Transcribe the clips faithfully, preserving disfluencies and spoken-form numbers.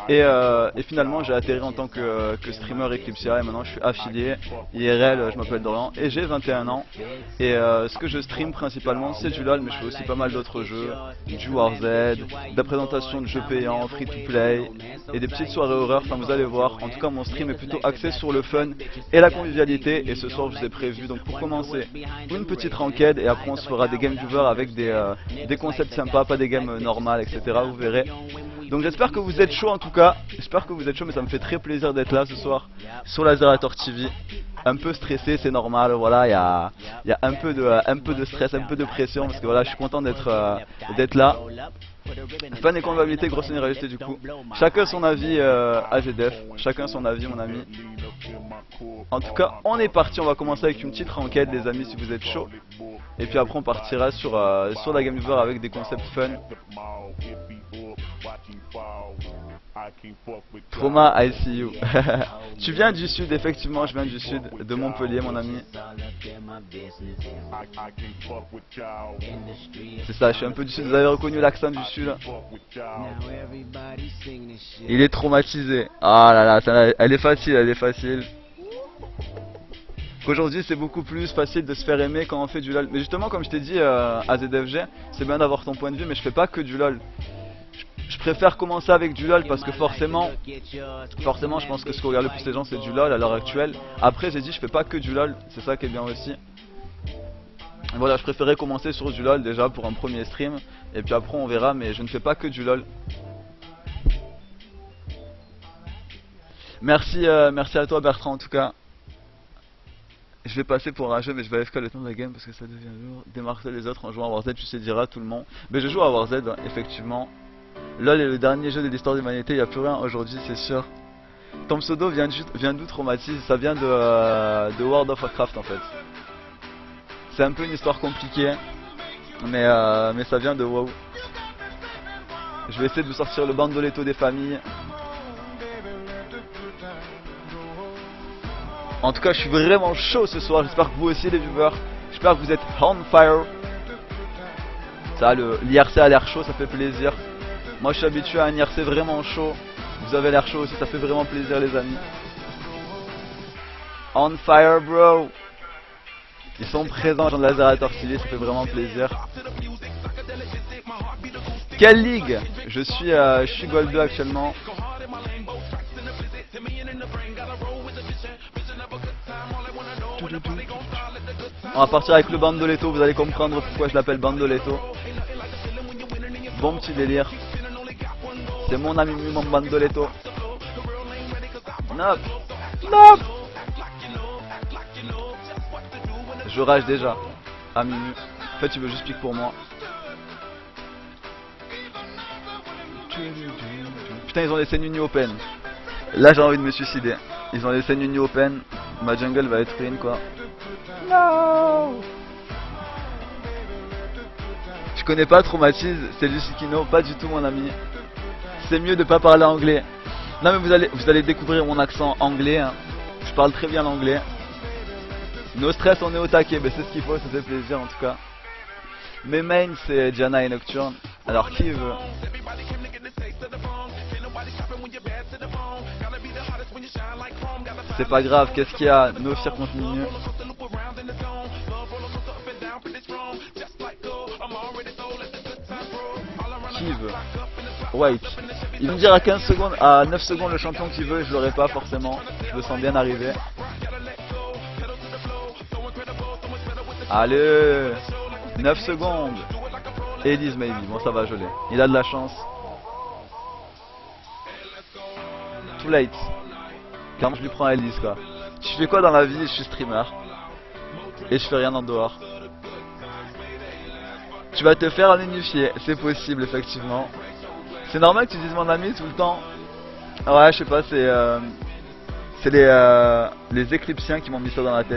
Et, euh, et finalement j'ai atterri en tant que, que streamer Eclipsia et maintenant je suis affilié I R L, je m'appelle Dorian et j'ai vingt et un ans. Et euh, ce que je stream principalement c'est du LoL, mais je fais aussi pas mal d'autres jeux, du Warzone, de la présentation de jeux payants, free to play et des petites soirées horreur, enfin vous allez voir. En tout cas mon stream est plutôt axé sur le fun et la convivialité, et ce soir je vous ai prévu donc pour commencer une petite ranked et après on se fera des game viewers avec des, euh, des concepts sympas, pas des games normales, etc. Vous verrez. Donc j'espère que vous êtes chaud en tout cas, j'espère que vous êtes chaud, mais ça me fait très plaisir d'être là ce soir sur Lazerator T V. Un peu stressé, c'est normal, voilà, il y a, y a un, peu de, un peu de stress, un peu de pression, parce que voilà, je suis content d'être euh, d'être là. Fun et convivialité, grosse généralité du coup. Chacun son avis euh, A G D F, chacun son avis mon ami. En tout cas, on est parti, on va commencer avec une petite ranked les amis si vous êtes chaud. Et puis après on partira sur, euh, sur la game viewer avec des concepts fun. Trauma, I see you. Tu viens du sud, effectivement, je viens du sud, de Montpellier, mon ami. C'est ça, je suis un peu du sud, vous avez reconnu l'accent du sud. Il est traumatisé. Ah là là, ça, elle est facile, elle est facile. Qu'aujourd'hui c'est beaucoup plus facile de se faire aimer quand on fait du LoL. Mais justement, comme je t'ai dit, euh, à Z F G, c'est bien d'avoir ton point de vue, mais je fais pas que du LoL. Je préfère commencer avec du LoL parce que forcément, forcément je pense que ce que regardent le plus les gens c'est du LoL à l'heure actuelle. Après j'ai dit je fais pas que du LoL, c'est ça qui est bien aussi. Voilà, je préférais commencer sur du LoL déjà pour un premier stream. Et puis après on verra, mais je ne fais pas que du LoL. Merci, euh, merci à toi Bertrand en tout cas. Je vais passer pour un jeu, mais je vais F K le temps de la game parce que ça devient lourd. Démarrer les autres en jouant à Warzone, tu sais, dira tout le monde. Mais je joue à Warzone, hein, effectivement. LoL est le dernier jeu de l'histoire de l'humanité, il n'y a plus rien aujourd'hui, c'est sûr. Ton pseudo vient d'où, Traumatise? Ça vient de, euh, de World of Warcraft en fait. C'est un peu une histoire compliquée, mais, euh, mais ça vient de WoW. Je vais essayer de vous sortir le bandoletto des familles. En tout cas, je suis vraiment chaud ce soir, j'espère que vous aussi les viewers. J'espère que vous êtes on fire. Ça, l'I R C a l'air chaud, ça fait plaisir. Moi je suis habitué à un I R C vraiment chaud. Vous avez l'air chaud aussi, ça fait vraiment plaisir les amis. On fire bro. Ils sont présents dans Lazerator T V, ça fait vraiment plaisir. Quelle ligue? Je suis, euh, je suis Gold deux actuellement. On va partir avec le bandoletto, vous allez comprendre pourquoi je l'appelle bandoletto. Bon petit délire. C'est mon ami mon bandoletto. Nop. Nop. Je rage déjà. À minuit. En fait tu veux juste pique pour moi. Putain ils ont laissé Nunu open. Là j'ai envie de me suicider. Ils ont laissé Nunu open. Ma jungle va être ruine quoi. No. Je connais pas Traumatise, c'est Lucikino, pas du tout mon ami. C'est mieux de pas parler anglais. Non mais vous allez, vous allez découvrir mon accent anglais, hein. Je parle très bien l'anglais. No stress, on est au taquet, mais c'est ce qu'il faut, ça fait plaisir en tout cas. Mes mains c'est Diana et Nocturne, alors qui veut? C'est pas grave, qu'est-ce qu'il y a? No fear contre Nunu. Qui veut? Wait. Il va me dire à quinze secondes, à neuf secondes le champion qui veut, je l'aurai pas forcément. Je le sens bien arriver. Allez, neuf secondes. Elise maybe, bon ça va, je l'ai. Il a de la chance. Too late. Quand je lui prends Elise quoi. Tu fais quoi dans la vie? Je suis streamer. Et je fais rien en dehors. Tu vas te faire en unifier, c'est possible effectivement. C'est normal que tu dises mon ami tout le temps. Ouais je sais pas, c'est euh, c'est les, euh, les éclipsiens qui m'ont mis ça dans la tête.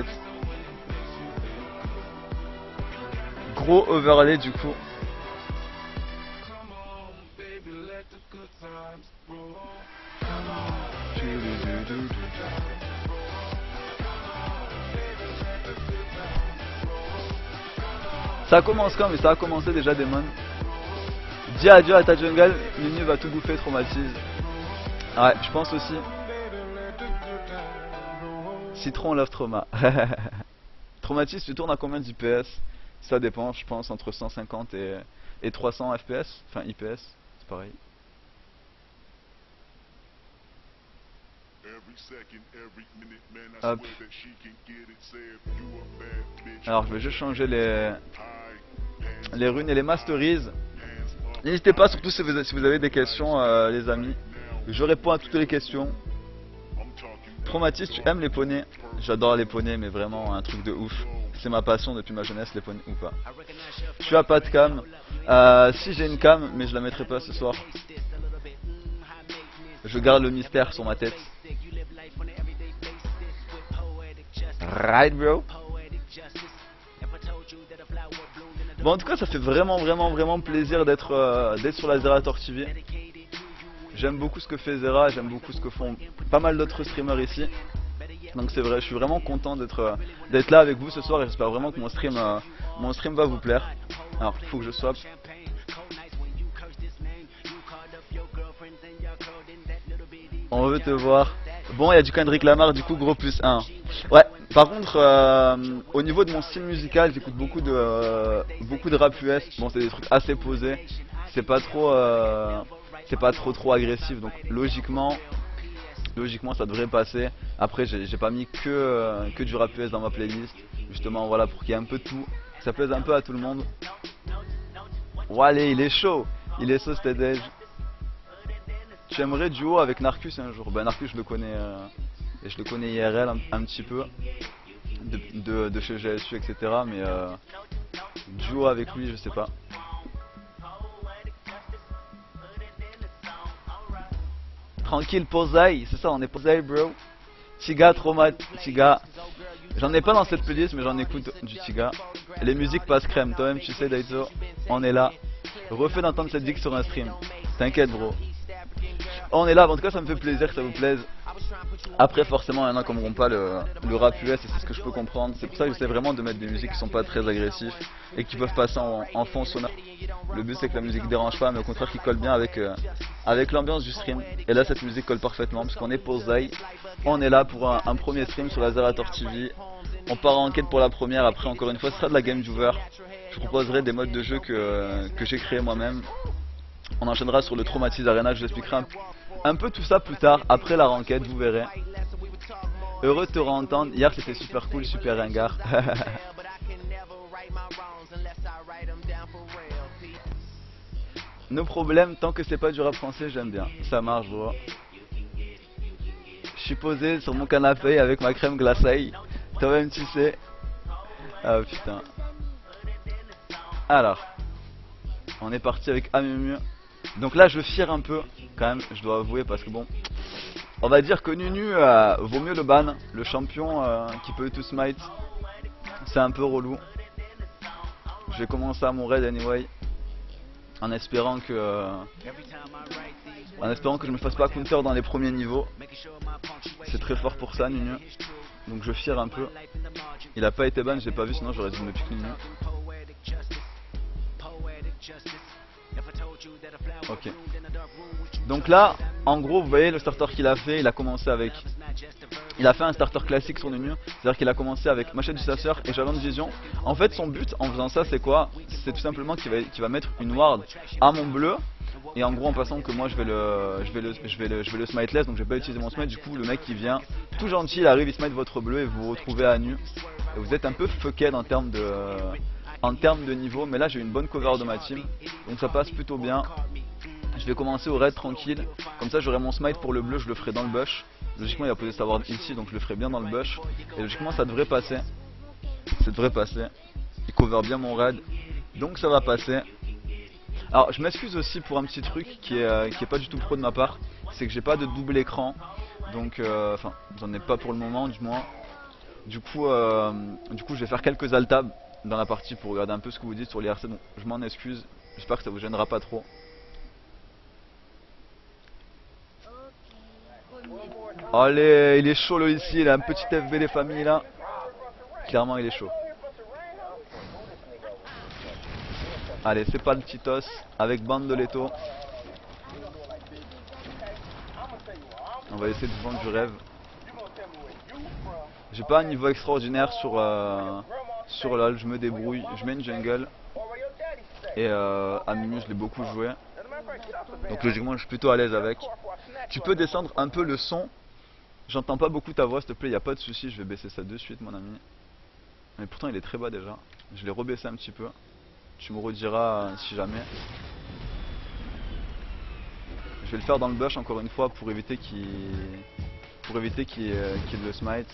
Gros overlay du coup. Ça commence quand? Mais ça a commencé déjà Demon. Dis adieu à ta jungle, Nunu va tout bouffer, Traumatise. Ouais, je pense aussi. Citron Love Trauma. Traumatis, tu tournes à combien d'I P S? Ça dépend, je pense, entre cent cinquante et, et trois cents F P S. Enfin, I P S, c'est pareil. Hop. Alors, je vais juste changer les, les runes et les masteries. N'hésitez pas, surtout si vous, si vous avez des questions, euh, les amis. Je réponds à toutes les questions. Traumatis, tu aimes les poneys? J'adore les poneys, mais vraiment un truc de ouf. C'est ma passion depuis ma jeunesse, les poneys ou pas. Tu as pas de cam? euh, Si, j'ai une cam, mais je la mettrai pas ce soir. Je garde le mystère sur ma tête. Right, bro? Bon, en tout cas, ça fait vraiment, vraiment, vraiment plaisir d'être euh, d'être sur la Zerator T V. J'aime beaucoup ce que fait Zera, j'aime beaucoup ce que font pas mal d'autres streamers ici. Donc c'est vrai, je suis vraiment content d'être euh, d'être là avec vous ce soir et j'espère vraiment que mon stream, euh, mon stream va vous plaire. Alors, il faut que je swap. On veut te voir. Bon, il y a du Kendrick Lamar, du coup, gros plus un. Ouais, par contre, euh, au niveau de mon style musical, j'écoute beaucoup de euh, beaucoup de rap U S. Bon, c'est des trucs assez posés. C'est pas trop, euh, c'est pas trop trop agressif. Donc logiquement, logiquement, ça devrait passer. Après, j'ai pas mis que euh, que du rap U S dans ma playlist. Justement, voilà, pour qu'il y ait un peu de tout, que ça plaise un peu à tout le monde. Ouais, allez, il est chaud. Il est chaud, c'était Edge. Tu aimerais duo avec Narcus un jour? Ben Narcus, je le connais euh, et je le connais I R L un, un petit peu de, de, de chez G S U, et cetera. Mais euh, duo avec lui, je sais pas. Tranquille, posaille, c'est ça, on est posaille, bro. Tiga, Trauma, Tiga. J'en ai pas dans cette playlist, mais j'en écoute du Tiga. Les musiques passent crème, toi-même tu sais, Daito. On est là. Refais d'entendre cette dick sur un stream. T'inquiète, bro. On est là, en tout cas ça me fait plaisir que ça vous plaise. Après forcément il y en a qui n'aimeront pas le, le rap U S et c'est ce que je peux comprendre. C'est pour ça que j'essaie vraiment de mettre des musiques qui sont pas très agressives et qui peuvent passer en, en fond sonore. Le but c'est que la musique dérange pas mais au contraire qui colle bien avec, euh, avec l'ambiance du stream. Et là cette musique colle parfaitement parce qu'on est posaille. On est là pour un, un premier stream sur la Zerator T V. On part en quête pour la première, après encore une fois ce sera de la game viewer. Je proposerai des modes de jeu que, que j'ai créé moi-même. On enchaînera sur le Traumatis Arena, je vous expliquerai un, un peu tout ça plus tard, après la ranked, vous verrez. Heureux de te réentendre, hier c'était super cool, super ringard. Nos problèmes, tant que c'est pas du rap français, j'aime bien, ça marche, bro. Je suis posé sur mon canapé avec ma crème glacée, toi-même tu sais. Ah putain. Alors, on est parti avec Amumu. Donc là je fire un peu quand même, je dois avouer, parce que bon, on va dire que Nunu euh, vaut mieux le ban. Le champion euh, qui peut tout smite, c'est un peu relou. Je vais commencer à mon raid anyway, en espérant que euh, en espérant que je me fasse pas counter dans les premiers niveaux. C'est très fort pour ça, Nunu. Donc je fire un peu. Il a pas été ban, j'ai pas vu, sinon j'aurais dû me piquer Nunu. Ok. Donc là, en gros, vous voyez le starter qu'il a fait, il a commencé avec... Il a fait un starter classique sur Nunu, c'est-à-dire qu'il a commencé avec Machette du Chasseur et Jalon de Vision. En fait, son but en faisant ça, c'est quoi? C'est tout simplement qu'il va, qu'il va mettre une ward à mon bleu. Et en gros, en passant que moi je vais le, je vais le, je vais le, je vais le smiteless, donc je vais pas utiliser mon smite. Du coup, le mec qui vient, tout gentil, il arrive, il smite votre bleu et vous vous retrouvez à nu. Et vous êtes un peu fucked en termes de, en termes de niveau. Mais là, j'ai une bonne cover de ma team, donc ça passe plutôt bien. Je vais commencer au raid tranquille, comme ça j'aurai mon smite pour le bleu, je le ferai dans le bush. Logiquement il va poser sa ward ici, donc je le ferai bien dans le bush. Et logiquement ça devrait passer. Ça devrait passer. Il cover bien mon raid, donc ça va passer. Alors je m'excuse aussi pour un petit truc qui est, euh, qui est pas du tout pro de ma part. C'est que j'ai pas de double écran. Donc euh, enfin j'en ai pas pour le moment du moins. Du coup, euh, du coup je vais faire quelques altabs dans la partie pour regarder un peu ce que vous dites sur l'I R C. Donc je m'en excuse, j'espère que ça vous gênera pas trop. Allez, il est chaud le ici, il a un petit F B les familles là. Clairement il est chaud. Allez, c'est pas le Titos avec Bandoletto. On va essayer de vendre du rêve. J'ai pas un niveau extraordinaire sur, euh, sur LoL, je me débrouille, je mets une jungle. Et euh, Amumu je l'ai beaucoup joué. Donc logiquement je suis plutôt à l'aise avec. Tu peux descendre un peu le son. J'entends pas beaucoup ta voix s'il te plaît, y a pas de souci, je vais baisser ça de suite mon ami. Mais pourtant il est très bas déjà. Je l'ai rebaissé un petit peu. Tu me rediras euh, si jamais. Je vais le faire dans le bush encore une fois pour éviter qu'il pour éviter qu'il euh, qu'il le smite.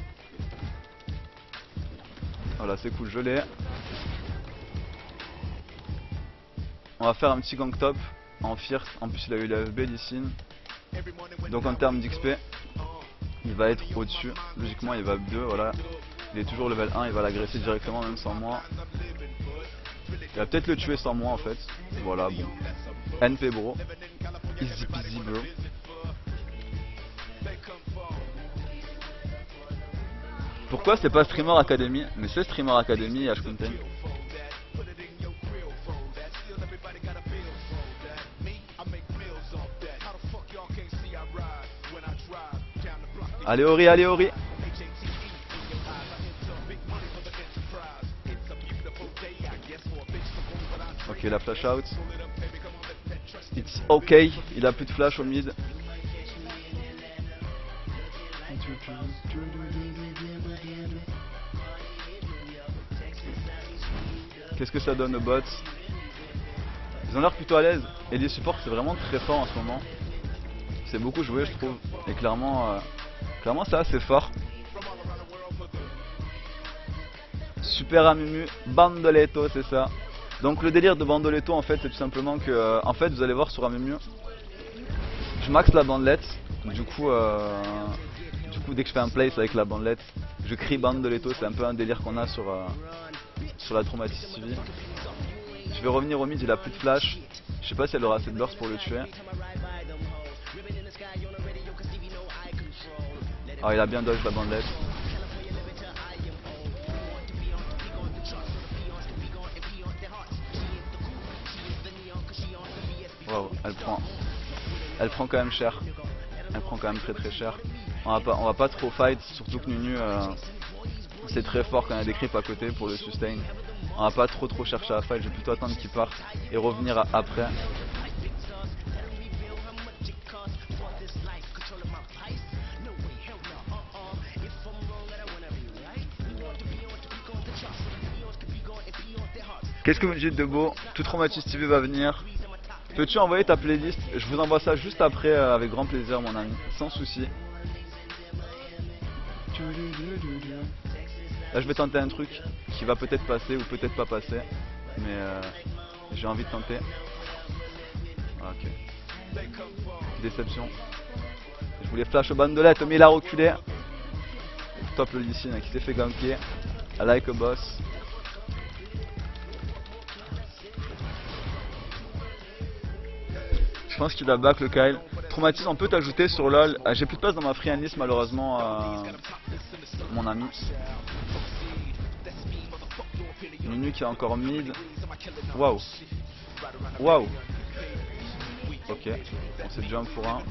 Voilà c'est cool, je l'ai. On va faire un petit gang top en Fierce. En plus il a eu la F B Lee. Donc en termes d'X P il va être au dessus. Logiquement il va up deux, voilà. Il est toujours level un, il va l'agresser directement même sans moi. Il va peut-être le tuer sans moi en fait. Voilà bon. N P bro. Easy peasy bro. Pourquoi c'est pas Streamer Academy? Mais c'est Streamer Academy H Content. Allez Ori, allez Ori. Ok la flash out. It's ok, il a plus de flash au mid. Qu'est-ce que ça donne aux bots? Ils ont l'air plutôt à l'aise. Et les supports c'est vraiment très fort en ce moment. C'est beaucoup joué je trouve. Et clairement, euh, clairement c'est assez fort. Super Amumu, Bandoletto c'est ça. Donc le délire de Bandoletto en fait c'est tout simplement que euh, en fait vous allez voir sur Amumu, je max la bandelette. Du coup euh, du coup dès que je fais un place avec la bandelette, je crie Bandoletto, c'est un peu un délire qu'on a sur euh, sur la Traumatis T V. Je vais revenir au mid, il a plus de flash. Je sais pas si elle aura assez de burst pour le tuer. Ah il a bien dodge la bandelette. Wow, elle prend, elle prend quand même cher. Elle prend quand même très très cher. On va pas, on va pas trop fight, surtout que Nunu euh, c'est très fort quand il y a des creeps à côté pour le sustain. On va pas trop trop chercher à fight, je vais plutôt attendre qu'il parte et revenir à, après. Qu'est-ce que vous me dites de beau? Tout Traumatis T V va venir. Peux-tu envoyer ta playlist? Je vous envoie ça juste après euh, avec grand plaisir mon ami, sans souci. Là je vais tenter un truc qui va peut-être passer ou peut-être pas passer. Mais euh, j'ai envie de tenter. Ok. Déception. Je voulais flash bandelette mais il a reculé. Top le Lee Sin qui s'est fait ganker. I like a boss. Je pense qu'il a back le Kyle. Traumatis on peut t'ajouter sur LoL. Ah, j'ai plus de place dans ma free list malheureusement euh, mon ami. Nunu qui est encore mid. Waouh. Waouh. Ok. On s'est jump pour un.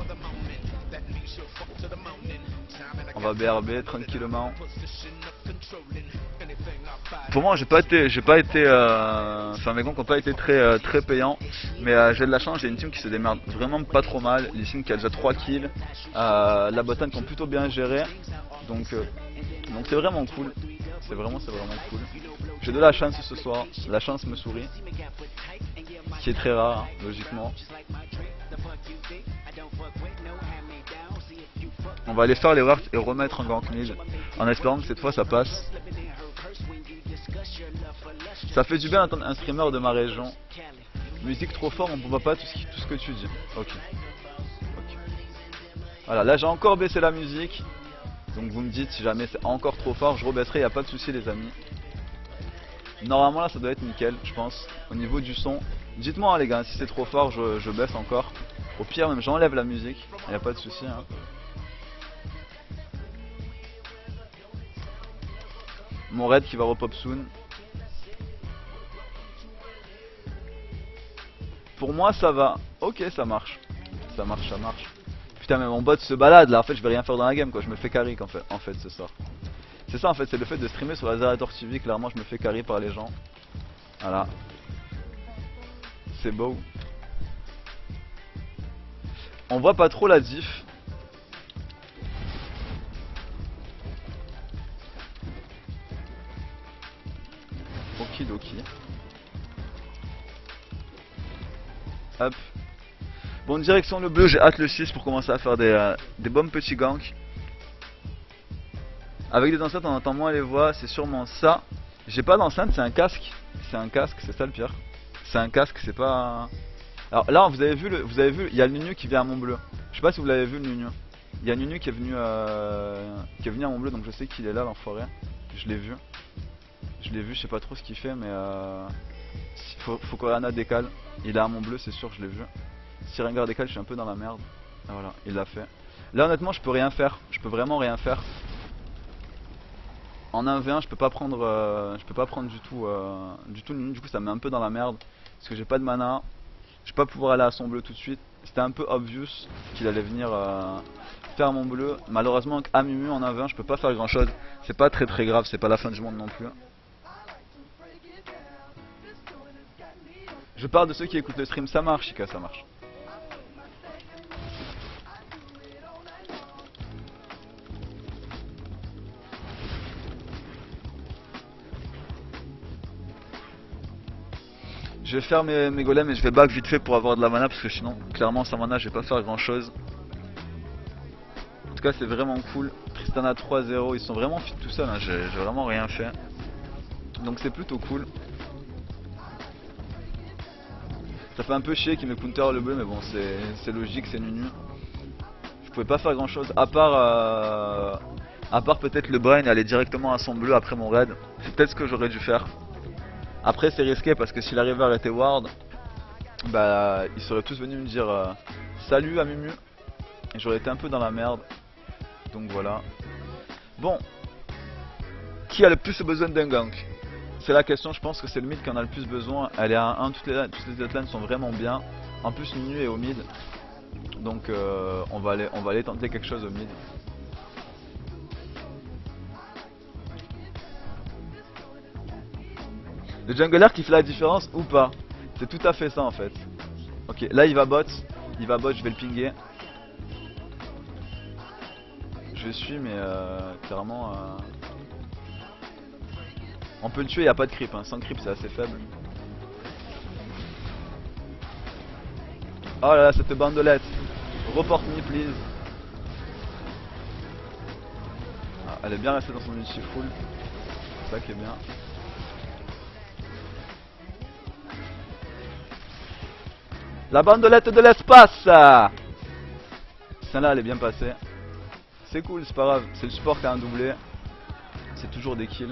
On va B R B tranquillement. Pour moi j'ai pas été, j'ai pas été, euh... enfin mes gangs n'ont pas été très euh, très payants, mais euh, j'ai de la chance, j'ai une team qui se démerde vraiment pas trop mal, Lee Sin qui a déjà trois kills, euh, la botlane qui ont plutôt bien géré, donc euh, donc c'est vraiment cool, c'est vraiment c'est vraiment cool. J'ai de la chance ce soir, la chance me sourit, ce qui est très rare hein, logiquement. On va aller faire les wards et remettre en gank mid en espérant que cette fois ça passe. Ça fait du bien d'entendre un streamer de ma région. Musique trop fort, on ne voit pas tout ce, qui, tout ce que tu dis. Ok. Ok. Voilà, là j'ai encore baissé la musique. Donc vous me dites si jamais c'est encore trop fort, je rebaisserai, y a pas de souci les amis. Normalement là ça doit être nickel, je pense. Au niveau du son, dites-moi hein, les gars, si c'est trop fort, je, je baisse encore. Au pire même j'enlève la musique, y a pas de souci. Hein. Mon raid qui va repop soon. Pour moi ça va. Ok ça marche. Ça marche, ça marche. Putain mais mon bot se balade là, en fait je vais rien faire dans la game quoi, je me fais carry en fait, en fait ce soir. C'est ça en fait, c'est le fait de streamer sur Azerator T V, clairement je me fais carry par les gens. Voilà. C'est beau. On voit pas trop la diff. Okidoki. Hop. Bon, direction le bleu, j'ai hâte le six pour commencer à faire des, euh, des bons petits ganks. Avec des enceintes on entend moins les voix, c'est sûrement ça. J'ai pas d'enceinte, c'est un casque. C'est un casque, c'est ça le pire. C'est un casque, c'est pas... Alors là vous avez vu, le, vous avez vu, il y a le Nunu qui vient à Montbleu. Je sais pas si vous l'avez vu le Nunu. Il y a Nunu qui est venu euh, qui est venu à Montbleu, donc je sais qu'il est là l'enfoiré. Je l'ai vu. Je l'ai vu, je sais pas trop ce qu'il fait mais euh, faut, faut qu'Oriana décale. Il est à Montbleu, c'est sûr, je l'ai vu. Si Rengar décale, je suis un peu dans la merde. Et voilà, il l'a fait. Là honnêtement je peux rien faire, je peux vraiment rien faire. En un v un je peux pas prendre euh, je peux pas prendre du tout euh, du tout le Nunu, du coup ça me met un peu dans la merde. Parce que j'ai pas de mana. Je vais pas pouvoir aller à son bleu tout de suite. C'était un peu obvious qu'il allait venir euh, faire mon bleu. Malheureusement à Mumu en un v un je peux pas faire grand chose. C'est pas très très grave, c'est pas la fin du monde non plus. Je parle de ceux qui écoutent le stream, ça marche Chica, ça marche. Je vais faire mes, mes golems et je vais back vite fait pour avoir de la mana parce que sinon clairement sans mana je vais pas faire grand chose. En tout cas c'est vraiment cool. Tristana trois zéro, ils sont vraiment fit tout seuls, hein. J'ai vraiment rien fait. Donc c'est plutôt cool. Ça fait un peu chier qu'il me counter le bleu mais bon c'est logique, c'est Nunu. Je pouvais pas faire grand chose à part euh, à part peut-être le brain et aller directement à son bleu après mon raid. C'est peut-être ce que j'aurais dû faire. Après c'est risqué parce que si la river était ward, bah ils seraient tous venus me dire euh, salut à Mumu et j'aurais été un peu dans la merde. Donc voilà. Bon, qui a le plus besoin d'un gank? C'est la question, je pense que c'est le mid qui en a le plus besoin. Elle est à un, toutes les, toutes les autres lanes sont vraiment bien. En plus Mumu est au mid. Donc euh, on, va aller, on va aller tenter quelque chose au mid. Le jungler qui fait la différence ou pas? C'est tout à fait ça en fait. Ok, là il va bot. Il va bot, je vais le pinguer. Je le suis mais euh, clairement... Euh... On peut le tuer, il n'y a pas de creep. Hein. Sans creep c'est assez faible. Oh là là, cette bandelette. Report me please. Ah, elle est bien restée dans son ulti full. C'est ça qui est bien. La bandelette de l'espace. Celle-là elle est bien passée. C'est cool, c'est pas grave. C'est le support qui a un doublé. C'est toujours des kills.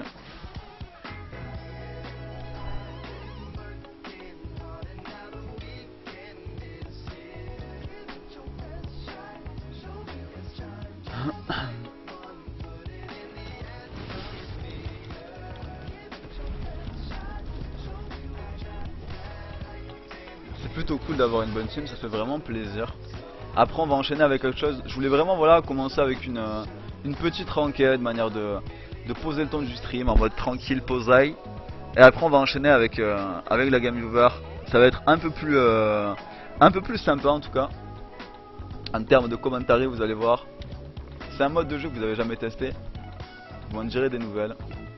C'est plutôt cool d'avoir une bonne team, ça fait vraiment plaisir. Après on va enchaîner avec quelque chose. Je voulais vraiment voilà commencer avec une, euh, une petite ranked, manière de, de poser le ton du stream en mode tranquille, posaille. Et après on va enchaîner avec, euh, avec la game viewer. Ça va être un peu plus euh, un peu plus sympa en tout cas. En termes de commentaires vous allez voir. C'est un mode de jeu que vous avez jamais testé. Vous en direz des nouvelles.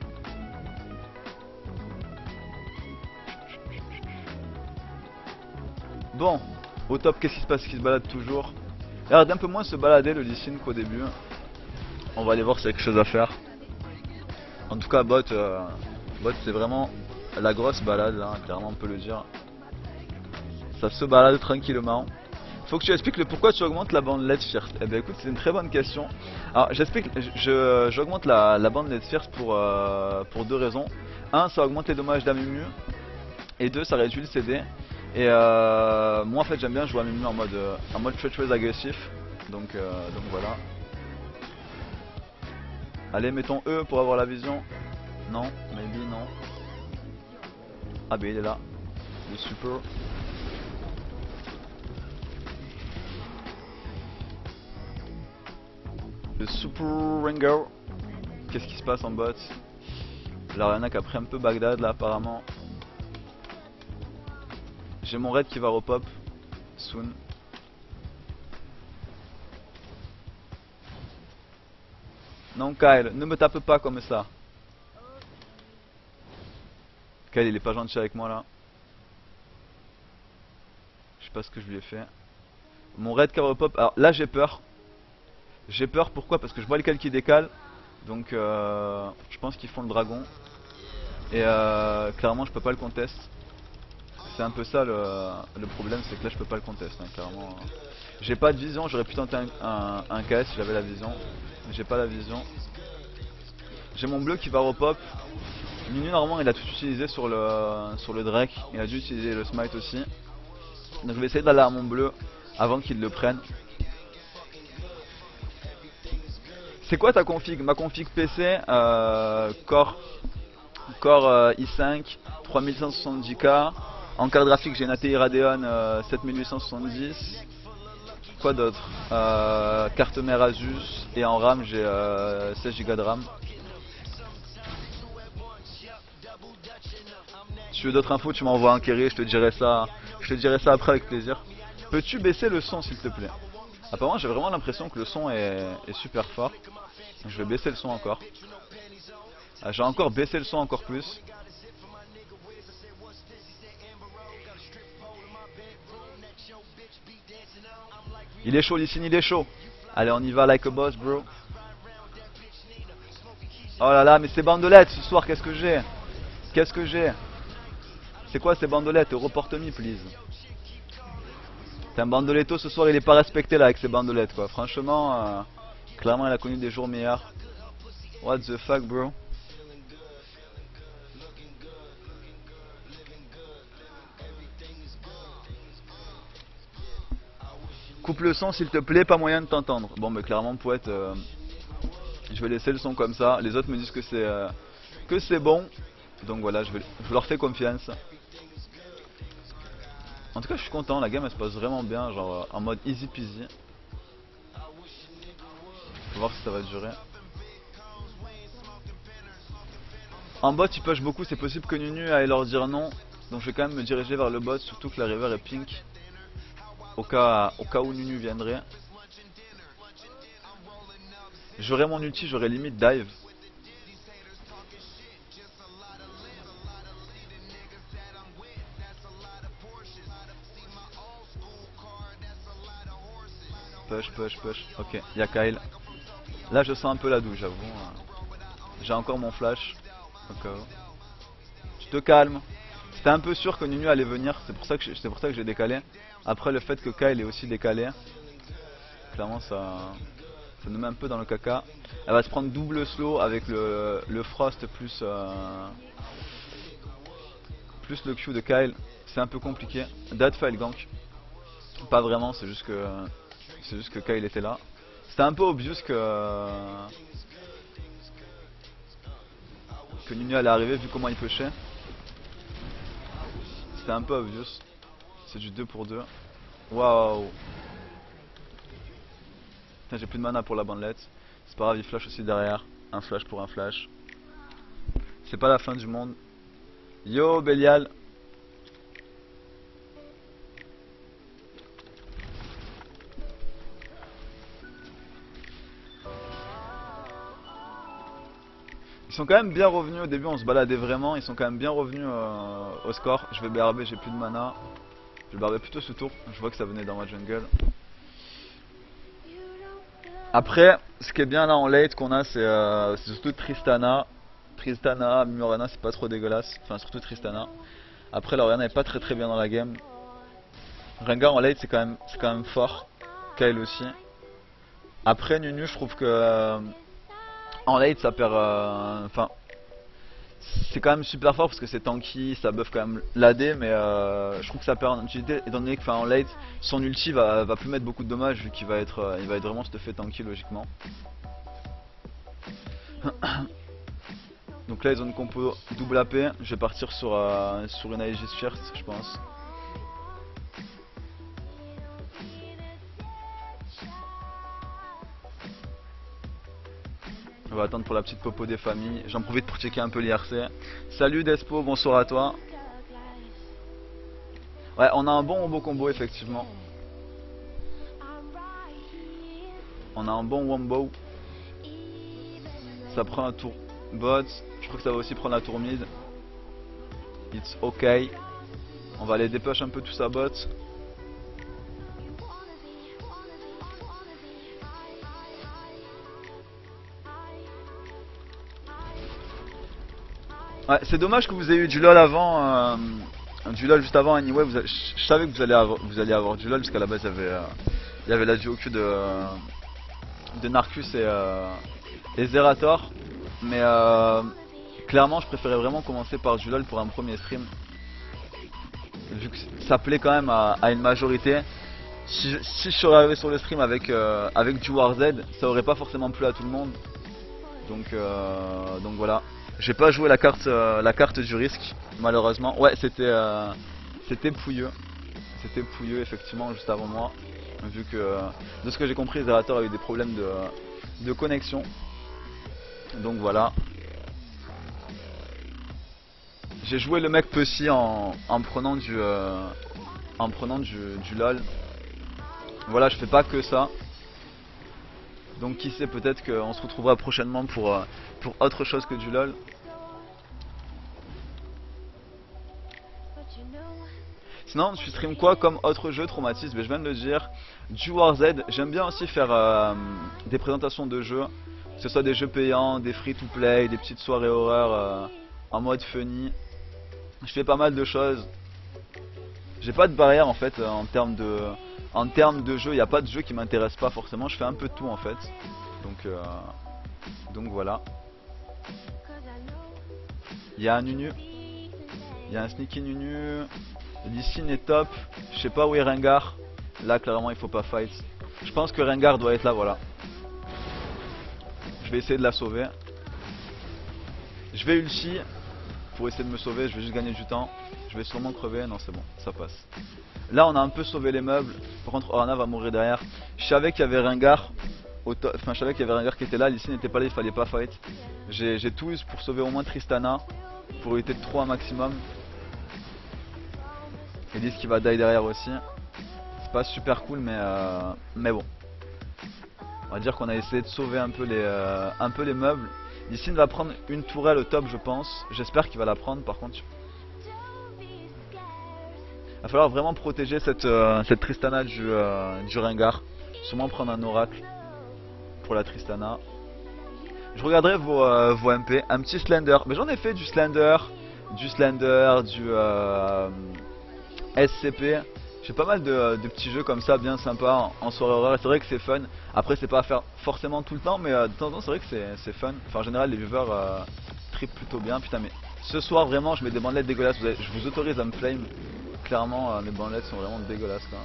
Bon, au top, qu'est-ce qui se passe? Qui se balade toujours. Il a l'air d'un peu moins se balader le Lee Sin qu'au début. On va aller voir s'il y a quelque chose à faire. En tout cas, bot, euh, bot c'est vraiment la grosse balade, là, clairement on peut le dire. Ça se balade tranquillement. Faut que tu expliques le pourquoi tu augmentes la bandelette First. Eh bien écoute, c'est une très bonne question. Alors j'explique, je j'augmente la, la bandelette First pour, euh, pour deux raisons. Un, ça augmente les dommages d'Amumu. Et deux, ça réduit le C D. Et euh, moi en fait j'aime bien jouer à Mumu en mode euh, en mode très très agressif. Donc, euh, donc voilà. Allez mettons E pour avoir la vision. Non, maybe non. Ah bah il est là. Le super. Le Super Ringer. Qu'est-ce qui se passe en bot? Alors il y en a qui a pris un peu Bagdad là apparemment. J'ai mon raid qui va repop soon. Non Kyle, ne me tape pas comme ça. Kyle il est pas gentil avec moi là. Je sais pas ce que je lui ai fait. Mon raid qui va repop. Alors là j'ai peur. J'ai peur pourquoi? Parce que je vois le Kyle qui décale. Donc euh, je pense qu'ils font le dragon. Et euh, clairement je peux pas le contest. C'est un peu ça le, le problème, c'est que là je peux pas le contest hein, clairement. J'ai pas de vision, j'aurais pu tenter un, un, un K S si j'avais la vision. Mais j'ai pas la vision. J'ai mon bleu qui va repop. Nunu normalement il a tout utilisé sur le, sur le Drake. Il a dû utiliser le smite aussi. Donc je vais essayer d'aller à mon bleu avant qu'il le prenne. C'est quoi ta config? Ma config P C, euh, Core, Core euh, i cinq, trois mille cent soixante-dix K. En carte graphique, j'ai une A T I Radeon euh, sept mille huit cent soixante-dix. Quoi d'autre? euh, Carte mère Asus. Et en RAM, j'ai euh, seize giga de RAM. Si tu veux d'autres infos, tu m'envoies un query, je te dirai ça. Je te dirai ça après avec plaisir. Peux-tu baisser le son s'il te plaît? Apparemment, j'ai vraiment l'impression que le son est, est super fort. Je vais baisser le son encore. Ah, j'ai encore baissé le son encore plus. Il est chaud, Lysine, il est chaud. Allez, on y va like a boss, bro. Oh là là, mais ces bandelettes ce soir, qu'est-ce que j'ai? Qu'est-ce que j'ai? C'est quoi ces bandelettes? Reporte me, please. T'as un bandoletto ce soir, il est pas respecté là avec ses bandelettes quoi. Franchement, euh, clairement, il a connu des jours meilleurs. What the fuck, bro? Coupe le son s'il te plaît, pas moyen de t'entendre. Bon mais clairement poète, euh, je vais laisser le son comme ça. Les autres me disent que c'est euh, que c'est bon. Donc voilà, je, vais, je leur fais confiance. En tout cas je suis content, la game elle se passe vraiment bien, genre en mode easy peasy. Faut voir si ça va durer. En bot ils push beaucoup, c'est possible que Nunu aille leur dire non. Donc je vais quand même me diriger vers le bot, surtout que la river est pink. Au cas, au cas où Nunu viendrait. J'aurais mon ulti, j'aurais limite dive. Push, push, push. Ok, y'a Kyle. Là je sens un peu la douche, j'avoue. J'ai encore mon flash. Okay. Tu te calmes. C'était un peu sûr que Nunu allait venir, c'est pour ça que c'est pour ça que j'ai décalé. Après le fait que Kyle est aussi décalé, clairement ça, ça nous met un peu dans le caca. Elle va se prendre double slow avec le, le frost plus euh, plus le Q de Kyle. C'est un peu compliqué. Deadfile gank. Pas vraiment, c'est juste que c'est juste que Kyle était là. C'était un peu obvious que que Nunu allait arriver vu comment il pushait. C'était un peu obvious. C'est du deux pour deux. Waouh. J'ai plus de mana pour la bandelette. C'est pas grave, il flash aussi derrière. Un flash pour un flash. C'est pas la fin du monde. Yo Belial. Ils sont quand même bien revenus. Au début on se baladait vraiment. Ils sont quand même bien revenus euh, au score. Je vais B R B, j'ai plus de mana. Je vais B R B plutôt ce tour. Je vois que ça venait dans ma jungle. Après, ce qui est bien là en late qu'on a, c'est euh, surtout Tristana. Tristana, Murana, c'est pas trop dégueulasse. Enfin, surtout Tristana. Après, Loriana est pas très très bien dans la game. Rengar en late, c'est quand même, c'est quand même fort. Kyle aussi. Après, Nunu, je trouve que euh, en late, ça perd. Enfin, euh, c'est quand même super fort parce que c'est tanky, ça buff quand même l'A D, mais euh, je trouve que ça perd en utilité étant donné que, en late, son ulti va, va plus mettre beaucoup de dommages vu qu'il va être, euh, il va être vraiment stuffé tanky logiquement. Donc là ils ont une compo double A P, je vais partir sur, euh, sur une Aegis first je pense. On va attendre pour la petite popo des familles. J'en profite pour checker un peu l'I R C. Salut Despo, bonsoir à toi. Ouais, on a un bon wombo combo effectivement. On a un bon wombo. Ça prend un tour bot. Je crois que ça va aussi prendre la tour mid. It's ok. On va aller dépush un peu tout ça bot. Ouais, c'est dommage que vous ayez eu du lol avant. Euh, du lol juste avant anyway. Vous avez, je, je savais que vous allez avoir, vous alliez avoir du lol parce qu'à la base il y avait, euh, il y avait la duo Q de, euh, de Narcus et, euh, et Zerator. Mais euh, clairement je préférais vraiment commencer par du lol pour un premier stream. Vu que ça plaît quand même à, à une majorité. Si je, si je serais arrivé sur le stream avec, euh, avec du War Z, ça aurait pas forcément plu à tout le monde. Donc, euh, donc voilà. J'ai pas joué la carte, euh, la carte du risque, malheureusement. Ouais, c'était euh, c'était pouilleux. C'était pouilleux, effectivement, juste avant moi. Vu que, euh, de ce que j'ai compris, Zerator a eu des problèmes de, de connexion. Donc voilà. J'ai joué le mec Pussy en, en prenant du, euh, en prenant du, du lol. Voilà, je fais pas que ça. Donc qui sait, peut-être qu'on se retrouvera prochainement pour, euh, pour autre chose que du lol. Sinon, tu stream quoi comme autre jeu traumatisme? Je viens de le dire. Du War Z. J'aime bien aussi faire euh, des présentations de jeux. Que ce soit des jeux payants, des free to play, des petites soirées horreur euh, en mode funny. Je fais pas mal de choses. J'ai pas de barrière en fait en termes de, en termes de jeu. Il n'y a pas de jeu qui m'intéresse pas forcément. Je fais un peu de tout en fait. Donc, euh, donc voilà. Il y a un Nunu. Il y a un sneaky Nunu. Lee est top. Je sais pas où est Rengar. Là clairement il faut pas fight. Je pense que Rengar doit être là, voilà. Je vais essayer de la sauver. Je vais ulti pour essayer de me sauver. Je vais juste gagner du temps. Je vais sûrement crever. Non, c'est bon, ça passe. Là on a un peu sauvé les meubles. Par contre Orana va mourir derrière. Je savais qu'il y avait Rengar. Enfin je savais qu'il y avait Rengar qui était là. Lee n'était pas là, il fallait pas fight. J'ai tout eu pour sauver au moins Tristana. Pour éviter de trop un maximum. Elise qui va die derrière aussi. C'est pas super cool mais euh, mais bon. On va dire qu'on a essayé de sauver un peu les, euh, un peu les meubles. Lee va prendre une tourelle au top je pense. J'espère qu'il va la prendre par contre. Il va falloir vraiment protéger cette, euh, cette Tristana du, euh, du Rengar. Sûrement prendre un oracle pour la Tristana. Je regarderai vos, euh, vos M P. Un petit Slender. Mais j'en ai fait du Slender. Du Slender, du euh, S C P. J'ai pas mal de, de petits jeux comme ça bien sympas en, en soirée horaire. C'est vrai que c'est fun. Après c'est pas à faire forcément tout le temps. Mais euh, de temps en temps c'est vrai que c'est fun. Enfin en général les viewers euh, trippent plutôt bien. Putain mais ce soir vraiment je mets des bandelettes dégueulasses. Vous avez, je vous autorise à me flame. Clairement euh, mes bandelettes sont vraiment dégueulasses quoi.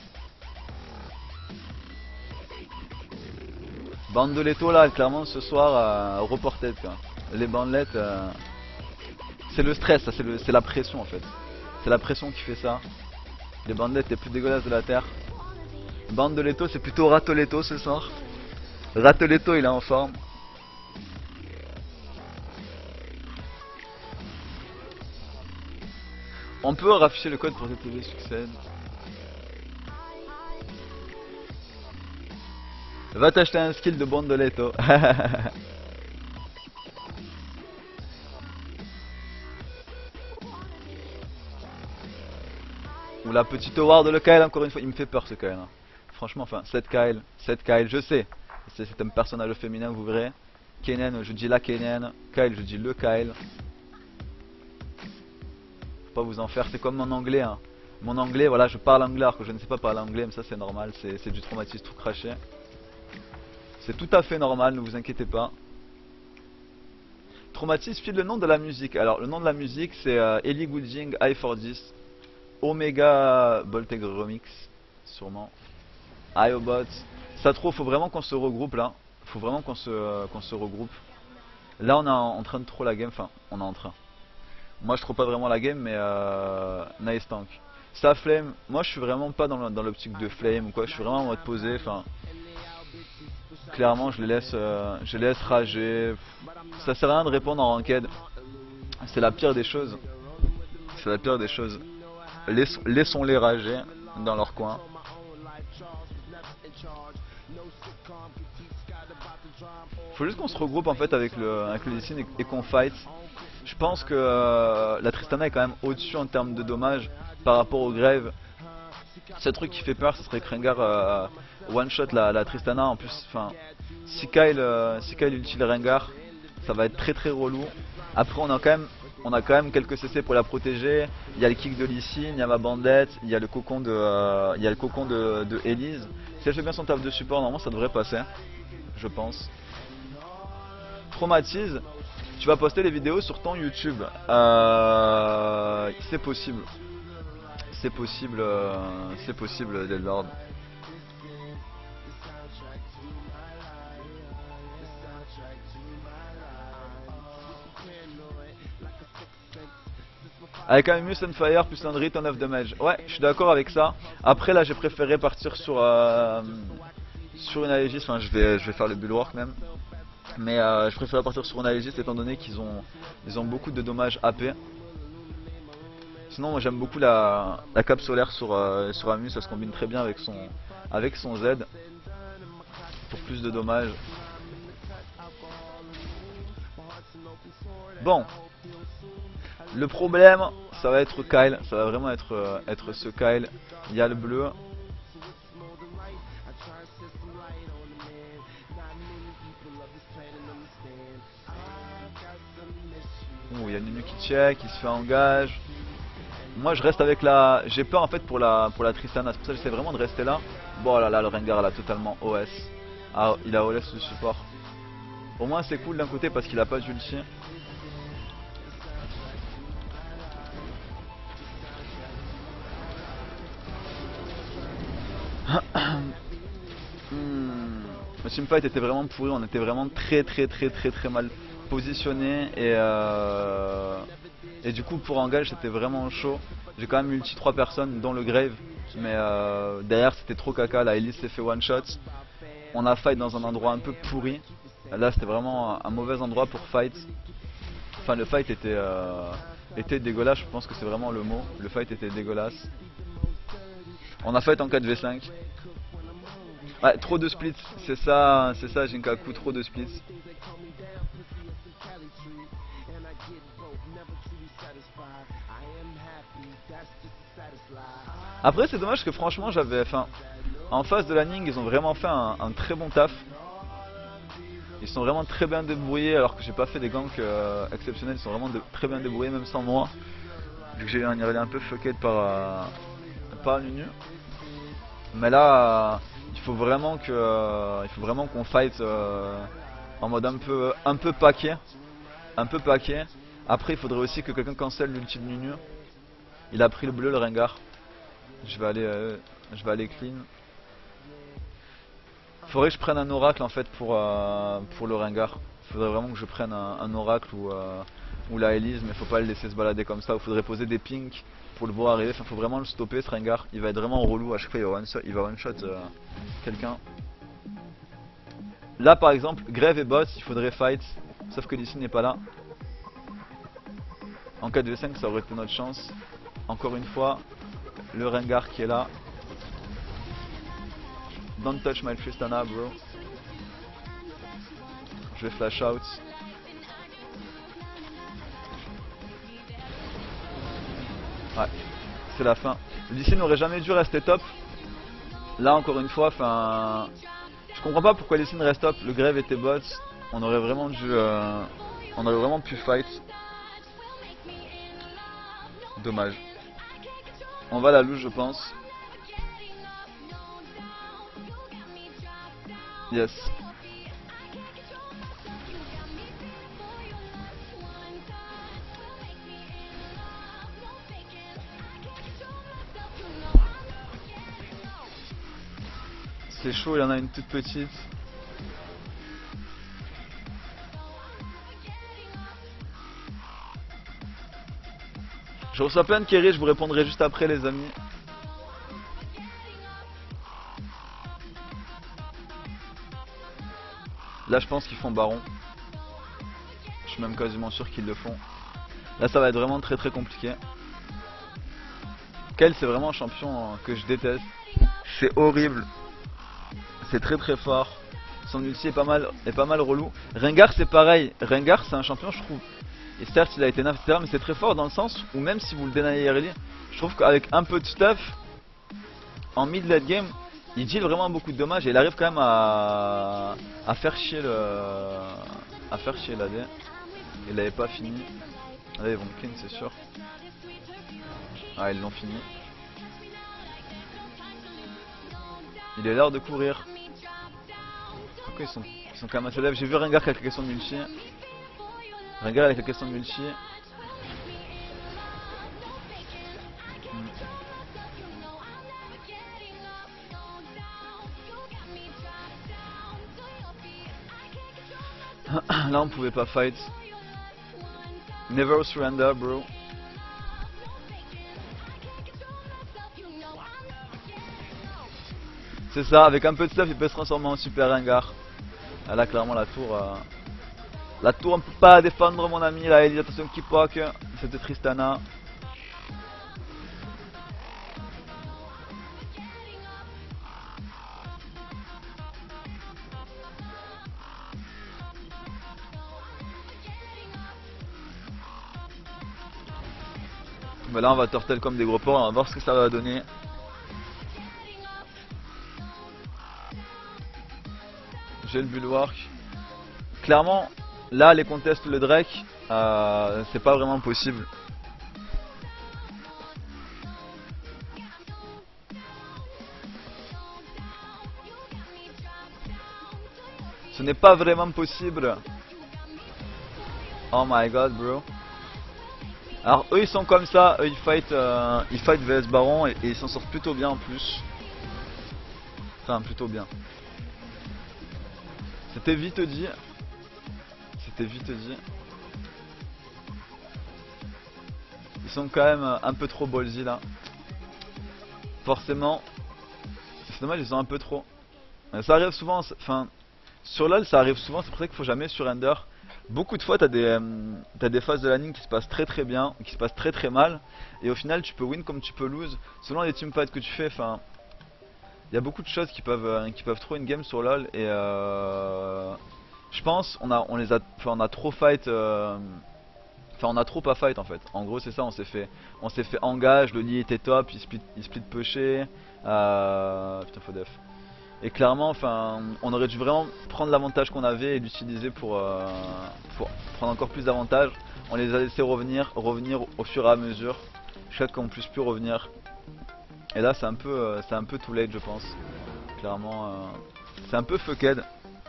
Bandoletto là clairement ce soir euh, reported quoi. Les bandelettes euh, c'est le stress, c'est la pression en fait. C'est la pression qui fait ça. Les bandelettes les plus dégueulasses de la terre. Bandoletto c'est plutôt Ratoletto ce soir. Ratoletto il est en forme. On peut rafficher le code pour T T V succède. Va t'acheter un skill de Bandoletto. Ou la petite Howard de le Kyle encore une fois. Il me fait peur ce Kyle hein. Franchement enfin cette Kyle, cette Kyle je sais. C'est un personnage féminin vous verrez. Kennen je dis la Kennen. Kyle je dis le Kyle. Faut pas vous en faire, c'est comme mon anglais hein. Mon anglais voilà je parle anglais alors que je ne sais pas parler anglais. Mais ça c'est normal, c'est du traumatisme tout craché. C'est tout à fait normal, ne vous inquiétez pas. Traumatisme file le nom de la musique. Alors le nom de la musique c'est euh, Ellie Goulding I four dix Omega Bolteg Remix sûrement. Iobot. Ça trop, faut vraiment qu'on se regroupe là. Faut vraiment qu'on se, euh, qu'on se regroupe. Là on est en train de trop la game, enfin on est en train. Moi je trouve pas vraiment la game mais euh, nice tank. Ça flame, moi je suis vraiment pas dans l'optique de flame ou quoi, je suis vraiment en mode posé, enfin. Clairement, je les laisse, euh, je les laisse rager. Ça sert à rien de répondre en ranked. C'est la pire des choses. C'est la pire des choses. Laisse, laissons-les rager dans leur coin. Faut juste qu'on se regroupe en fait avec le, avec le Lee Sin et, et qu'on fight. Je pense que euh, la Tristana est quand même au-dessus en termes de dommages par rapport au Grave. C'est truc qui fait peur, ce serait que Rengar euh, one shot la, la Tristana. En plus, enfin, si Kyle, euh, si Kyle ulti le Rengar, ça va être très très relou. Après, on a quand même, on a quand même quelques C C pour la protéger. Il y a le kick de Lee Sin, il y a ma bandette, il y a le cocon de, euh, il y a le cocon de, de Elise. Si elle fait bien son taf de support, normalement ça devrait passer, je pense. Traumatise, tu vas poster les vidéos sur ton YouTube. Euh, c'est possible. C'est possible, euh, c'est possible, Deadlord. Avec un Mus and Fire plus un Return of Damage. Ouais, je suis d'accord avec ça. Après là j'ai préféré partir sur euh, sur une Aegis. Enfin je vais, je vais faire le bulwark même. Mais euh, je préfère partir sur une Aegis étant donné qu'ils ont, ils ont beaucoup de dommages A P. Sinon moi j'aime beaucoup la, la cape solaire sur, euh, sur Amus, ça se combine très bien avec son, avec son Z. Pour plus de dommages. Bon. Le problème ça va être Kyle, ça va vraiment être, euh, être ce Kyle. Il y a le bleu. Oh, il y a Nunu qui check, il se fait engage. Moi je reste avec la... J'ai peur en fait pour la, pour la Tristana, c'est pour ça que j'essaie vraiment de rester là. Bon là là, le Rengar elle a totalement O S. Ah, il a O S le support. Au moins c'est cool d'un côté parce qu'il a pas d'ulti. hmm. Le teamfight était vraiment pourri, on était vraiment très très très très très mal positionné et euh... et du coup pour engage c'était vraiment chaud. J'ai quand même ulti trois personnes dont le Grave, mais euh... derrière c'était trop caca, la Elise s'est fait one shot. On a fight dans un endroit un peu pourri. Là c'était vraiment un mauvais endroit pour fight. Enfin le fight était euh... était dégueulasse, je pense que c'est vraiment le mot. Le fight était dégueulasse. On a fight en quatre v cinq. Ouais, trop de splits, c'est ça, c'est ça Jinkaku, trop de splits. Après c'est dommage que franchement j'avais, enfin, en face de la Ning ils ont vraiment fait un, un très bon taf. Ils sont vraiment très bien débrouillés alors que j'ai pas fait des ganks euh, exceptionnels, ils sont vraiment de, très bien débrouillés même sans moi. Vu que j'ai un early un peu fucked par, euh, par Nunu. Mais là... Euh, Il faut vraiment que, euh, il faut vraiment qu'on fight euh, en mode un peu, un peu paquet, un peu paquet. Après, il faudrait aussi que quelqu'un cancelle l'ulti de Nunu. Il a pris le bleu, le Rengar. Je vais aller, euh, je vais aller clean. Faudrait que je prenne un oracle en fait pour, euh, pour le Rengar. Il faudrait vraiment que je prenne un, un oracle ou, euh, ou la Elise, mais faut pas le laisser se balader comme ça. Il faudrait poser des pinks pour le voir arriver. Enfin, faut vraiment le stopper ce Rengar. Il va être vraiment relou à chaque fois. Il va one shot, il va one shot euh, quelqu'un. Là par exemple, Grave et Boss, il faudrait fight. Sauf que Lee Sin n'est pas là. En quatre v cinq, ça aurait été notre chance. Encore une fois, le Rengar qui est là. Don't touch my Tristana, bro. Je vais flash out. Ouais, c'est la fin. Lee Sin n'aurait jamais dû rester top. Là encore une fois, enfin, je comprends pas pourquoi Lee Sin reste top. Le Grave était bot. On aurait vraiment dû, euh... on aurait vraiment pu fight. Dommage. On va à la louche, je pense. Yes. C'est chaud, il y en a une toute petite. Je reçois plein de carry, je vous répondrai juste après les amis. Là je pense qu'ils font baron. Je suis même quasiment sûr qu'ils le font. Là ça va être vraiment très très compliqué. Kel c'est vraiment un champion que je déteste. C'est horrible. C'est très très fort. Son ulti est pas mal, est pas mal relou. Rengar c'est pareil. Rengar c'est un champion je trouve. Et certes il a été nerf et cetera. Mais c'est très fort dans le sens où même si vous le dénaillez early, je trouve qu'avec un peu de stuff, en mid late game, il deal vraiment beaucoup de dommages et il arrive quand même à, à faire chier le, à faire chier l'A D. Il l'avait pas fini. Là ils vont clean c'est sûr. Ah ils l'ont fini. Il est l'heure de courir. Pourquoi ils sont, ils sont quand même assez lèvres. J'ai vu Rengar qui a claqué son ulti. Rengar avec la question de multi. Là on pouvait pas fight. Never surrender bro. C'est ça, avec un peu de stuff il peut se transformer en super Rengar. Ah, là clairement la tour euh... La tour on peut pas défendre mon ami là, Ellie, attention qui poke. C'était Tristana. Mais là on va turtle comme des gros porcs, on va voir ce que ça va donner. J'ai le bulwark. Clairement, là les contests le Drake, euh, c'est pas vraiment possible. Ce n'est pas vraiment possible. Oh my god bro. Alors eux ils sont comme ça, eux ils fight, euh, ils fight V S Baron et, et ils s'en sortent plutôt bien en plus. Enfin plutôt bien. C'était vite dit. C'était vite dit. Ils sont quand même un peu trop ballsy là. Forcément. C'est dommage ils sont un peu trop. Ça arrive souvent, enfin sur LoL ça arrive souvent, c'est pour ça qu'il faut jamais surrender. Beaucoup de fois t'as des, euh, t'as des phases de laning qui se passent très très bien, qui se passent très très mal. Et au final tu peux win comme tu peux lose, selon les teamfights que tu fais, enfin. Il y a beaucoup de choses qui peuvent, euh, qui peuvent trop une game sur LoL et euh, je pense on a on les a enfin on a trop fight euh, enfin on a trop pas fight en fait. En gros c'est ça, on s'est fait on s'est fait engage, le lit était top, il split il split pusher euh, putain faut def. Et clairement enfin on aurait dû vraiment prendre l'avantage qu'on avait et l'utiliser pour, euh, pour prendre encore plus d'avantages. On les a laissés revenir revenir au fur et à mesure jusqu'à qu'on puisse plus revenir. Et là c'est un peu euh, c'est un peu too late je pense. Clairement euh, c'est un peu fucked.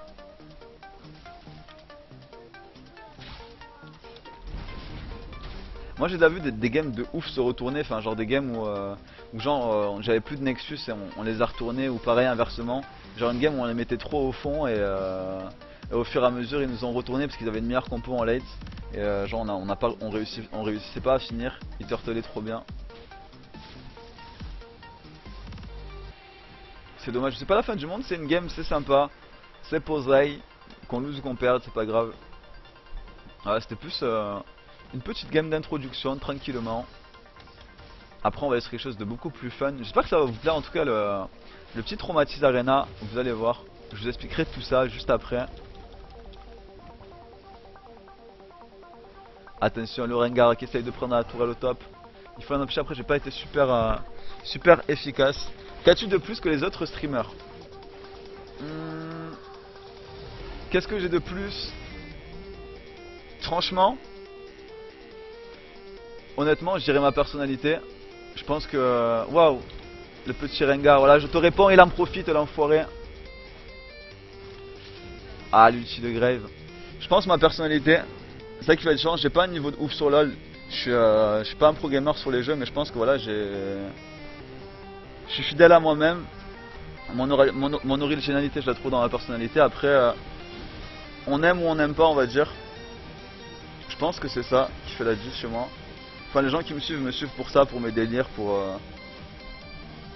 Moi j'ai déjà vu des, des games de ouf se retourner, enfin genre des games où, euh, où genre euh, j'avais plus de Nexus et on, on les a retournés, ou pareil inversement. Genre une game où on les mettait trop au fond et, euh, et au fur et à mesure ils nous ont retourné parce qu'ils avaient une meilleure compo en late. Et euh, genre on, a, on, a pas, on, réussit, on réussissait pas à finir, ils turtelaient trop bien. C'est dommage, c'est pas la fin du monde, c'est une game, c'est sympa. C'est poserai, qu'on lose ou qu'on perde, c'est pas grave. Ouais, c'était plus euh, une petite game d'introduction, tranquillement. Après on va aller sur quelque chose de beaucoup plus fun. J'espère que ça va vous plaire en tout cas le, le petit Traumatise Arena, vous allez voir. Je vous expliquerai tout ça juste après. Attention, le Rengar qui essaye de prendre la tourelle au top. Il faut un option, après j'ai pas été super, euh, super efficace. Qu'as-tu de plus que les autres streamers? hmm, Qu'est-ce que j'ai de plus? Franchement, honnêtement, je dirais ma personnalité. Je pense que... Waouh, le petit Rengar, voilà, je te réponds, il en profite, l'enfoiré. Ah, l'ulti de Grave. Je pense ma personnalité, c'est ça qui fait la différence. J'ai pas un niveau de ouf sur LoL. Je suis, euh, je suis pas un pro gamer sur les jeux, mais je pense que voilà, j'ai... Je suis fidèle à moi-même. Mon, mon, mon originalité, je la trouve dans la personnalité. Après, euh, on aime ou on n'aime pas, on va dire. Je pense que c'est ça qui fait la diff chez moi. Enfin, les gens qui me suivent me suivent pour ça, pour mes délires, pour... Euh...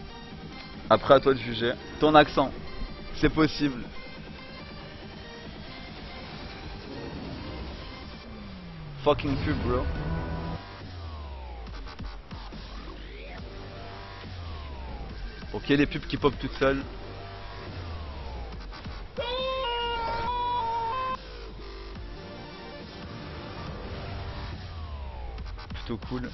Après, à toi de juger. Ton accent, c'est possible. fucking pub, bro. Ok, les pubs qui pop toutes seules. Plutôt cool.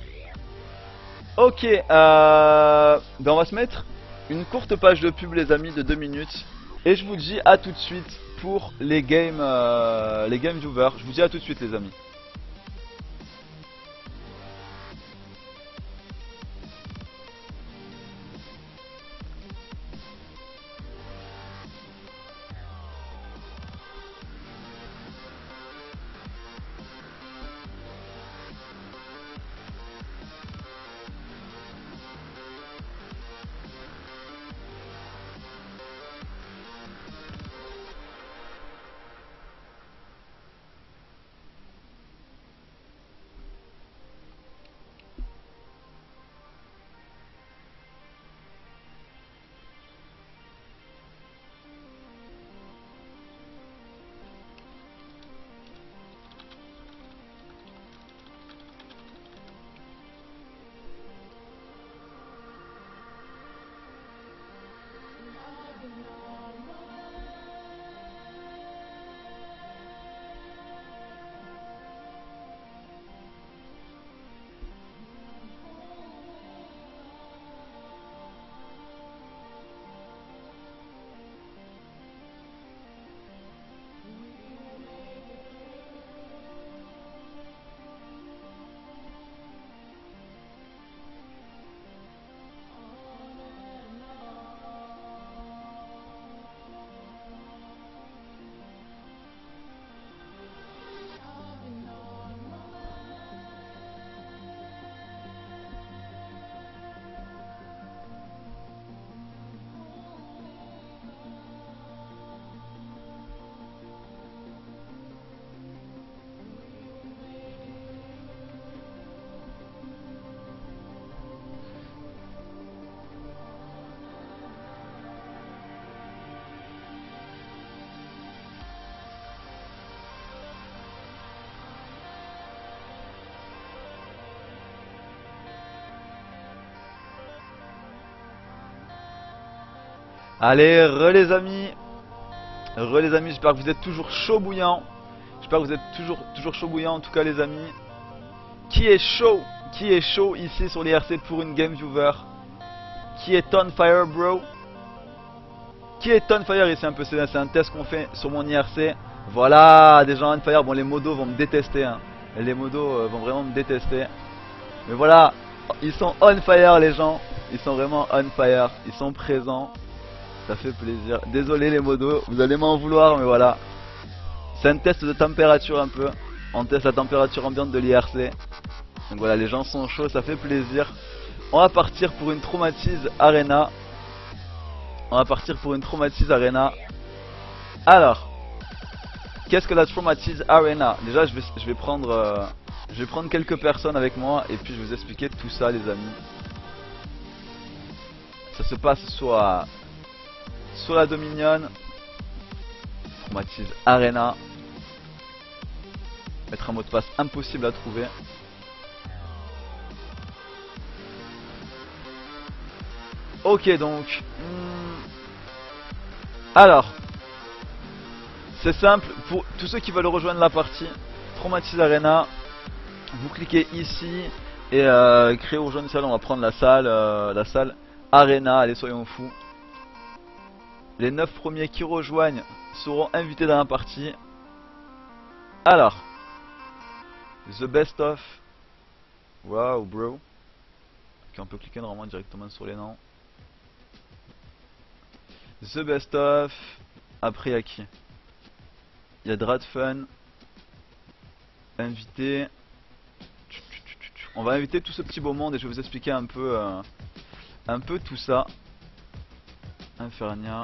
Ok, euh, ben on va se mettre une courte page de pub les amis de deux minutes. Et je vous dis à tout de suite pour les games, euh, les game viewers. Je vous dis à tout de suite les amis. Allez, re les amis, re les amis, j'espère que vous êtes toujours chaud bouillant. J'espère que vous êtes toujours, toujours chaud bouillant en tout cas les amis. Qui est chaud, qui est chaud ici sur l'I R C pour une game viewer? Qui est on fire bro? Qui est on fire ici un peu? C'est un test qu'on fait sur mon I R C. Voilà, des gens on fire. Bon, les modos vont me détester hein. Les modos euh, vont vraiment me détester. Mais voilà, ils sont on fire les gens. Ils sont vraiment on fire, ils sont présents. Ça fait plaisir. Désolé les modos, vous allez m'en vouloir, mais voilà. C'est un test de température un peu. On teste la température ambiante de l'I R C. Donc voilà, les gens sont chauds, ça fait plaisir. On va partir pour une traumatise arena. On va partir pour une traumatise arena. Alors, qu'est-ce que la traumatise arena? Déjà, je vais, je vais prendre, euh, je vais prendre quelques personnes avec moi et puis je vais vous expliquer tout ça, les amis. Ça se passe soit sur la Dominion, traumatise arena. Mettre un mot de passe impossible à trouver. Ok donc. Hmm. Alors. C'est simple. Pour tous ceux qui veulent rejoindre la partie Traumatise Arena, vous cliquez ici. Et euh, créer ou rejoindre une salle. On va prendre la salle. Euh, la salle Arena. Allez soyons fous. Les neuf premiers qui rejoignent seront invités dans la partie. Alors. The best of. Wow bro. Ok, on peut cliquer normalement directement sur les noms. The best of. Après il y a qui? Il y a Dradfun. Invité. On va inviter tout ce petit beau monde et je vais vous expliquer un peu euh, un peu tout ça. Infernia.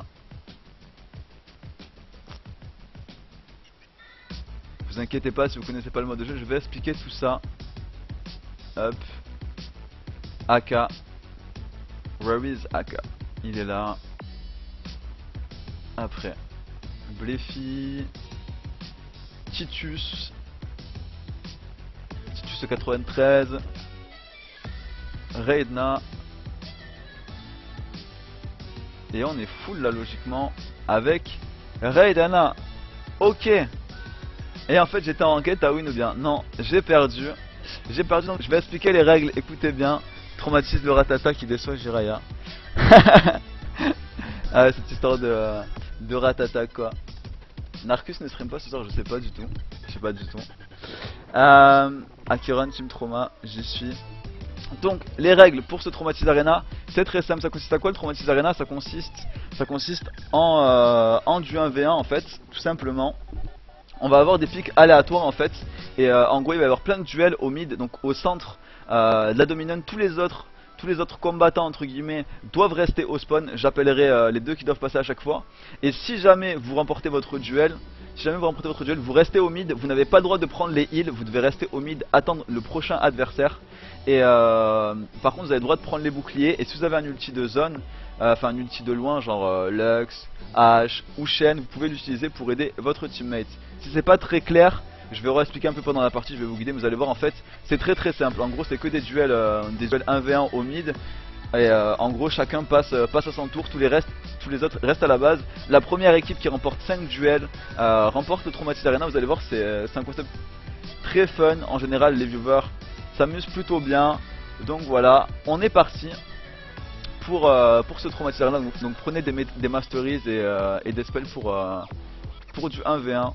Vous inquiétez pas si vous connaissez pas le mode de jeu, je vais expliquer tout ça. Hop. Aka. Where is Aka? Il est là. Après. Bleffy. Titus. juste quatre-vingt-treize. Reidna. Et on est full là logiquement avec Reidana. Ok. Et en fait j'étais en enquête à win ou bien. Non, j'ai perdu. J'ai perdu donc je vais expliquer les règles. Écoutez bien. Traumatise le Ratata qui déçoit Jiraya. Ah ouais, cette histoire de, de Ratata quoi. Narcus ne stream pas ce soir, je sais pas du tout. Je sais pas du tout. Euh, Akiron, Team Trauma, j'y suis. Donc les règles pour ce Traumatise Arena, c'est très simple. Ça consiste à quoi le Traumatise Arena? Ça consiste, ça consiste en, euh, en du un v un en fait, tout simplement. On va avoir des pics aléatoires en fait. Et euh, en gros il va y avoir plein de duels au mid, donc au centre euh, de la dominante. Tous les autres Tous les autres combattants entre guillemets doivent rester au spawn. J'appellerai euh, les deux qui doivent passer à chaque fois. Et si jamais vous remportez votre duel, si jamais vous remportez votre duel, vous restez au mid. Vous n'avez pas le droit de prendre les heals. Vous devez rester au mid, attendre le prochain adversaire. Et euh, par contre vous avez le droit de prendre les boucliers. Et si vous avez un ulti de zone, euh, enfin un ulti de loin genre euh, Lux, Ashe ou Shen, vous pouvez l'utiliser pour aider votre teammate. Si c'est pas très clair, je vais réexpliquer un peu pendant la partie, je vais vous guider, vous allez voir en fait c'est très très simple. En gros c'est que des duels, euh, des duels un v un au mid. Et euh, en gros chacun passe, euh, passe à son tour, tous les, restes, tous les autres restent à la base. La première équipe qui remporte cinq duels euh, remporte le Traumatise Arena. Vous allez voir c'est euh, un concept très fun. En général les viewers s'amusent plutôt bien. Donc voilà, on est parti pour, euh, pour ce Traumatise Arena. Donc, donc prenez des, des masteries et, euh, et des spells pour, euh, pour du un v un.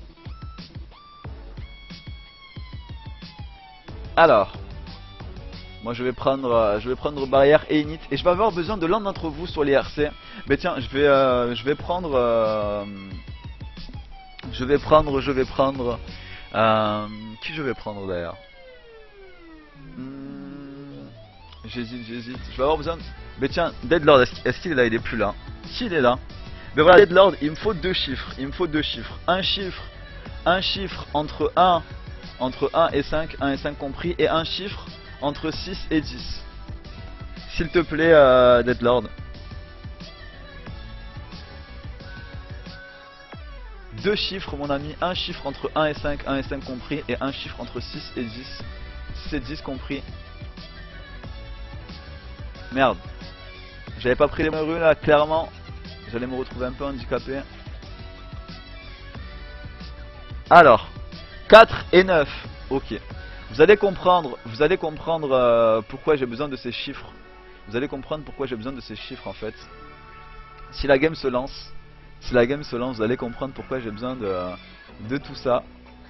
Alors, moi je vais prendre, euh, je vais prendre barrière et init et je vais avoir besoin de l'un d'entre vous sur les R C. Mais tiens, je vais, euh, je vais prendre, euh, je vais prendre, je vais prendre, euh, qui je vais prendre d'ailleurs. hmm, J'hésite, j'hésite. Je vais avoir besoin. De... Mais tiens, Deadlord, est-ce qu'il est là? Il est plus là. S'il est là. Mais voilà, Deadlord, il me faut deux chiffres. Il me faut deux chiffres. Un chiffre, un chiffre entre un. Entre un et cinq, un et cinq compris, et un chiffre entre six et dix. S'il te plaît, euh, Deadlord. Deux chiffres, mon ami, un chiffre entre un et cinq, un et cinq compris, et un chiffre entre six et dix. six et dix compris. Merde. J'avais pas pris les rues là, clairement. J'allais me retrouver un peu handicapé. Alors. quatre et neuf, ok. Vous allez comprendre, vous allez comprendre euh, pourquoi j'ai besoin de ces chiffres. Vous allez comprendre pourquoi j'ai besoin de ces chiffres en fait. Si la game se lance, si la game se lance, vous allez comprendre pourquoi j'ai besoin de, de tout ça.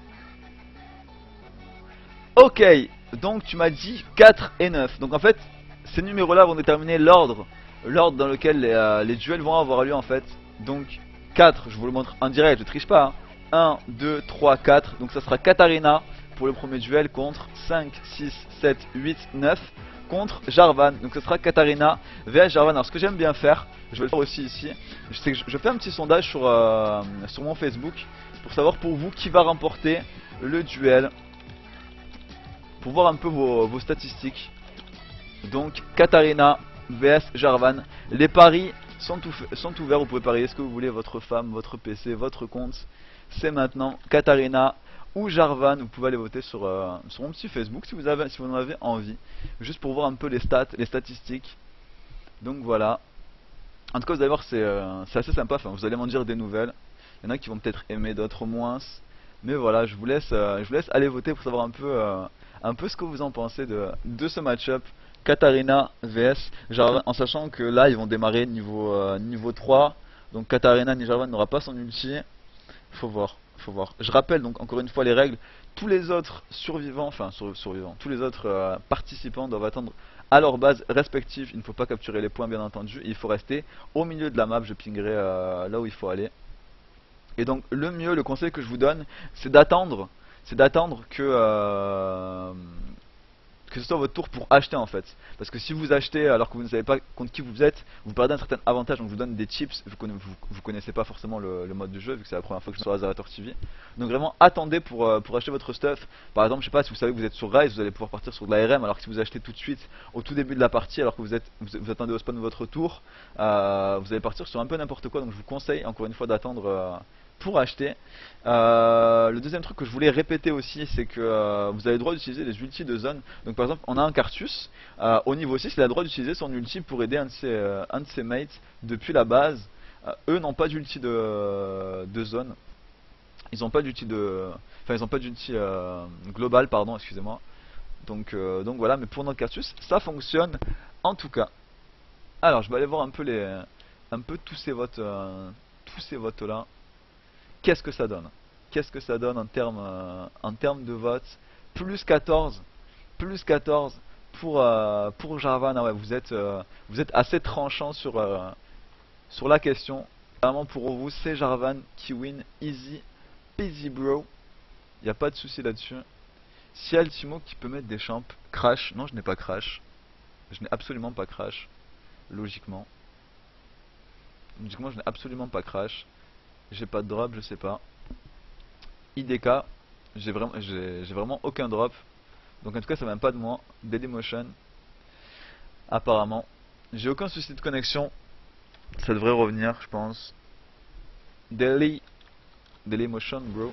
Ok, donc tu m'as dit quatre et neuf. Donc en fait, ces numéros-là vont déterminer l'ordre, l'ordre dans lequel les, euh, les duels vont avoir lieu en fait. Donc quatre, je vous le montre en direct, je triche pas. Hein. un, deux, trois, quatre, donc ça sera Katarina pour le premier duel contre cinq, six, sept, huit, neuf contre Jarvan. Donc ce sera Katarina vs Jarvan. Alors ce que j'aime bien faire, je vais le faire aussi ici, c'est que je fais un petit sondage sur, euh, sur mon Facebook pour savoir pour vous qui va remporter le duel, pour voir un peu vos, vos statistiques. Donc Katarina vs Jarvan, les paris sont, sont ouverts, vous pouvez parier ce que vous voulez, votre femme, votre P C, votre compte. C'est maintenant Katarina ou Jarvan. Vous pouvez aller voter sur, euh, sur mon petit Facebook si vous, avez, si vous en avez envie. Juste pour voir un peu les stats, les statistiques. Donc voilà. En tout cas vous allez voir c'est euh, assez sympa, enfin, vous allez m'en dire des nouvelles. Il y en a qui vont peut-être aimer, d'autres moins. Mais voilà, je vous laisse, euh, je vous laisse aller voter pour savoir un peu, euh, un peu ce que vous en pensez de, de ce match-up. Katarina vs Jarvan, en sachant que là ils vont démarrer niveau, euh, niveau trois. Donc Katarina ni Jarvan n'aura pas son ulti. Faut voir, faut voir. Je rappelle donc encore une fois les règles. Tous les autres survivants, enfin sur, survivants, tous les autres euh, participants doivent attendre à leur base respective. Il ne faut pas capturer les points bien entendu. Il faut rester au milieu de la map. Je pingerai euh, là où il faut aller. Et donc le mieux, le conseil que je vous donne, c'est d'attendre, c'est d'attendre que euh, que ce soit votre tour pour acheter en fait. Parce que si vous achetez alors que vous ne savez pas contre qui vous êtes, vous perdez un certain avantage. Donc je vous donne des tips, vous connaissez, vous, vous connaissez pas forcément le, le mode du jeu vu que c'est la première fois que je suis sur Azerator T V. Donc vraiment attendez pour, euh, pour acheter votre stuff. Par exemple je sais pas, si vous savez que vous êtes sur Rise, vous allez pouvoir partir sur de la R M. Alors que si vous achetez tout de suite au tout début de la partie, alors que vous, êtes, vous, vous attendez au spawn de votre tour, euh, vous allez partir sur un peu n'importe quoi. Donc je vous conseille encore une fois d'attendre euh, pour acheter. Euh, le deuxième truc que je voulais répéter aussi, c'est que euh, vous avez le droit d'utiliser les ultis de zone. Donc par exemple, on a un Cartus, euh, au niveau six, il a le droit d'utiliser son ulti pour aider un de ses, euh, un de ses mates depuis la base. Euh, eux n'ont pas d'ulti de, de zone. Ils n'ont pas d'ulti de... Enfin, ils n'ont pas d'ulti euh, global, pardon, excusez-moi. Donc, euh, donc voilà, mais pour notre Cartus, ça fonctionne en tout cas. Alors, je vais aller voir un peu les, un peu tous ces votes, euh, tous ces votes là. Qu'est-ce que ça donne? Qu'est-ce que ça donne en termes, euh, en termes de votes? Plus quatorze, plus quatorze pour euh, pour Jarvan. Ah ouais, vous êtes, euh, vous êtes assez tranchant sur euh, sur la question. Vraiment pour vous, c'est Jarvan qui win easy peasy bro. Il n'y a pas de souci là-dessus. Si Altimo qui peut mettre des champs, crash. Non, je n'ai pas crash. Je n'ai absolument pas crash. Logiquement. Logiquement, je n'ai absolument pas crash. J'ai pas de drop, je sais pas. I D K, j'ai vraiment, j'ai vraiment aucun drop. Donc en tout cas, ça vient pas de moi. Dailymotion, apparemment. J'ai aucun souci de connexion. Ça devrait revenir, je pense. Daily, Dailymotion, bro.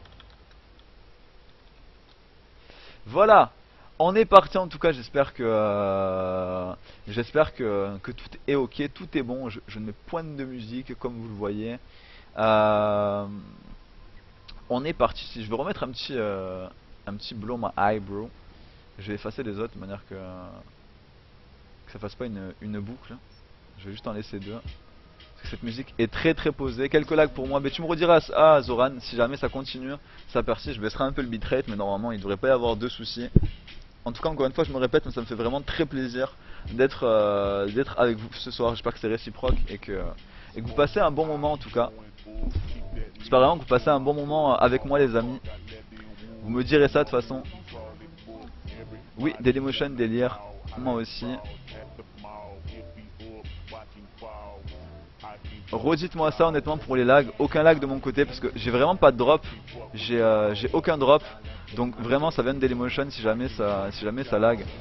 Voilà, on est parti en tout cas. J'espère que euh, j'espère que, que tout est ok, tout est bon. Je, je ne mets point de musique comme vous le voyez. Euh, on est parti. Si je veux remettre un petit euh, un petit blow my eyebrow, je vais effacer les autres de manière que, que ça fasse pas une, une boucle. Je vais juste en laisser deux. Parce que cette musique est très très posée. Quelques lags pour moi, mais tu me rediras ah Zoran, si jamais ça continue, ça persiste, je baisserai un peu le bitrate, mais normalement il devrait pas y avoir de soucis. En tout cas, encore une fois, je me répète, mais ça me fait vraiment très plaisir d'être euh, d'être avec vous ce soir. J'espère que c'est réciproque et que, et que vous passez un bon moment en tout cas. J'espère vraiment que vous passez un bon moment avec moi les amis. Vous me direz ça de toute façon. Oui, Dailymotion, délire, moi aussi. Redites-moi ça honnêtement pour les lags. Aucun lag de mon côté parce que j'ai vraiment pas de drop. J'ai euh, j'ai aucun drop. Donc vraiment ça vient de Dailymotion si jamais ça, si jamais ça lag.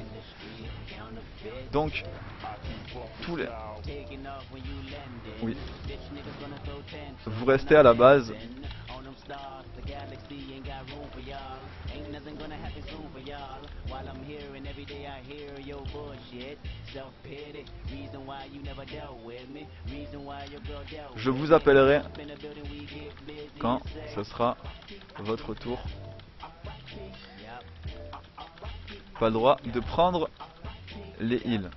Donc tous les... Oui. Vous restez à la base. Je vous appellerai quand ce sera votre tour. Pas le droit de prendre les heals.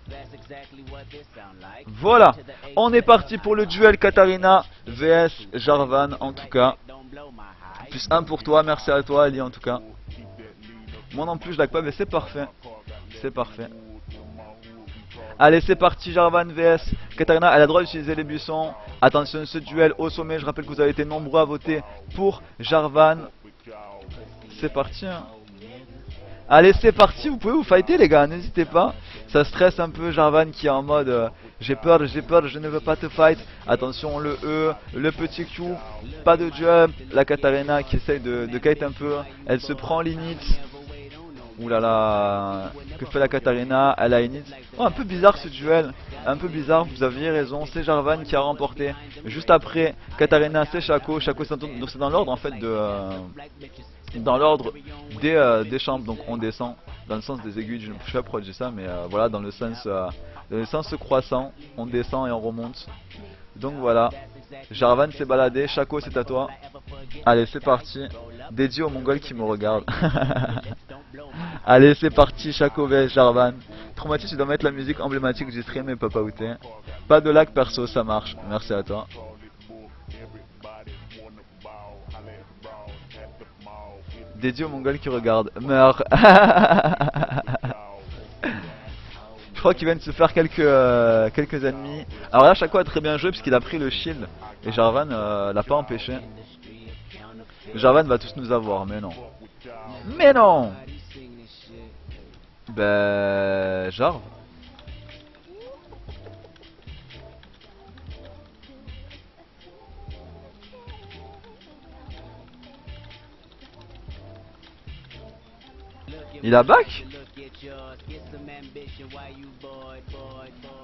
Voilà, on est parti pour le duel Katarina vs Jarvan en tout cas. Plus un pour toi, merci à toi Ali en tout cas. Moi non plus je lag pas, mais c'est parfait. C'est parfait. Allez c'est parti, Jarvan vs Katarina. Elle a le droit d'utiliser les buissons. Attention ce duel au sommet, je rappelle que vous avez été nombreux à voter pour Jarvan. C'est parti hein. Allez c'est parti, vous pouvez vous fighter les gars, n'hésitez pas. Ça stresse un peu Jarvan qui est en mode euh, j'ai peur, j'ai peur, je ne veux pas te fight. Attention le E, le petit Q, pas de jump. La Katarina qui essaye de, de kite un peu, elle se prend l'init. Ouh là là, que fait la Katarina? Elle a init. Oh un peu bizarre ce duel, un peu bizarre, vous aviez raison, c'est Jarvan qui a remporté. Juste après, Katarina c'est Shaco, Shaco c'est donc c'est dans l'ordre en fait de... Euh, dans l'ordre des, euh, des chambres, donc on descend dans le sens des aiguilles, je ne sais pas pourquoi je dis ça, mais euh, voilà, dans le sens euh, dans le sens croissant, on descend et on remonte. Donc voilà, Jarvan s'est baladé, Shaco c'est à toi. Allez c'est parti, dédié aux mongols qui me regardent. Allez c'est parti, Shaco vs Jarvan. Traumatis, tu dois mettre la musique emblématique du stream et papa outé. Pas de lag perso, ça marche, merci à toi. Dédié aux mongols qui regardent. Meurs. Je crois qu'il vient de se faire quelques, euh, quelques ennemis. Alors là, Shaco a très bien joué puisqu'il a pris le shield. Et Jarvan euh, l'a pas empêché. Jarvan va tous nous avoir, mais non. Mais non. Ben... Jarv. Il a back?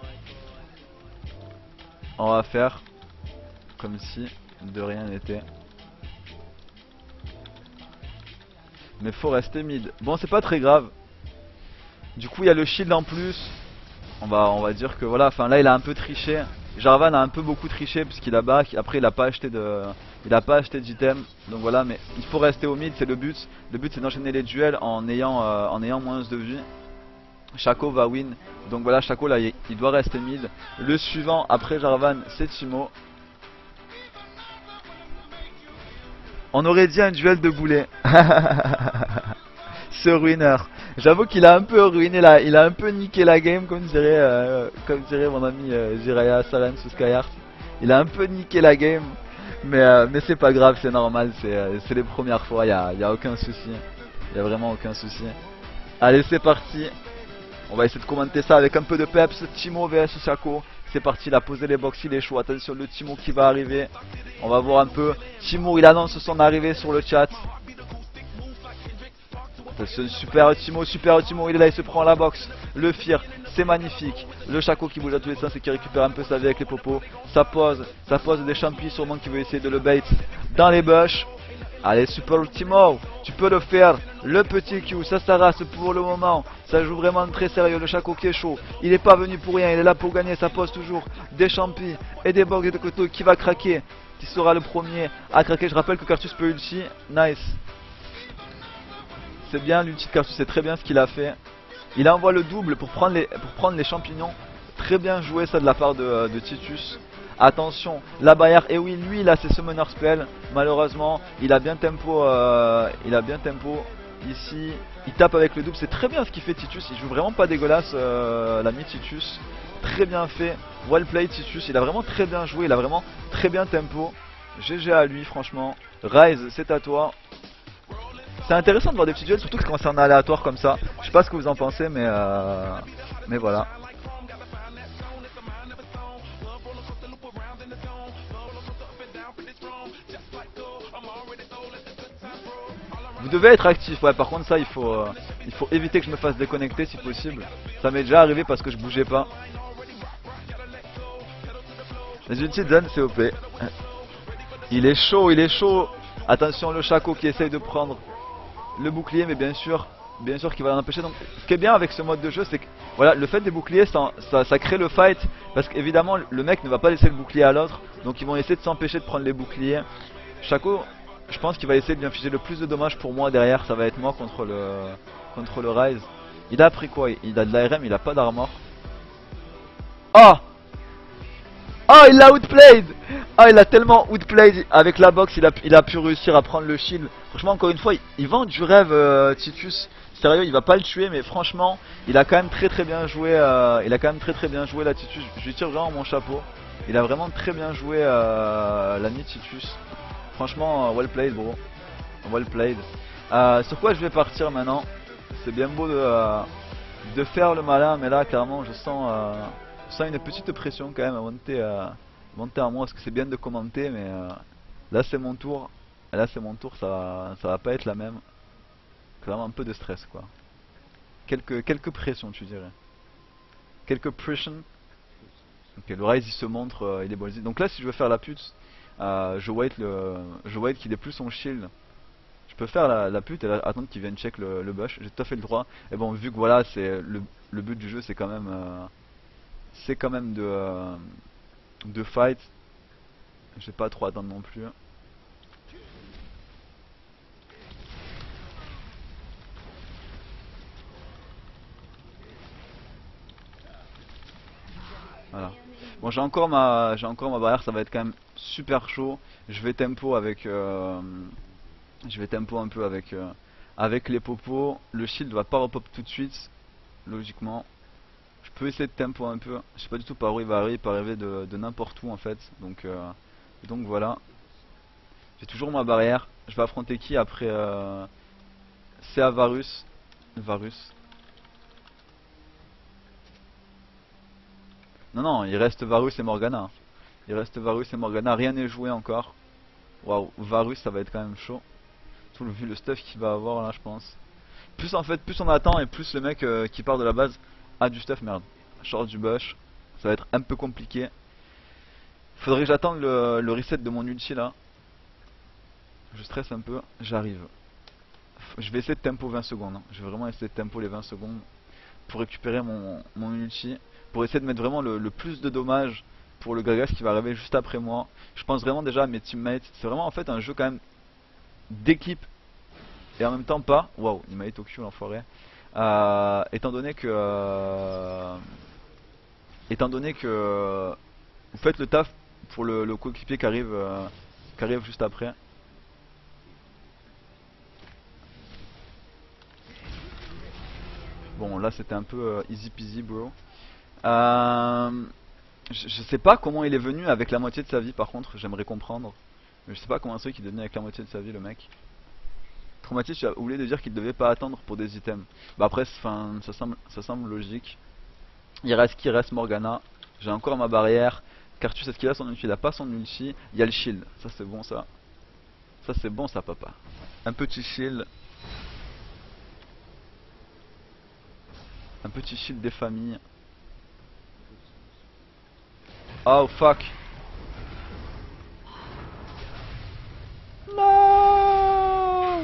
On va faire comme si de rien n'était. Mais faut rester mid. Bon, c'est pas très grave. Du coup, il y a le shield en plus. On va, on va dire que voilà, enfin là il a un peu triché. Jarvan a un peu beaucoup triché puisqu'il a back. Après il a pas acheté de, il a pas acheté d'item. Donc voilà, mais il faut rester au mid, c'est le but. Le but c'est d'enchaîner les duels en ayant, euh, en ayant moins de vie. Shaco va win. Donc voilà, Shaco là il, il doit rester mid. Le suivant après Jarvan c'est Timo. On aurait dit un duel de boulets. Ce ruineur. J'avoue qu'il a un peu ruiné la, il a un peu niqué la game comme dirait, euh, comme dirait mon ami euh, Jiraya Saren sous Skyheart. Il a un peu niqué la game, mais euh, mais c'est pas grave, c'est normal, c'est euh, c'est les premières fois, y a, y a aucun souci, y a vraiment aucun souci. Allez c'est parti, on va essayer de commenter ça avec un peu de peps. Timo vs Shaco, c'est parti, il a posé les box, il est chaud. Attention le Timo qui va arriver, on va voir un peu. Timo il annonce son arrivée sur le chat. Attention, super Timo, super Timo, il est là, il se prend la box. Le Fear, c'est magnifique. Le Shaco qui bouge à tous les sens et qui récupère un peu sa vie avec les popos. Ça pose, ça pose des champis sûrement qui veut essayer de le bait dans les bush. Allez super Timo, tu peux le faire. Le petit Q, ça s'arrache pour le moment. Ça joue vraiment très sérieux, le Shaco qui est chaud. Il est pas venu pour rien, il est là pour gagner. Ça pose toujours des champis et des box de côté qui va craquer. Qui sera le premier à craquer. Je rappelle que Cartus peut ulti. Nice. C'est bien l'ulti de Cartus, c'est très bien ce qu'il a fait. Il envoie le double pour prendre les, pour prendre les champignons. Très bien joué ça de la part de, de Titus. Attention, la barrière, et oui lui il a ses summoner spell. Malheureusement il a bien tempo, euh, il a bien tempo ici. Il tape avec le double, c'est très bien ce qu'il fait Titus. Il joue vraiment pas dégueulasse euh, l'ami Titus. Très bien fait, well played Titus. Il a vraiment très bien joué, il a vraiment très bien tempo. G G à lui franchement. Rise c'est à toi. C'est intéressant de voir des petits duels, surtout quand c'est en aléatoire comme ça. Je sais pas ce que vous en pensez, mais euh... mais voilà. Vous devez être actif, ouais. Par contre, ça, il faut, euh... il faut éviter que je me fasse déconnecter si possible. Ça m'est déjà arrivé parce que je bougeais pas. Les ultis de Zen, c'est O P. Il est chaud, il est chaud. Attention, le Shaco qui essaye de prendre le bouclier, mais bien sûr, bien sûr qu'il va en empêcher. Donc, ce qui est bien avec ce mode de jeu, c'est que voilà, le fait des boucliers, ça, ça, ça crée le fight, parce qu'évidemment, le mec ne va pas laisser le bouclier à l'autre, donc ils vont essayer de s'empêcher de prendre les boucliers. Shaco, je pense qu'il va essayer de lui infliger le plus de dommages pour moi derrière. Ça va être moi contre le contre le Rise. Il a pris quoi? Il a de l'A R M, il a pas d'armor. Oh! Oh, il l'a outplayed! Oh, il a tellement outplayed avec la box, il a, il a pu réussir à prendre le shield. Franchement, encore une fois, il, il vend du rêve, euh, Titus. Sérieux, il va pas le tuer, mais franchement, il a quand même très très bien joué. Euh, il a quand même très très bien joué là, Titus. Je lui tire vraiment mon chapeau. Il a vraiment très bien joué euh, l'ami Titus. Franchement, well played, bro. Well played. Euh, sur quoi je vais partir maintenant? C'est bien beau de, euh, de faire le malin, mais là, clairement, je sens. Euh, Je sens une petite pression quand même à monter, euh, monter à moi, parce que c'est bien de commenter, mais euh, là c'est mon tour. Là c'est mon tour, ça va, ça va pas être la même. Clairement un peu de stress quoi. Quelques, quelques pressions tu dirais. Quelques pressions. Ok, le Rise il se montre, euh, il est ballsy. Donc là si je veux faire la pute, euh, je wait le, je wait qu'il ait plus son shield. Je peux faire la, la pute et là, attendre qu'il vienne check le, le bush. J'ai tout à fait le droit. Et bon vu que voilà c'est le, le but du jeu c'est quand même. Euh, C'est quand même de, euh, de fight. Je vais pas trop attendre non plus. Voilà. Bon j'ai encore ma j'ai encore ma barrière, ça va être quand même super chaud. Je vais tempo avec euh, je vais tempo un peu avec euh, avec les popos. Le shield va pas repop tout de suite, logiquement. Je peux essayer de tempo un peu. Je sais pas du tout par où il va arriver, il peut arriver de, de n'importe où en fait. Donc euh, donc voilà. J'ai toujours ma barrière. Je vais affronter qui après euh, c'est à Varus. Varus. Non non, il reste Varus et Morgana. Il reste Varus et Morgana, rien n'est joué encore. Waouh, Varus ça va être quand même chaud. Tout le vu le stuff qu'il va avoir là je pense. Plus en fait, plus on attend et plus le mec euh, qui part de la base a du stuff, merde. Short du bush, ça va être un peu compliqué. Faudrait que j'attende le, le reset de mon ulti là. Je stresse un peu, j'arrive. Je vais essayer de tempo vingt secondes. Hein. Je vais vraiment essayer de tempo les vingt secondes pour récupérer mon, mon ulti. Pour essayer de mettre vraiment le, le plus de dommages pour le Gragas qui va arriver juste après moi. Je pense vraiment déjà à mes teammates. C'est vraiment en fait un jeu quand même d'équipe. Et en même temps pas. Waouh, il m'a hit au cul l'enfoiré. Euh, étant donné que... Euh, étant donné que... Vous faites le taf pour le, le coéquipier qui arrive, euh, qui arrive juste après. Bon là c'était un peu euh, easy peasy bro. Euh, je, je sais pas comment il est venu avec la moitié de sa vie par contre, j'aimerais comprendre. Mais je sais pas comment c'est qu'il est venu avec la moitié de sa vie le mec. Traumatisme, j'ai oublié de dire qu'il devait pas attendre pour des items. Bah après fin, ça, semble, ça semble logique. Il reste qui reste Morgana. J'ai encore ma barrière. Cartus est-ce qu'il a son ulti? Il a pas son ulti. Il y a le shield, ça c'est bon ça. Ça c'est bon ça papa. Un petit shield. Un petit shield des familles. Oh fuck. Non.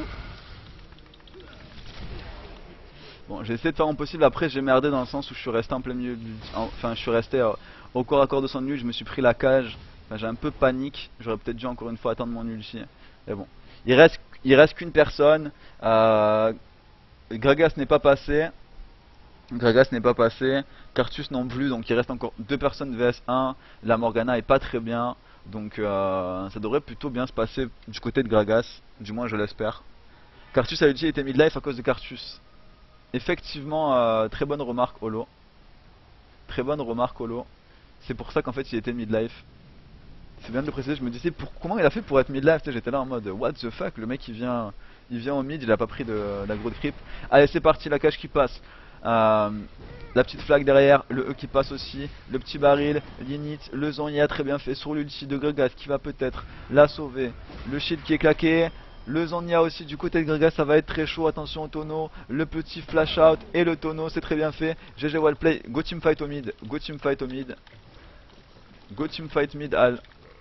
Bon j'ai essayé de faire mon possible. Après j'ai merdé dans le sens où je suis resté en plein milieu du... Enfin je suis resté euh, au corps à corps de son nul. Je me suis pris la cage. Enfin, j'ai un peu panique. J'aurais peut-être dû encore une fois attendre mon ulti. Mais bon. Il reste, il reste qu'une personne. euh, Gragas n'est pas passé. Gragas n'est pas passé, Cartus non plus, donc il reste encore deux personnes vs un. La Morgana est pas très bien, donc euh, ça devrait plutôt bien se passer du côté de Gragas, du moins je l'espère. Cartus a été mid-life à cause de Cartus. Effectivement, euh, très bonne remarque Holo. Très bonne remarque Holo. C'est pour ça qu'en fait il était mid-life. C'est bien de le préciser, je me disais pour, comment il a fait pour être mid-life. J'étais là en mode what the fuck, le mec il vient, il vient au mid, il a pas pris de l'aggro de creep. Allez c'est parti, la cage qui passe. Euh, la petite flag derrière, le E qui passe aussi, le petit baril, l'init, le Zonia très bien fait sur l'ulti de Gragas qui va peut-être la sauver. Le shield qui est claqué, le Zonia aussi du côté de Gragas, ça va être très chaud, attention au tonneau, le petit flash out et le tonneau, c'est très bien fait. G G well play, go team fight au mid, go team fight au mid, go team fight mid Al.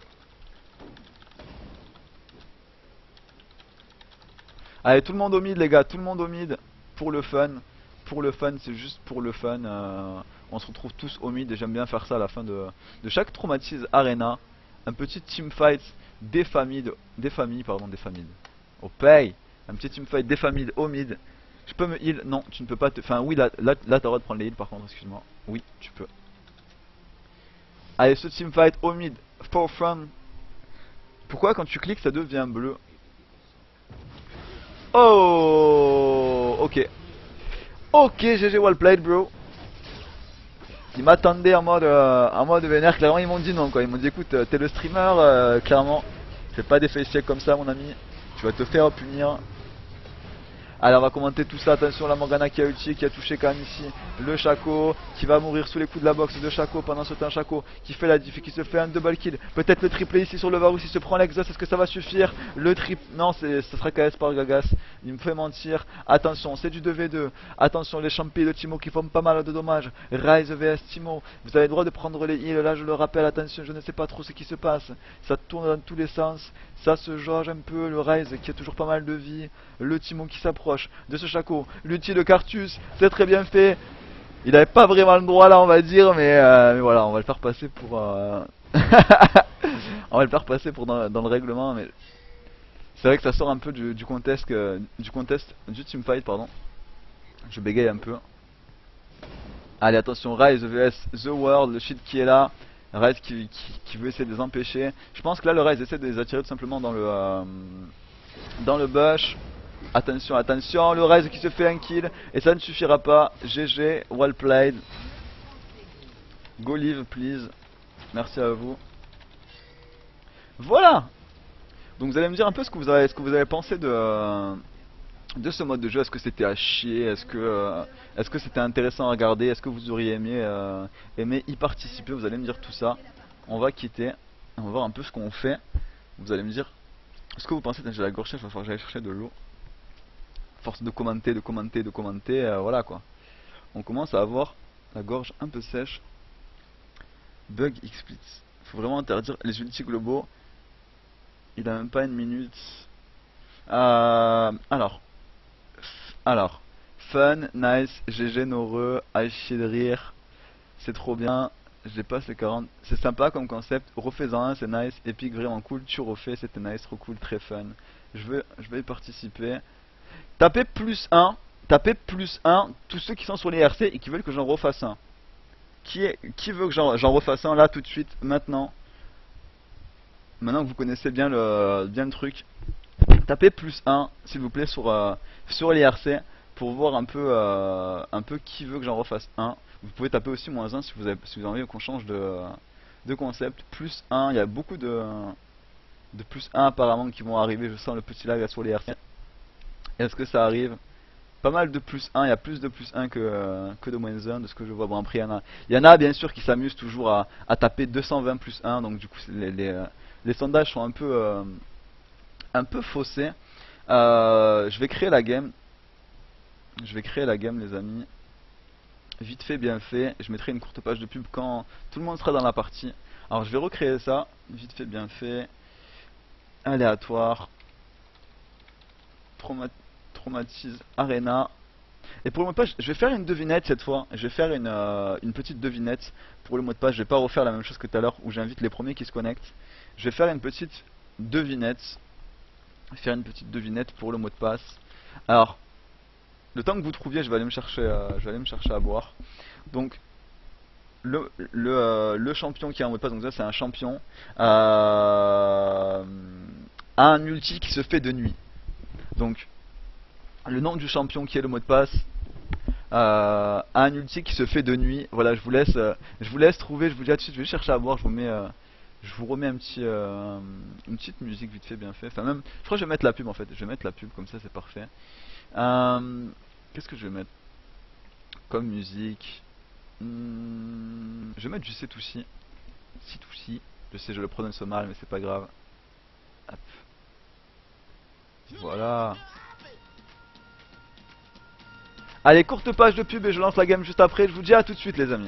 Allez tout le monde au mid les gars, tout le monde au mid, pour le fun. Pour le fun, c'est juste pour le fun. Euh, on se retrouve tous au mid et j'aime bien faire ça à la fin de, de chaque Traumatise Arena. Un petit teamfight des familles, de, des familles, pardon, des familles. Au paye. Un petit teamfight des familles au mid. Je peux me heal? Non, tu ne peux pas te. Enfin, oui, là, là, là t'as le droit de prendre les heals par contre, excuse-moi. Oui, tu peux. Allez, ce teamfight au mid, for fun. Pourquoi quand tu cliques ça devient bleu? Oh, ok. Ok, G G well played bro. Ils m'attendaient en mode euh, en mode vénère, clairement ils m'ont dit non quoi. Ils m'ont dit écoute euh, t'es le streamer, euh, clairement fais pas des face checks comme ça mon ami. Tu vas te faire punir. Allez on va commenter tout ça, attention la Morgana qui a ulti, qui a touché quand même ici le Shaco, qui va mourir sous les coups de la boxe de Shaco. Pendant ce temps Shaco qui fait la diff et qui se fait un double kill. Peut-être le triplé ici sur le Varus, il se prend l'exhaust, est-ce que ça va suffire? Le trip, non ce sera K S par Gragas, il me fait mentir. Attention c'est du deux v deux, attention les champions de Timo qui font pas mal de dommages. Rise vs Timo, vous avez le droit de prendre les heals, là je le rappelle, attention je ne sais pas trop ce qui se passe. Ça tourne dans tous les sens, ça se jauge un peu, le Rise qui a toujours pas mal de vie, le Timo qui s'approche de ce Shaco, l'ulti de Cartus, c'est très bien fait. Il avait pas vraiment le droit là on va dire, mais, euh, mais voilà on va le faire passer pour euh... on va le faire passer pour dans, dans le règlement, mais c'est vrai que ça sort un peu du, du contest euh, du contest du teamfight pardon. Je bégaye un peu. Allez attention, Rise vs The World, le shit qui est là. Rise qui, qui, qui veut essayer de les empêcher. Je pense que là le Rise essaie de les attirer tout simplement dans le euh, dans le bush. Attention, attention, le Rise qui se fait un kill. Et ça ne suffira pas. G G, well played. Go live please. Merci à vous. Voilà. Donc vous allez me dire un peu ce que vous avez, ce que vous avez pensé de, euh, de ce mode de jeu. Est-ce que c'était à chier? Est-ce que euh, est-ce que c'était intéressant à regarder? Est-ce que vous auriez aimé, euh, aimé y participer? Vous allez me dire tout ça. On va quitter. On va voir un peu ce qu'on fait. Vous allez me dire ce que vous pensez. J'ai la gorge sèche, il va falloir que j'aille chercher de l'eau. Force de commenter, de commenter, de commenter, euh, voilà quoi. On commence à avoir la gorge un peu sèche. Bug X-Split. Faut vraiment interdire les ultis globaux. Il a même pas une minute. Euh, alors, Alors, fun, nice, G G, Noreux, à chier de rire, c'est trop bien, je dépasse les quarante, c'est sympa comme concept, refais-en un, c'est nice, épique, vraiment cool, tu refais, c'était nice, trop cool, très fun. Je veux, je vais y participer. Tapez plus un, tapez plus un, tous ceux qui sont sur les R C et qui veulent que j'en refasse un. Qui, est, qui veut que j'en refasse un là tout de suite, maintenant? Maintenant que vous connaissez bien le, bien le truc. Tapez plus un, s'il vous plaît, sur, euh, sur les R C pour voir un peu, euh, un peu qui veut que j'en refasse un. Vous pouvez taper aussi moins un si vous avez, si vous avez envie qu'on change de, de concept. Plus un, il y a beaucoup de, de plus un apparemment qui vont arriver. Je sens le petit lag là sur les R C. Est-ce que ça arrive? Pas mal de plus un, il y a plus de plus un que, euh, que de moins un de ce que je vois. Bon, après, il y en a, il y en a bien sûr qui s'amusent toujours à, à taper deux cent vingt plus un. Donc, du coup, les, les, euh, les sondages sont un peu, euh, un peu faussés. Euh, je vais créer la game. Je vais créer la game, les amis. Vite fait, bien fait. Je mettrai une courte page de pub quand tout le monde sera dans la partie. Alors, je vais recréer ça. Vite fait, bien fait. Aléatoire. Trauma Traumatise Arena. Et pour le mot de passe, je vais faire une devinette cette fois. Je vais faire une, euh, une petite devinette pour le mot de passe. Je vais pas refaire la même chose que tout à l'heure où j'invite les premiers qui se connectent. Je vais faire une petite devinette. Faire une petite devinette pour le mot de passe. Alors, le temps que vous trouviez, je vais aller me chercher, euh, je vais aller me chercher à boire. Donc, le, le, euh, le champion qui a un mot de passe, donc ça c'est un champion, euh, a un ulti qui se fait de nuit. Donc, le nom du champion qui est le mot de passe euh, a un ulti qui se fait de nuit. Voilà, je vous laisse, euh, je vous laisse trouver. Je vous dis à tout de suite. Je vais chercher à boire. Je vous mets, euh, je vous remets un petit, euh, une petite musique vite fait, bien fait. Enfin même, je crois que je vais mettre la pub en fait. Je vais mettre la pub comme ça, c'est parfait. Euh, Qu'est-ce que je vais mettre comme musique? hmm, Je vais mettre du C deux C. C deux C. Je sais, je le prononce mal, mais c'est pas grave. Hop. Voilà. Allez, courte page de pub et je lance la game juste après. Je vous dis à tout de suite, les amis.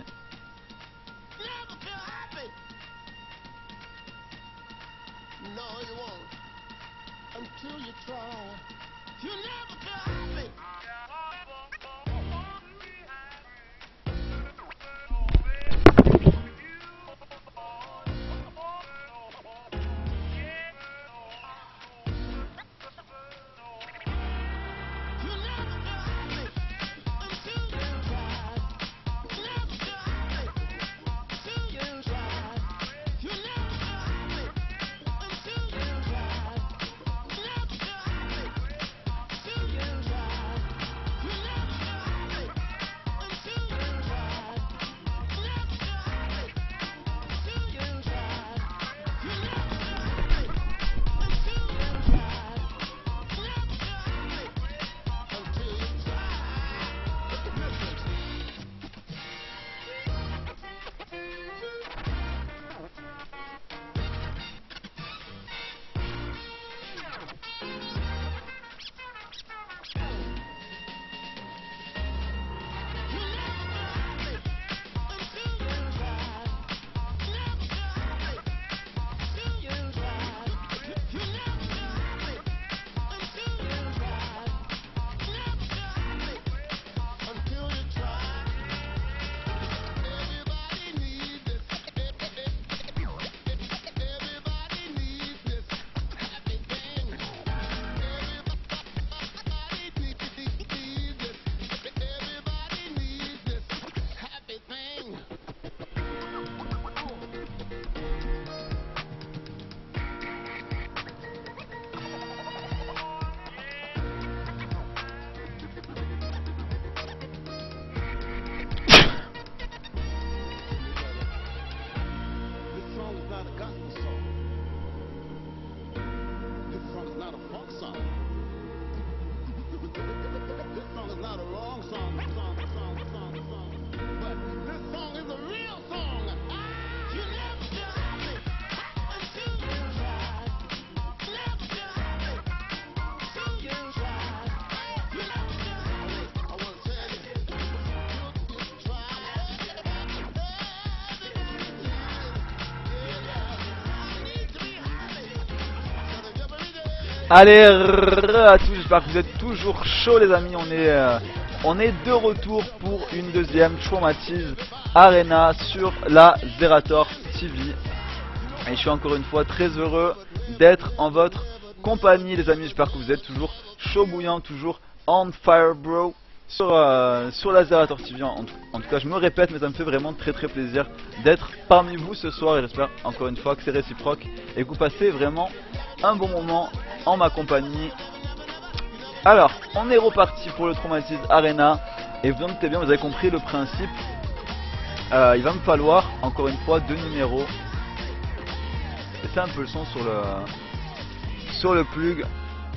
Allez, re à tous, j'espère que vous êtes toujours chaud les amis. On est, euh, on est de retour pour une deuxième Traumatize Arena sur la Zerator T V. Et je suis encore une fois très heureux d'être en votre compagnie les amis. J'espère que vous êtes toujours chaud bouillant, toujours on fire bro sur, euh, sur la Zerator T V. En, en, en tout cas je me répète, mais ça me fait vraiment très très plaisir d'être parmi vous ce soir. Et j'espère encore une fois que c'est réciproque et que vous passez vraiment un bon moment en ma compagnie. Alors on est reparti pour le Traumatize Arena. Et vous notez bien, vous avez compris le principe. euh, Il va me falloir encore une fois deux numéros. C'est un peu le son sur le sur le plug.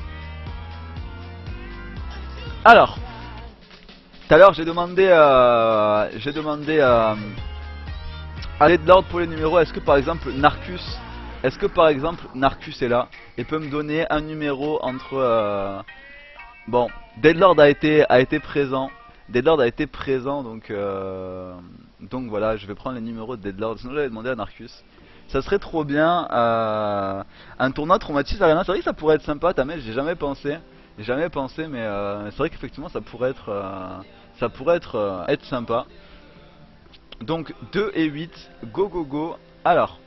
Alors tout à l'heure j'ai demandé euh, j'ai demandé euh, à Deadlord pour les numéros. Est-ce que par exemple Narcus Est-ce que par exemple Narcus est là et peut me donner un numéro entre euh... Bon, Deadlord a été a été présent. Deadlord a été présent donc euh... donc voilà, je vais prendre les numéros de Deadlord. Sinon j'avais demandé à Narcus. Ça serait trop bien euh, un tournoi Traumatize Arena. C'est vrai que ça pourrait être sympa, Tamel, j'ai jamais pensé. J'ai jamais pensé, mais euh, c'est vrai qu'effectivement ça pourrait être euh, ça pourrait être euh, être sympa. Donc deux et huit, go go go. Alors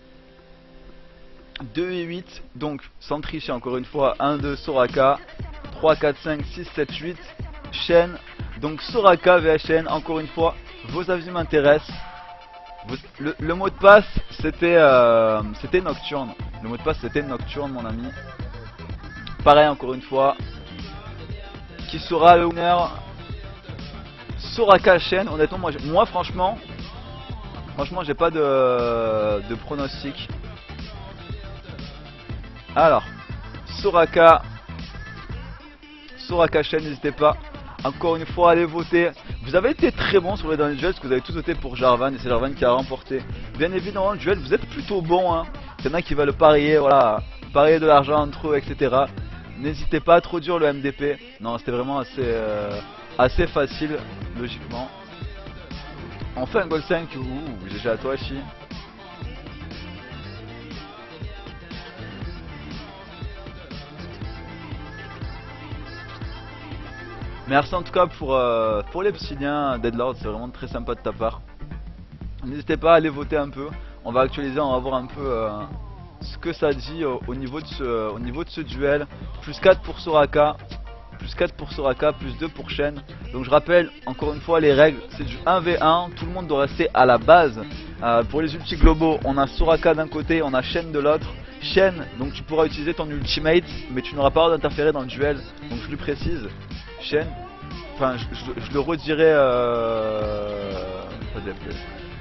deux et huit, donc sans tricher encore une fois, un, deux, Soraka, trois, quatre, cinq, six, sept, huit, Shen. Donc Soraka vs Shen, encore une fois, vos avis m'intéressent. Le, le mot de passe c'était euh, c'était Nocturne. Le mot de passe c'était Nocturne mon ami. Pareil encore une fois. Qui sera le winner? Soraka Shen. Honnêtement moi, moi franchement Franchement j'ai pas de, de pronostic. Alors Soraka Soraka Shen, n'hésitez pas encore une fois à aller voter. Vous avez été très bon sur les derniers duels, parce que vous avez tous voté pour Jarvan et c'est Jarvan qui a remporté. Bien évidemment le duel, vous êtes plutôt bon hein. Il y en a qui veulent le parier, voilà, parier de l'argent entre eux, et cetera. N'hésitez pas à trop dur le M D P. Non, c'était vraiment assez euh, assez facile, logiquement. On fait un goal cinq, ouh, G G à toi Chi. Merci en tout cas pour, euh, pour les petits liens Deadlord, c'est vraiment très sympa de ta part. N'hésitez pas à aller voter un peu. On va actualiser, on va voir un peu euh, ce que ça dit au, au, niveau de ce, au niveau de ce duel. Plus quatre pour Soraka, plus quatre pour Soraka, plus deux pour Shen. Donc je rappelle encore une fois les règles, c'est du un v un, tout le monde doit rester à la base. euh, Pour les ultis globaux, on a Soraka d'un côté, on a Shen de l'autre. Shen, donc tu pourras utiliser ton ultimate, mais tu n'auras pas le droit d'interférer dans le duel. Donc je lui précise, Shen, enfin je, je, je le redirai euh... pas de F P S.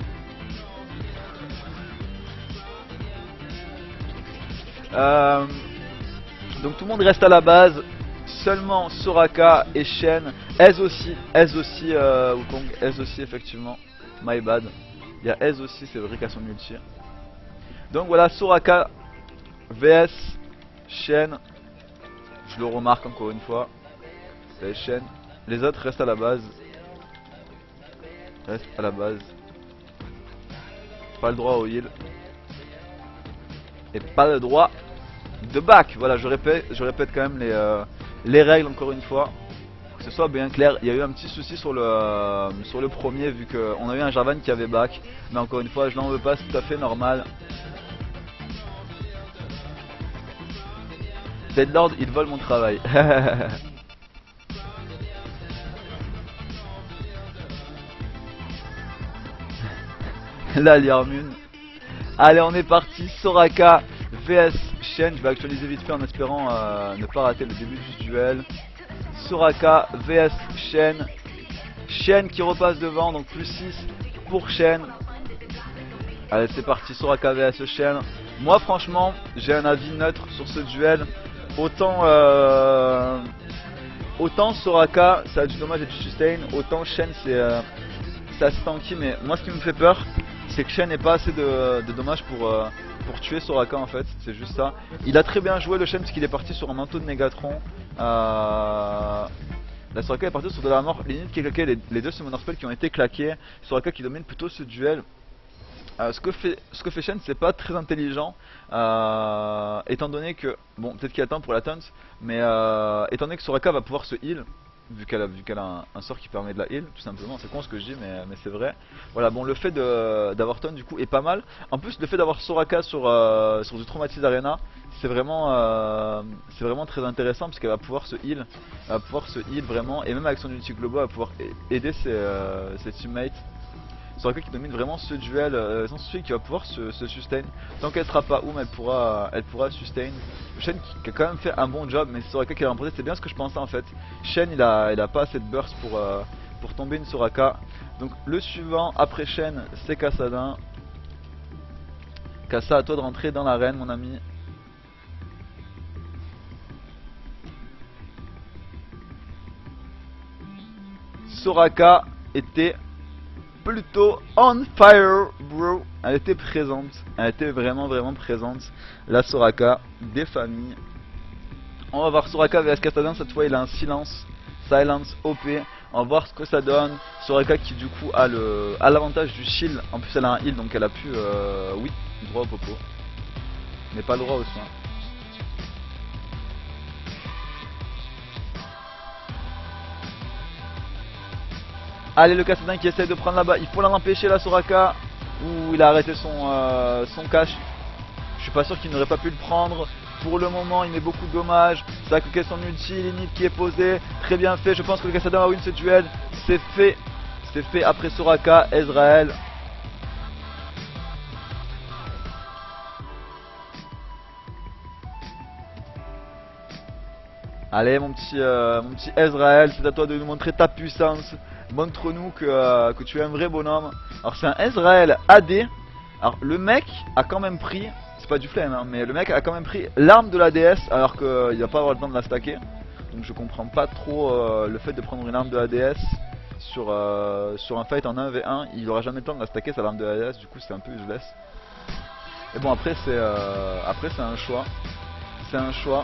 Euh, donc tout le monde reste à la base. Seulement Soraka et Shen. Ez aussi, Ez aussi, euh, Wukong, Ez aussi effectivement. My bad. Il y a Ez aussi, c'est vrai qu'à son ulti. Donc voilà, Soraka vs Shen. Je le remarque encore une fois. Et Shen. Les autres restent à la base. Restent à la base. Pas le droit au heal. Et pas le droit de back. Voilà, je répète, je répète quand même les, euh, les règles encore une fois. Que ce soit bien clair. Il y a eu un petit souci sur le, euh, sur le premier, vu qu'on a eu un Jarvan qui avait back. Mais encore une fois, je n'en veux pas, c'est tout à fait normal. Deadlord, il vole mon travail. Là, Liarmune. Allez, on est parti. Soraka vs Shen. Je vais actualiser vite fait en espérant euh, ne pas rater le début du duel. Soraka vs Shen. Shen qui repasse devant, donc plus six pour Shen. Allez, c'est parti. Soraka vs Shen. Moi, franchement, j'ai un avis neutre sur ce duel. Autant, euh, autant Soraka, ça a du dommage et du sustain. Autant Shen, c'est euh, assez tanky. Mais moi, ce qui me fait peur, c'est que Shen n'ait pas assez de, de dommages pour, euh, pour tuer Soraka en fait, c'est juste ça. Il a très bien joué le Shen parce qu'il est parti sur un manteau de Negatron. euh, La Soraka est partie sur de la mort, limite qui est claquée, les, les deux summoner spells qui ont été claqués. Soraka qui domine plutôt ce duel. Euh, ce que fait ce que fait Shen, c'est pas très intelligent, euh, étant donné que bon, peut-être qu'il attend pour la taunt, mais euh, étant donné que Soraka va pouvoir se heal, vu qu'elle a vu qu'elle a un, un sort qui permet de la heal, tout simplement. C'est con ce que je dis, mais mais c'est vrai. Voilà, bon, le fait de d'avoir taunt du coup est pas mal. En plus, le fait d'avoir Soraka sur euh, sur du Traumatise Arena, c'est vraiment euh, c'est vraiment très intéressant parce qu'elle va pouvoir se heal, elle va pouvoir se heal vraiment, et même avec son ulti global, elle va pouvoir aider ses, euh, ses teammates. Soraka qui domine vraiment ce duel, euh, sans celui qui va pouvoir se, se sustain. Tant qu'elle sera pas oum, elle pourra, elle pourra sustain. Shen qui, qui a quand même fait un bon job, mais Soraka qui l'a remporté, c'est bien ce que je pensais en fait. Shen il a, il a pas assez de burst pour, euh, pour tomber une Soraka. Donc le suivant après Shen, c'est Kassadin. Kassa, à toi de rentrer dans l'arène, mon ami. Soraka était plutôt on fire, bro. Elle était présente, elle était vraiment vraiment présente. La Soraka des familles. On va voir Soraka vs Kassadin, cette fois il a un silence, silence O P. On va voir ce que ça donne. Soraka qui du coup a le a l'avantage du shield. En plus elle a un heal, donc elle a pu euh, oui, droit au popo, mais pas le droit au soin. Allez, le Kassadin qui essaie de prendre là-bas, il faut l'en empêcher la Soraka. Ouh, il a arrêté son, euh, son cache. Je suis pas sûr qu'il n'aurait pas pu le prendre. Pour le moment, il met beaucoup de dommages. Ça a cliqué son ulti, l'init qui est posé. Très bien fait, je pense que le Kassadin va win ce duel. C'est fait. C'est fait après Soraka, Ezreal. Allez mon petit, euh, mon petit Ezreal, c'est à toi de nous montrer ta puissance. Montre-nous que, euh, que tu es un vrai bonhomme. Alors c'est un Ezreal A D. Alors le mec a quand même pris, c'est pas du flame hein, mais le mec a quand même pris l'arme de la déesse alors qu'il euh, va pas avoir le temps de la stacker. Donc je comprends pas trop euh, le fait de prendre une arme de la déesse sur, euh, sur un fight en un v un. Il aura jamais le temps de la stacker sa arme de la déesse, du coup c'est un peu useless. Et bon après c'est euh, après c'est un choix. C'est un choix.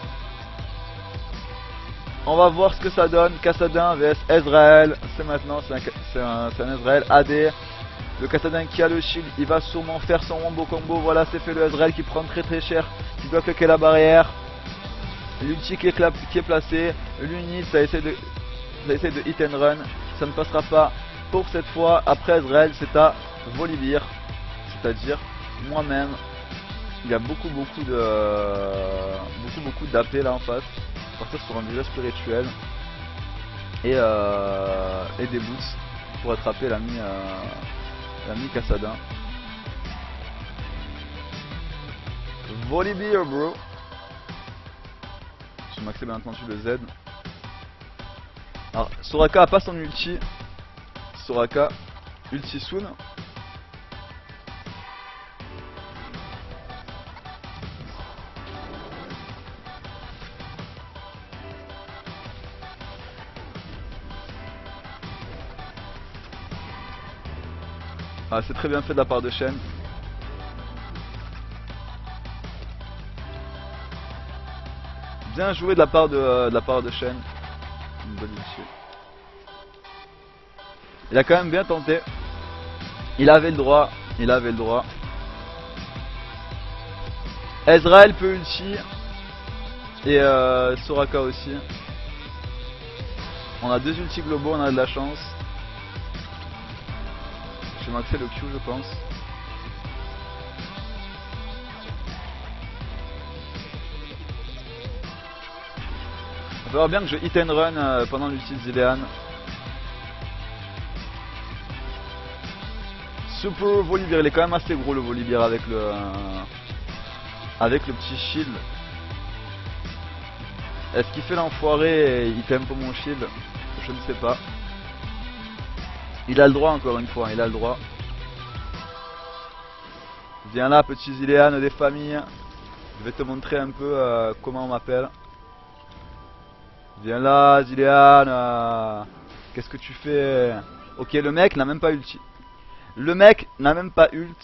On va voir ce que ça donne. Kassadin vs Ezreal. C'est maintenant, c'est un, un, un Ezreal A D. Le Kassadin qui a le shield, il va sûrement faire son wombo combo. Voilà, c'est fait, le Ezreal qui prend très très cher, qui doit claquer la barrière. L'ulti qui, qui est placé. L'unit, ça essaie de ça essaie de hit and run. Ça ne passera pas pour cette fois. Après Ezreal, c'est à Volibear, c'est-à-dire moi-même. Il y a beaucoup beaucoup de beaucoup beaucoup d'A P là en face. Partir sur un visage spirituel et, euh, et des boots pour attraper l'ami euh, l'ami Kassadin. Volibear, bro. Je vais maxer bien entendu le Z. Alors Soraka a pas son ulti. Soraka ulti soon. Ah, c'est très bien fait de la part de Shen. Bien joué de la part de, euh, de la part de Shen. Une bonne ulti. Il a quand même bien tenté. Il avait le droit. Il avait le droit. Ezreal peut ulti. Et euh, Soraka aussi. On a deux ultis globaux, on a de la chance. Je vais maxer le Q, je pense. On va voir bien que je hit and run euh, pendant l'ulti de Zilean. Super Volibear, il est quand même assez gros le Volibear avec le euh, avec le petit shield. Est-ce qu'il fait l'enfoiré et il t'aime pour mon shield? Je ne sais pas. Il a le droit encore une fois, il a le droit. Viens là petit Zilean des familles. Je vais te montrer un peu euh, comment on m'appelle. Viens là Zilean. euh, Qu'est-ce que tu fais? Ok, le mec n'a même pas ulti. Le mec n'a même pas ult.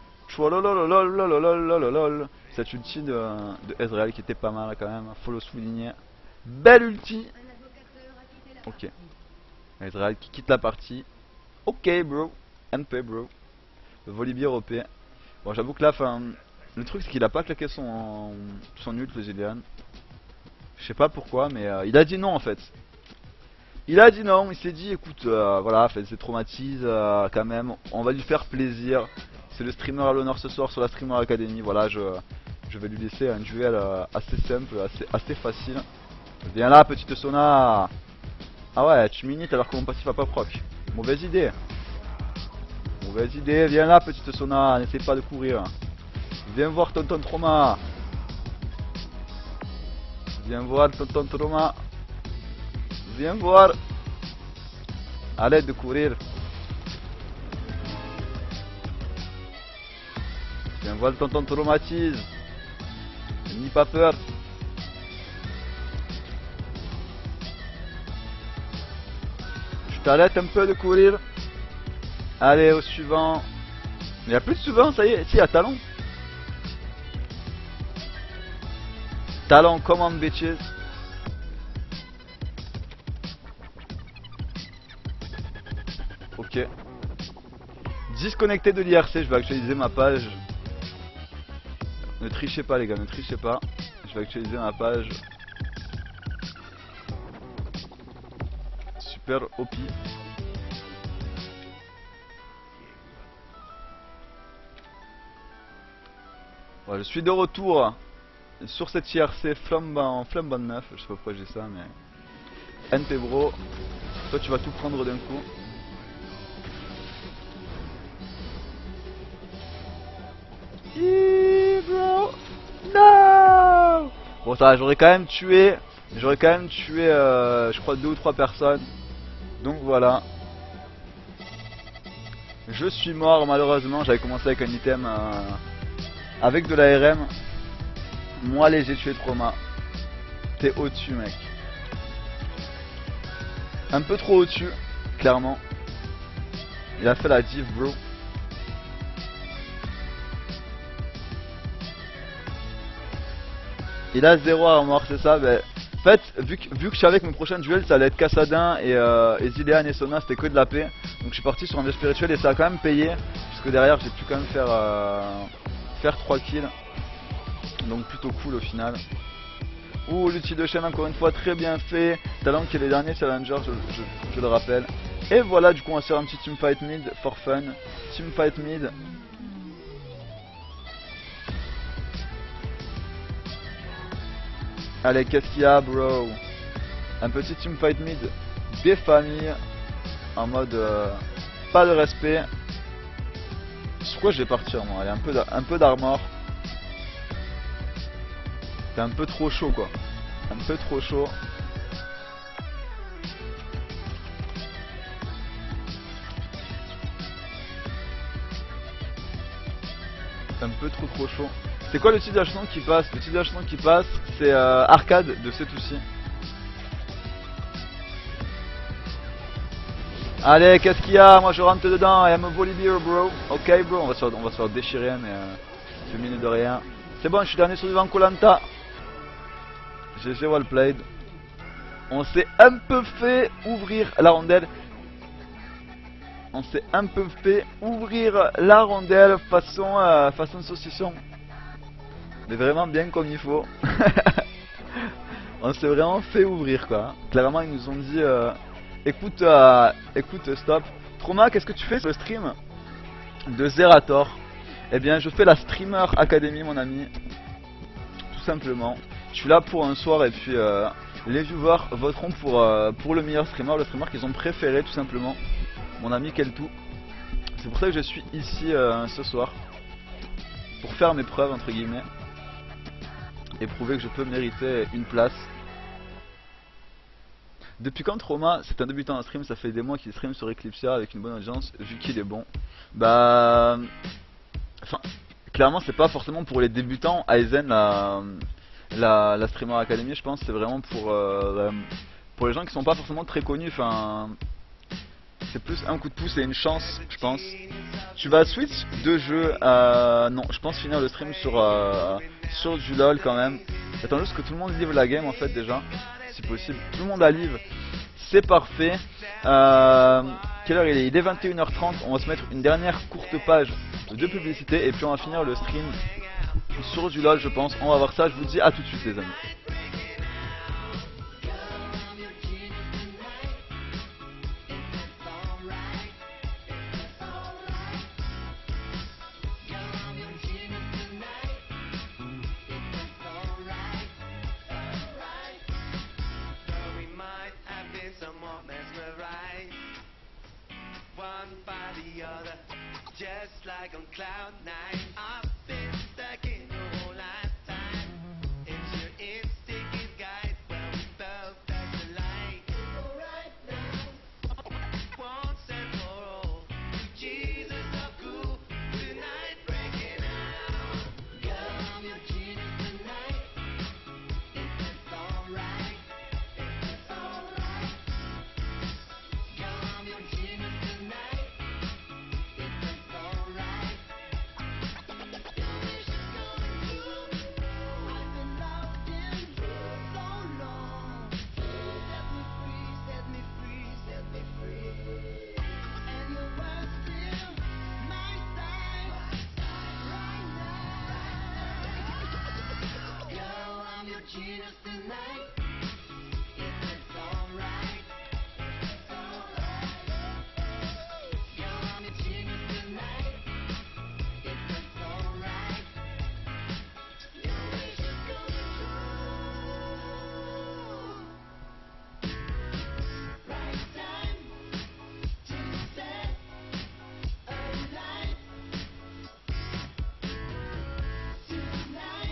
Cette ulti de, de Ezreal qui était pas mal quand même, faut le souligner. Belle ulti. Ok. Ezreal qui quitte la partie. Ok bro. M P bro. Volibear O P. Bon, j'avoue que là, fin, le truc c'est qu'il a pas claqué son, son ult, le Zilean. Je sais pas pourquoi, mais euh, il a dit non en fait. Il a dit non, il s'est dit écoute, euh, voilà, c'est traumatise euh, quand même, on va lui faire plaisir. C'est le streamer à l'honneur ce soir sur la Streamer Academy. Voilà, je, je vais lui laisser un duel euh, assez simple, assez, assez facile. Viens là, petite Sona. Ah ouais, tu minites alors que mon passif a pas proc. Mauvaise idée. Mauvaise idée, viens là, petite Sona, n'essaie pas de courir. Viens voir tonton Trauma. Viens voir tonton Trauma. Viens voir. Arrête de courir. Viens voir tonton Traumatise. N'aie pas peur. Je t'arrête un peu de courir. Allez au suivant. Il n'y a plus de suivant, ça y est. Si, il y a Talon. Talon, come on bitches. Ok. Disconnecté de l'I R C, je vais actualiser ma page. Ne trichez pas les gars, ne trichez pas. Je vais actualiser ma page. Super O P. Voilà, je suis de retour sur cette I R C flambant, flambant neuf. Je sais pas pourquoi j'ai ça, mais N T bro, toi tu vas tout prendre d'un coup. Eee, bro, no. Bon ça, j'aurais quand même tué, j'aurais quand même tué, euh, je crois deux ou trois personnes. Donc voilà. Je suis mort malheureusement. J'avais commencé avec un item euh, avec de l'A R M. Moi allez, j'ai tué Trauma. T'es au-dessus mec. Un peu trop au-dessus, clairement. Il a fait la div bro. Il a zéro armor, c'est ça. Ben, en fait, vu que, vu que je savais que mon prochain duel ça allait être Kassadin et, euh, et Zilean et Sona, c'était que de la paix. Donc je suis parti sur un jeu spirituel et ça a quand même payé. Puisque derrière j'ai pu quand même faire, euh, faire trois kills. Donc plutôt cool au final. Ouh, l'outil de chaîne encore une fois très bien fait. Talon qui est les derniers challengers, je, je, je le rappelle. Et voilà, du coup on va se faire un petit teamfight mid for fun. Teamfight mid. Allez, qu'est-ce qu'il y a bro? Un petit teamfight mid des familles. En mode euh, pas de respect. Sur quoi je vais partir moi? Allez, un peu d'armor. C'est un peu trop chaud quoi. Un peu trop chaud. C'est un peu trop trop chaud. C'est quoi le titre d'achat qui passe? Le titre d'achat qui passe, c'est euh, Arcade de Setoussi. Allez, qu'est-ce qu'il y a? Moi je rentre dedans, I am a Volibear bro. Ok bro, on va se faire, on va se faire déchirer mais euh, c'est mine de rien. C'est bon, je suis dernier sur devant Koh-Lanta. G G well played. On s'est un peu fait ouvrir la rondelle. On s'est un peu fait ouvrir la rondelle façon, euh, façon saucisson. Mais vraiment bien comme il faut. On s'est vraiment fait ouvrir quoi. Clairement ils nous ont dit euh, écoute, euh, écoute stop. Trauma, qu'est-ce que tu fais sur le stream de Zerator? Eh bien je fais la Streamer Academy mon ami. Tout simplement. Je suis là pour un soir et puis euh, les viewers voteront pour, euh, pour le meilleur streamer, le streamer qu'ils ont préféré tout simplement. Mon ami Keltou. C'est pour ça que je suis ici euh, ce soir. Pour faire mes preuves entre guillemets. Et prouver que je peux mériter une place. Depuis quand Trauma, c'est un débutant en stream, ça fait des mois qu'il stream sur Eclipsia avec une bonne audience, vu qu'il est bon. Bah... Enfin, clairement c'est pas forcément pour les débutants, Aizen la... La, la Streamer Academy je pense c'est vraiment pour euh, pour les gens qui sont pas forcément très connus, enfin c'est plus un coup de pouce et une chance je pense. Tu vas switch de jeu, euh, non je pense finir le stream sur euh, sur du LOL quand même. Attends juste que tout le monde livre la game en fait déjà, si possible. Tout le monde la livre, c'est parfait. euh, Quelle heure il est? Il est vingt et une heures trente, on va se mettre une dernière courte page de publicité et puis on va finir le stream sur du LOL je pense. On va voir ça, je vous dis à tout de suite les amis. Just like on cloud nine, I've been stuck in the whole lifetime. It's your instinct guide, well we both touch the light. Right now, once and for all, to Jesus are cool, tonight breaking out. Girl, I'm your genius tonight. If it's alright, if it's alright. Girl, I'm your genius tonight. Genius tonight, if it's alright, if it's alright. Girl, I'm your genius tonight, if it's alright. Your wish is coming true. Right time to set a light. Tonight.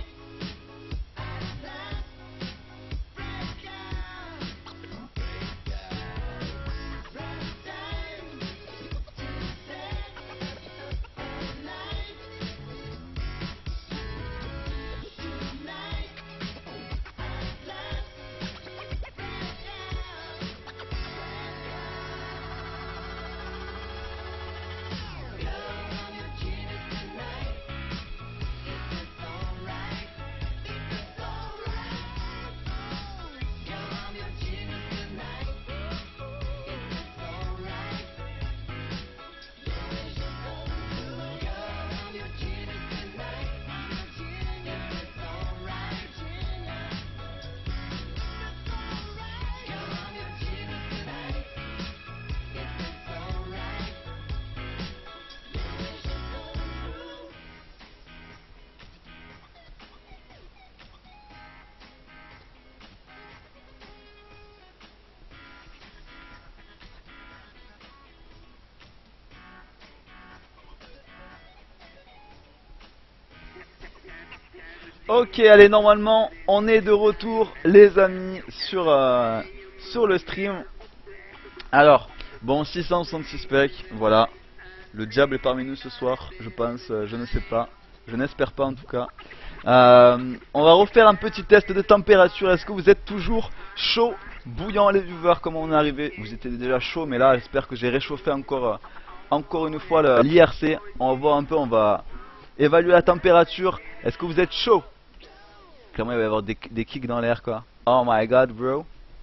Ok, allez, normalement on est de retour les amis sur, euh, sur le stream. Alors, bon, six cent soixante-six specs, voilà. Le diable est parmi nous ce soir, je pense, euh, je ne sais pas. Je n'espère pas en tout cas. Euh, on va refaire un petit test de température. Est-ce que vous êtes toujours chaud, bouillant les viewers, comment on est arrivé? Vous étiez déjà chaud, mais là j'espère que j'ai réchauffé encore, euh, encore une fois l'I R C. On va voir un peu, on va évaluer la température. Est-ce que vous êtes chaud? Clairement il va y avoir des, des kicks dans l'air quoi. Oh my god bro.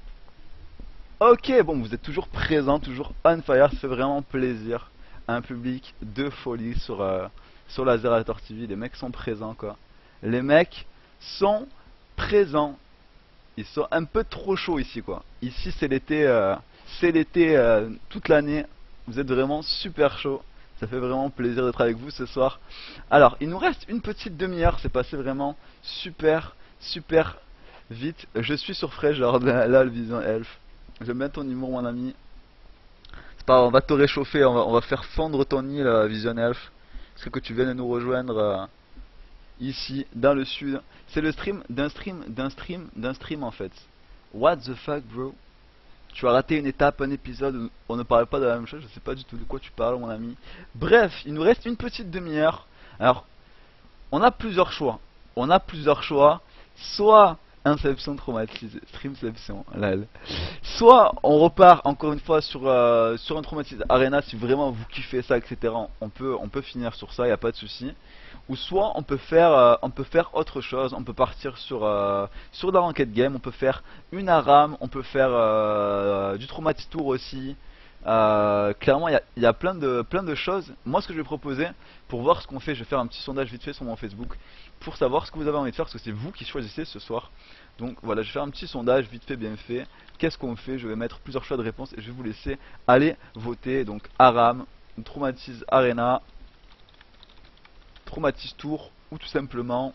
Ok, bon, vous êtes toujours présent, toujours on fire, ça fait vraiment plaisir. Un public de folie sur, euh, sur Lazerator T V, les mecs sont présents quoi. Les mecs sont présents. Ils sont un peu trop chauds ici quoi. Ici c'est l'été, euh, c'est l'été euh, toute l'année. Vous êtes vraiment super chaud. Ça fait vraiment plaisir d'être avec vous ce soir. Alors, il nous reste une petite demi-heure, c'est passé vraiment super, super vite. Je suis sur Fresh, genre là le Vision Elf. J'aime bien ton humour mon ami. C'est pas grave, on va te réchauffer, on va, on va faire fondre ton île euh, Vision Elf. Est-ce que tu viennes nous rejoindre euh, ici dans le sud? C'est le stream d'un stream, d'un stream, d'un stream en fait. What the fuck bro? Tu as raté une étape, un épisode où on ne parlait pas de la même chose, je sais pas du tout de quoi tu parles mon ami. Bref, il nous reste une petite demi-heure. Alors, on a plusieurs choix. On a plusieurs choix. Soit Inception traumatisé, Streamception, lol. Soit on repart encore une fois sur, euh, sur un traumatisé Arena si vraiment vous kiffez ça, et cetera. On peut, on peut finir sur ça, y a pas de souci. Ou soit on peut faire, euh, on peut faire autre chose. On peut partir sur, euh, sur la ranked game. On peut faire une ARAM, on peut faire euh, du traumatisé tour aussi. Euh, clairement, il y a, il y a plein de, plein de choses. Moi, ce que je vais proposer, pour voir ce qu'on fait, je vais faire un petit sondage vite fait sur mon Facebook, pour savoir ce que vous avez envie de faire, parce que c'est vous qui choisissez ce soir. Donc voilà, je vais faire un petit sondage vite fait, bien fait. Qu'est-ce qu'on fait? Je vais mettre plusieurs choix de réponse et je vais vous laisser aller voter. Donc Aram, Traumatise Arena, Traumatise Tour, ou tout simplement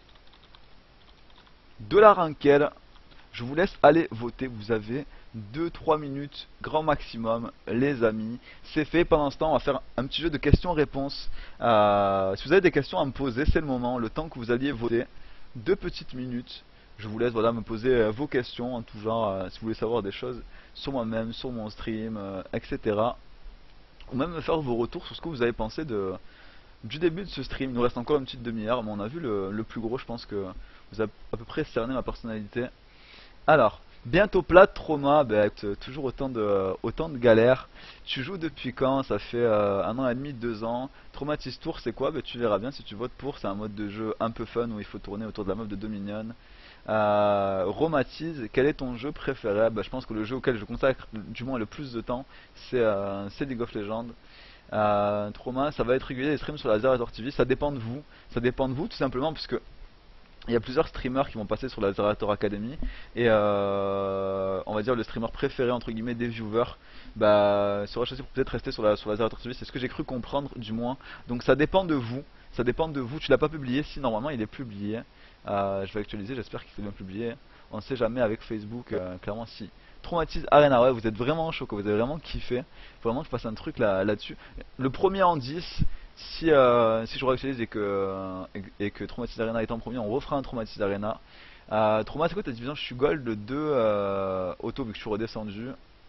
de la ranked. Je vous laisse aller voter. Vous avez deux trois minutes grand maximum, les amis. C'est fait. Pendant ce temps, on va faire un petit jeu de questions-réponses. Euh, si vous avez des questions à me poser, c'est le moment, le temps que vous alliez voter. Deux petites minutes. Je vous laisse, voilà, me poser euh, vos questions en tout genre, euh, si vous voulez savoir des choses sur moi-même, sur mon stream, euh, et cetera. Ou même me faire vos retours sur ce que vous avez pensé de, du début de ce stream. Il nous reste encore une petite demi-heure, mais on a vu le, le plus gros. Je pense que vous avez à peu près cerné ma personnalité. Alors, bientôt plat, trauma, bah, t- toujours autant de, euh, autant de galères. Tu joues depuis quand? Ça fait euh, un an et demi, deux ans. Traumatise Tour, c'est quoi? Bah, tu verras bien si tu votes pour. C'est un mode de jeu un peu fun où il faut tourner autour de la meuf de deux mignonnes. Euh, Romatise, quel est ton jeu préféré? Bah, je pense que le jeu auquel je consacre du moins le plus de temps, c'est euh, c'est League of Legends. Euh, Trauma, ça va être régulier les streams sur la Zerator T V, ça dépend de vous. Ça dépend de vous tout simplement, puisque il y a plusieurs streamers qui vont passer sur la Zerator Academy et euh, on va dire le streamer préféré entre guillemets des viewers bah, sera choisi pour peut-être rester sur la, sur la Zerator T V, c'est ce que j'ai cru comprendre du moins. Donc ça dépend de vous, ça dépend de vous. Tu l'as pas publié, si normalement il est publié. Euh, je vais actualiser, j'espère qu'il s'est bien publié. On ne sait jamais avec Facebook, euh, clairement si. Traumatise Arena, ouais, vous êtes vraiment chaud, quoi. Vous avez vraiment kiffé. Faut vraiment que je fasse un truc là, là-dessus. Le premier en dix, si, euh, si je réactualise et que, et, et que Traumatise Arena est en premier, on refera un Traumatise Arena. Euh, Trauma, c'est quoi ta division? Je suis gold deux euh, auto vu que je suis redescendu.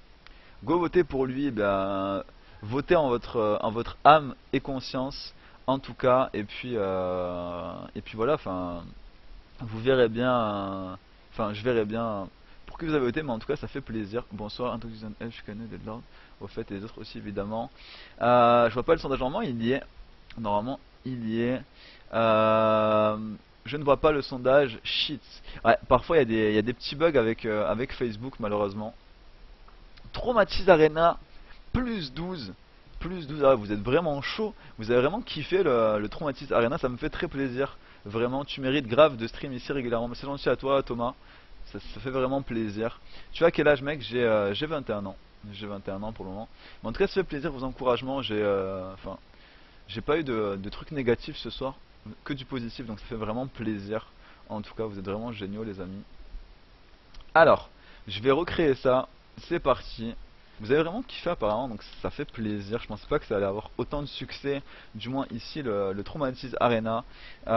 Go voter pour lui, eh bien, votez en votre, en votre âme et conscience, en tout cas. Et puis, euh, et puis voilà, enfin, vous verrez bien, euh, enfin, je verrai bien pour qui vous avez voté, mais en tout cas, ça fait plaisir. Bonsoir, Intoxion F, je connais Deadlord, au fait, et les autres aussi, évidemment. Euh, je vois pas le sondage, normalement, il y est. Normalement, il y est. Euh, je ne vois pas le sondage. Shit. Ouais, parfois il y, a des- il y a des petits bugs avec, euh, avec Facebook, malheureusement. Traumatise Arena, plus douze. Plus douze, ah, vous êtes vraiment chaud. Vous avez vraiment kiffé le, le Traumatise Arena, ça me fait très plaisir. Vraiment, tu mérites grave de stream ici régulièrement. Mais c'est gentil à toi, Thomas. Ça, ça fait vraiment plaisir. Tu as quel âge, mec? J'ai euh, j'ai vingt et un ans. J'ai vingt et un ans pour le moment. Mais en tout cas, ça fait plaisir, vos encouragements. J'ai euh, enfin, j'ai pas eu de, de trucs négatifs ce soir, que du positif, donc ça fait vraiment plaisir. En tout cas, vous êtes vraiment géniaux, les amis. Alors, je vais recréer ça. C'est parti. Vous avez vraiment kiffé apparemment, donc ça fait plaisir. Je pensais pas que ça allait avoir autant de succès, du moins ici, le, le Traumatise Arena.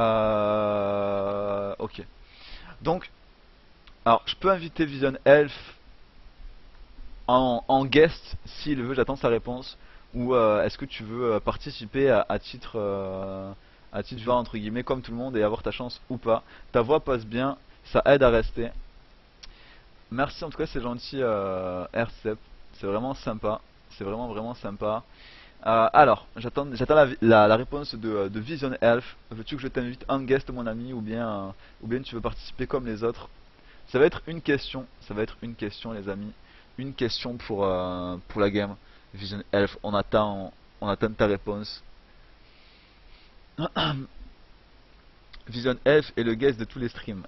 Euh, ok. Donc, alors, je peux inviter Vision Elf en, en guest s'il veut, j'attends sa réponse. Ou euh, est-ce que tu veux euh, participer à, à titre euh, à titre vivant, entre guillemets, comme tout le monde, et avoir ta chance ou pas? Ta voix passe bien, ça aide à rester. Merci, en tout cas, c'est gentil, euh, Rcep. C'est vraiment sympa. C'est vraiment vraiment sympa. Euh, alors, j'attends j'attends la, la- la réponse de, de Vision Elf. Veux-tu que je t'invite en guest, mon ami, ou bien euh, ou bien tu veux participer comme les autres? Ça va être une question. Ça va être une question, les amis. Une question pour euh, pour la game. Vision Elf, on attend on attend ta réponse. Vision Elf est le guest de tous les streams.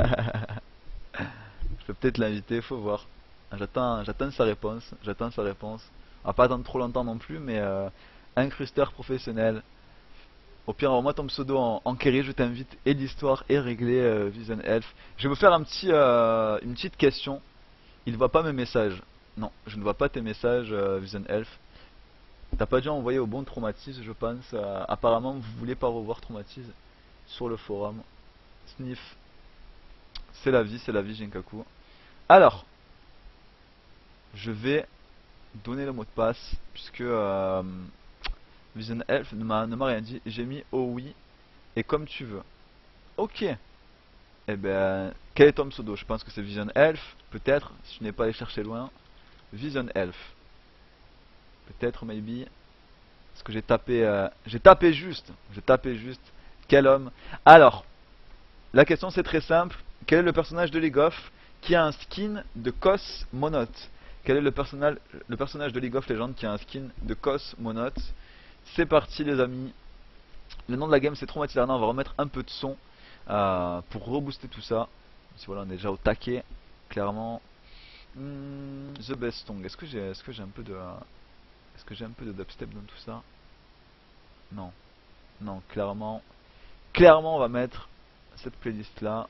Je peux peut-être l'inviter, faut voir. J'attends, j'attends sa réponse. J'attends sa réponse. On va pas attendre trop longtemps non plus, mais euh, incrusteur professionnel. Au pire, envoie-moi ton pseudo en, en carry, je t'invite. Et l'histoire est réglée, euh, Vision Elf. Je vais vous faire un petit, euh, une petite question. Il ne voit pas mes messages. Non, je ne vois pas tes messages, euh, Vision Elf. T'as pas dû envoyer au bon Traumatise, je pense. Euh, apparemment, vous voulez pas revoir Traumatise sur le forum. Sniff. C'est la vie, c'est la vie, Jinkaku. Alors, je vais donner le mot de passe, puisque euh, Vision Elf ne m'a ne m'a rien dit. J'ai mis oh oui, et comme tu veux. Ok. Eh ben, quel est ton pseudo? Je pense que c'est Vision Elf, peut-être, si je n'ai pas allé chercher loin. Vision Elf. Peut-être, maybe. Parce que j'ai tapé, euh, j'ai tapé juste. J'ai tapé juste. Quel homme. Alors, la question c'est très simple. Quel est le personnage de League of qui a un skin de Cos Monote? Quel est le personnage, le personnage de League of Legends qui a un skin de Cosmonaut? C'est parti les amis. Le nom de la game c'est Traumatised Arena. On va remettre un peu de son euh, pour rebooster tout ça. Si voilà, on est déjà au taquet, clairement. Hmm, The Best Song. Est-ce que j'ai, est-ce que j'ai un peu de, est-ce que j'ai un peu de dubstep dans tout ça? Non, non, clairement, clairement, on va mettre cette playlist là.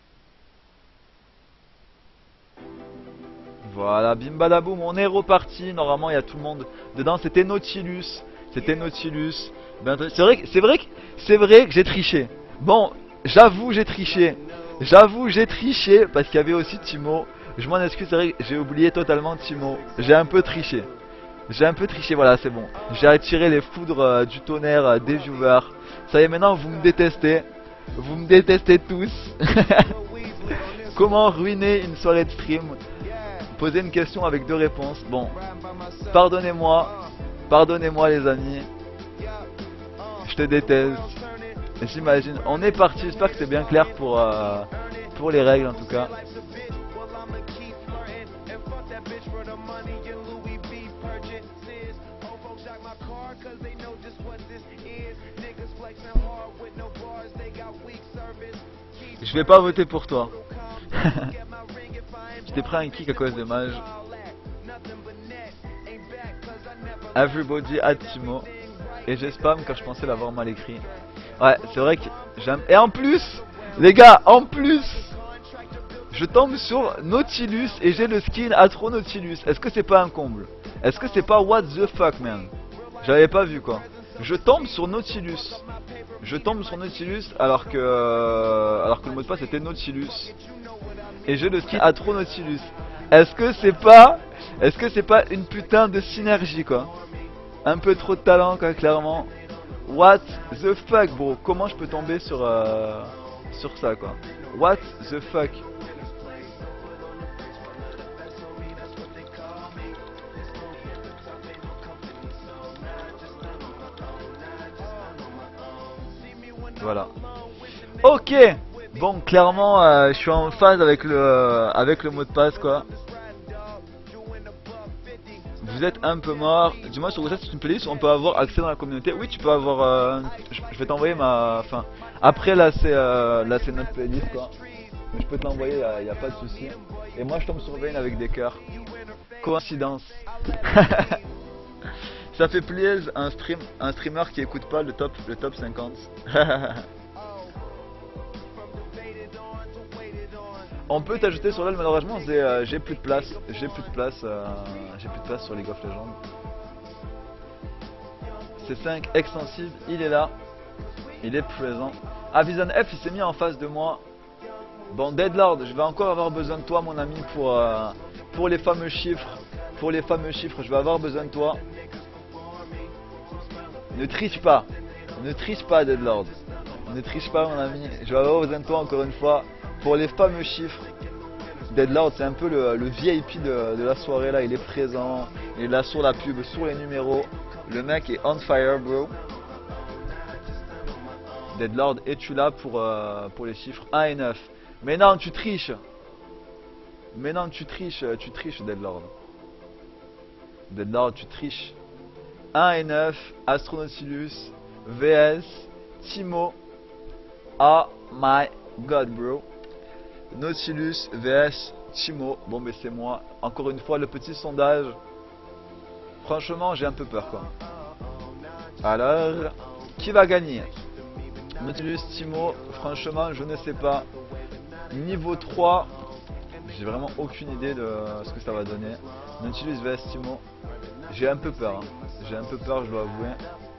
Voilà, bim badaboum, on est reparti. Normalement, il y a tout le monde dedans. C'était Nautilus, c'était Nautilus. Ben, c'est vrai, que- c'est vrai, que- c'est vrai que j'ai triché. Bon, j'avoue, j'ai triché. J'avoue, j'ai triché parce qu'il y avait aussi Timo. Je m'en excuse, c'est vrai que j'ai oublié totalement Timo. J'ai un peu triché. J'ai un peu triché, voilà, c'est bon. J'ai attiré les foudres euh, du tonnerre euh, des viewers. Ça y est, maintenant vous me détestez. Vous me détestez tous. Comment ruiner une soirée de stream? Poser une question avec deux réponses. Bon, pardonnez-moi. Pardonnez-moi les amis. Je te déteste. J'imagine. On est parti, j'espère que c'est bien clair pour, euh, pour les règles en tout cas. Je vais pas voter pour toi. Je t'ai pris un kick à cause de mage. Everybody at Timo. Et j'ai spam car je pensais l'avoir mal écrit. Ouais, c'est vrai que j'aime. Et en plus, les gars, en plus, je tombe sur Nautilus et j'ai le skin Atro Nautilus. Est-ce que c'est pas un comble? Est-ce que c'est pas what the fuck, man? J'avais pas vu quoi. Je tombe sur Nautilus. Je tombe sur Nautilus alors que euh, alors que le mot de passe était Nautilus. Et j'ai le skin Atro Nautilus. Est-ce que c'est pas Est-ce que c'est pas une putain de synergie quoi? Un peu trop de talent quoi, clairement. What the fuck bro? Comment je peux tomber sur euh, sur ça quoi? What the fuck? Voilà. Ok. Bon, clairement, euh, je suis en phase avec le euh, avec le mot de passe quoi. Vous êtes un peu mort. Dis-moi sur WhatsApp si c'est une playlist où on peut avoir accès dans la communauté. Oui, tu peux avoir. Euh, je, je vais t'envoyer ma. Enfin, après là c'est euh, là c'est notre playlist quoi. Mais je peux te l'envoyer, il y, a pas de souci. Et moi je tombe sur Vayne avec des cœurs. Coïncidence. Ça fait plaisir un stream, un streamer qui écoute pas le top, le top cinquante. On peut t'ajouter sur l'O L, malheureusement j'ai euh, j'ai plus de place, j'ai plus de place, euh, j'ai plus de place sur League of Legends. C cinq extensive, il est là, il est présent. Ah, Vision F il s'est mis en face de moi. Bon, Deadlord, je vais encore avoir besoin de toi mon ami pour, euh, pour les fameux chiffres. Pour les fameux chiffres, je vais avoir besoin de toi. Ne triche pas, ne triche pas Deadlord. Ne triche pas mon ami, je vais avoir besoin de toi encore une fois. Pour les fameux chiffres, Deadlord c'est un peu le, le V I P de, de la soirée là, il est présent, il est là sur la pub, sur les numéros. Le mec est on fire bro. Deadlord, es-tu là pour, euh, pour les chiffres un et neuf? Mais non, tu triches. Mais non, tu triches, tu triches Deadlord. Deadlord, tu triches. un et neuf, Astronautilus, V S, Timo. Oh my god bro. Nautilus vs Timo. Bon mais c'est moi. Encore une fois le petit sondage. Franchement j'ai un peu peur quoi. Alors qui va gagner? Nautilus, Timo. Franchement je ne sais pas. Niveau trois. J'ai vraiment aucune idée de ce que ça va donner. Nautilus vs Timo. J'ai un peu peur hein. J'ai un peu peur je dois avouer.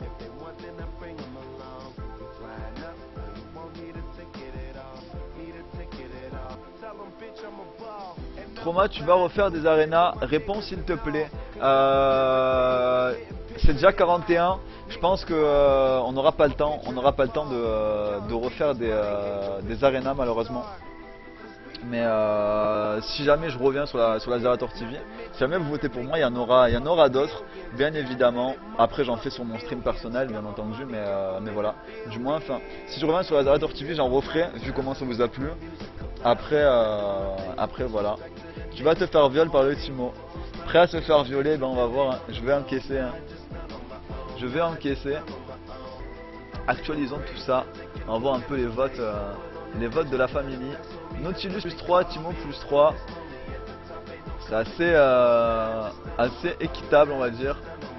Trauma, tu vas refaire des arénas? Réponds s'il te plaît. Euh, c'est déjà quarante et un. Je pense que euh, on n'aura pas le temps. On n'aura pas le temps de, euh, de refaire des, euh, des arénas malheureusement. Mais euh, si jamais je reviens sur la sur la Zerator T V, si jamais vous votez pour moi, il y en aura, il y en aura d'autres, bien évidemment. Après j'en fais sur mon stream personnel, bien entendu, mais euh, mais voilà. Du moins, enfin, si je reviens sur la Zerator T V, j'en referai vu comment ça vous a plu. Après, euh, après voilà. Tu vas te faire violer par le Timo. Prêt à se faire violer, ben on va voir, hein. Je vais encaisser, hein. Je vais encaisser. Actualisons tout ça. On va voir un peu les votes, euh, les votes de la famille. Nautilus plus trois, Timo plus trois. C'est assez, euh, assez équitable, on va dire.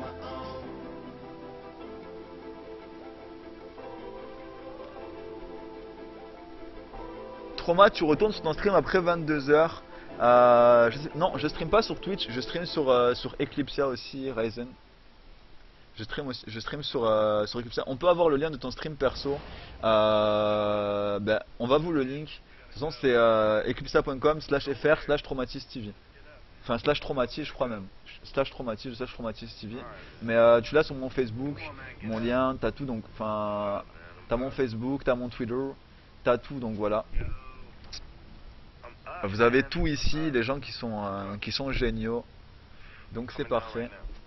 Trauma, tu retournes sur ton stream après vingt-deux heures. Euh, je sais- non, je stream pas sur Twitch, je stream sur, euh, sur Eclipsia aussi, Ryzen. Je stream, aussi, je stream sur, euh, sur Eclipsia. On peut avoir le lien de ton stream perso. Euh, ben, on va vous le link. De toute façon, c'est euh, eclipsia point com slash fr slash traumatis T V. Enfin, slash traumatis, je crois même. Slash traumatis, slash traumatis T V. Mais euh, tu l'as sur mon Facebook, mon lien, t'as tout. Donc, enfin, t'as mon Facebook, t'as mon Twitter, t'as tout. Donc voilà. Vous avez tout ici, les gens qui sont, euh, qui sont géniaux. Donc c'est parfait.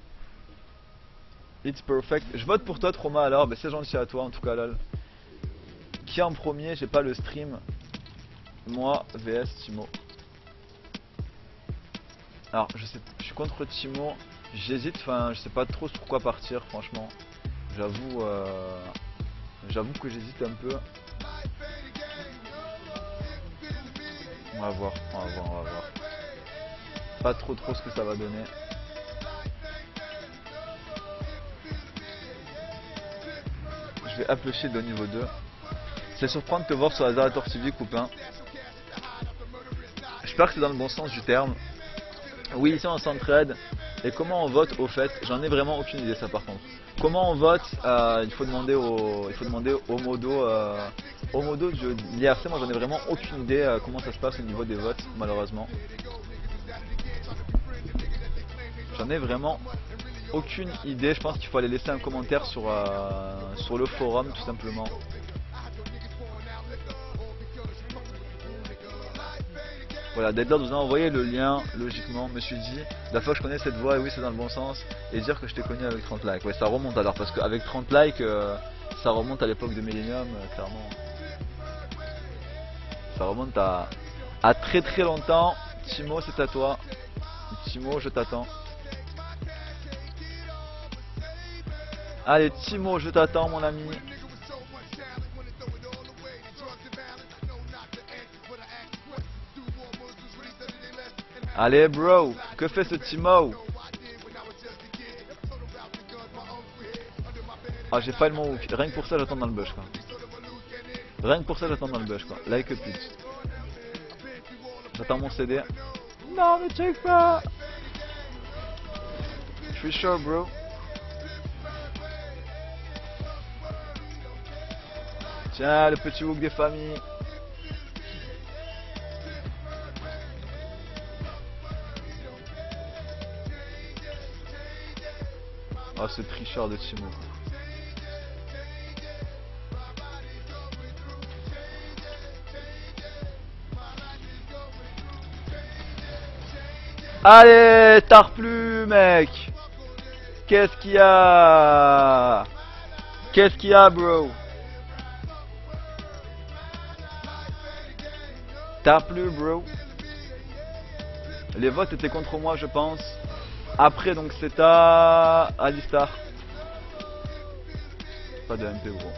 It's perfect. Je vote pour toi, Trauma, alors. Ben, c'est gentil à toi, en tout cas, lol. Qui en premier? J'ai pas le stream. Moi, V S Timo. Alors, je sais, je suis contre Timo. J'hésite, enfin, je sais pas trop sur quoi partir, franchement. J'avoue, euh, j'avoue que j'hésite un peu. On va voir, on va voir, on va voir. Pas trop trop ce que ça va donner. Je vais approcher de niveau deux. C'est surprenant de te voir sur la Zerator T V, copain. J'espère que c'est dans le bon sens du terme. Oui, ici on s'entraide. Et comment on vote au fait? J'en ai vraiment aucune idée, ça par contre. Comment on vote? euh, Il faut demander au, il faut demander au modo, euh, au modo de l'I R C. Moi j'en ai vraiment aucune idée euh, comment ça se passe au niveau des votes, malheureusement. J'en ai vraiment aucune idée. Je pense qu'il faut aller laisser un commentaire sur, euh, sur le forum tout simplement. Voilà, Deadlord vous a envoyé le lien, logiquement, me suis dit, la fois que je connais cette voix, et oui c'est dans le bon sens, et dire que je t'ai connu avec trente likes. Ouais, ça remonte alors, parce qu'avec trente likes, euh, ça remonte à l'époque de Millennium, euh, clairement. Ça remonte à, à très très longtemps. Timo, c'est à toi. Timo, je t'attends. Allez, Timo, je t'attends, mon ami. Allez, bro, que fait ce Timo? Ah, j'ai pas le mon hook. Rien que pour ça, j'attends dans le bush, quoi. Rien que pour ça, j'attends dans le bush, quoi. Like a pute. J'attends mon C D. Non, mais check pas. Je suis chaud, bro. Tiens, le petit hook des familles. Oh, ce tricheur de Timo. Allez, tard plus, mec. Qu'est-ce qu'il y a? Qu'est-ce qu'il y a, bro? Tard plus, bro. Les votes étaient contre moi, je pense. Après, donc c'est à Alistar. Pas de M P, gros.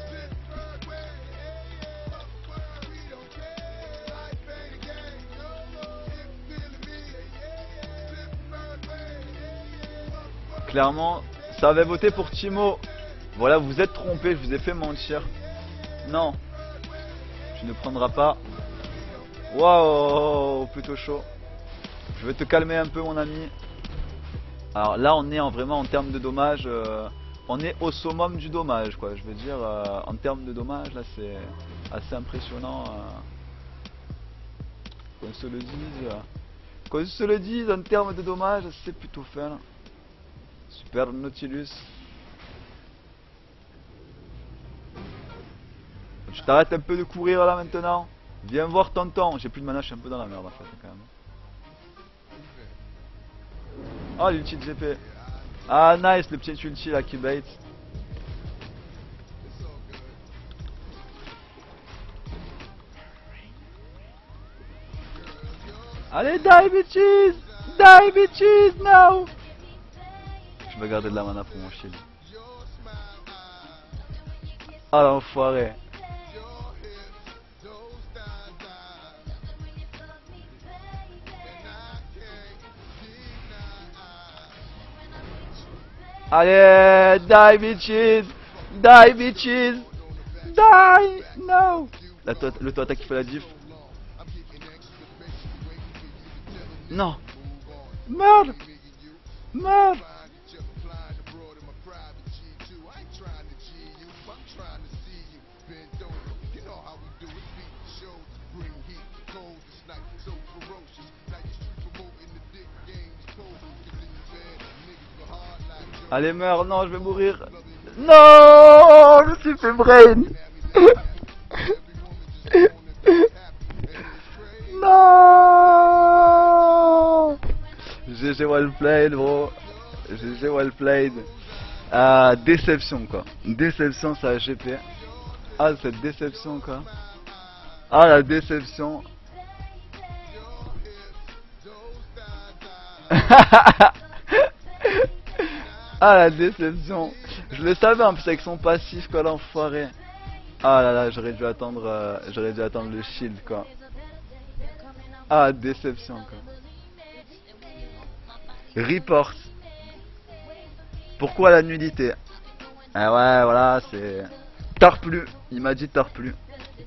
Clairement, ça avait voté pour Timo. Voilà, vous êtes trompé, je vous ai fait mentir. Non, tu ne prendras pas. Waouh, plutôt chaud. Je vais te calmer un peu, mon ami. Alors là, on est en, vraiment en termes de dommages. Euh, on est au summum du dommage, quoi. Je veux dire, euh, en termes de dommages, là, c'est assez impressionnant. Euh, qu'on se le dise. Euh, qu'on se le dise, en termes de dommages, c'est plutôt fun. Super Nautilus. Tu t'arrêtes un peu de courir là maintenant. Viens voir tonton. J'ai plus de mana, je suis un peu dans la merde en fait quand même. Oh l'ulti de G P. Ah nice le petit ulti là qui bait. Allez, die bitches! Die bitches now! Je vais garder de la mana pour mon shield. Ah l'enfoiré! Allez, die bitches! Die bitches! Die! No! La to le to attaque qui fait la diff. Non! Merde! Merde! Allez, meurs! Non, je vais mourir! Non! Je me suis fait brain! Non! G G well played, bro. G G well played. Ah, déception quoi. Déception, ça a G P. Ah, cette déception quoi. Ah, la déception. Ah, la déception. Je le savais en plus avec son passif quoi, l'enfoiré. Ah là là, j'aurais dû attendre euh, j'aurais dû attendre le shield quoi. Ah, déception quoi. Report. Pourquoi la nudité? Ah ouais, voilà, c'est... Tard plus. Il m'a dit tard plus.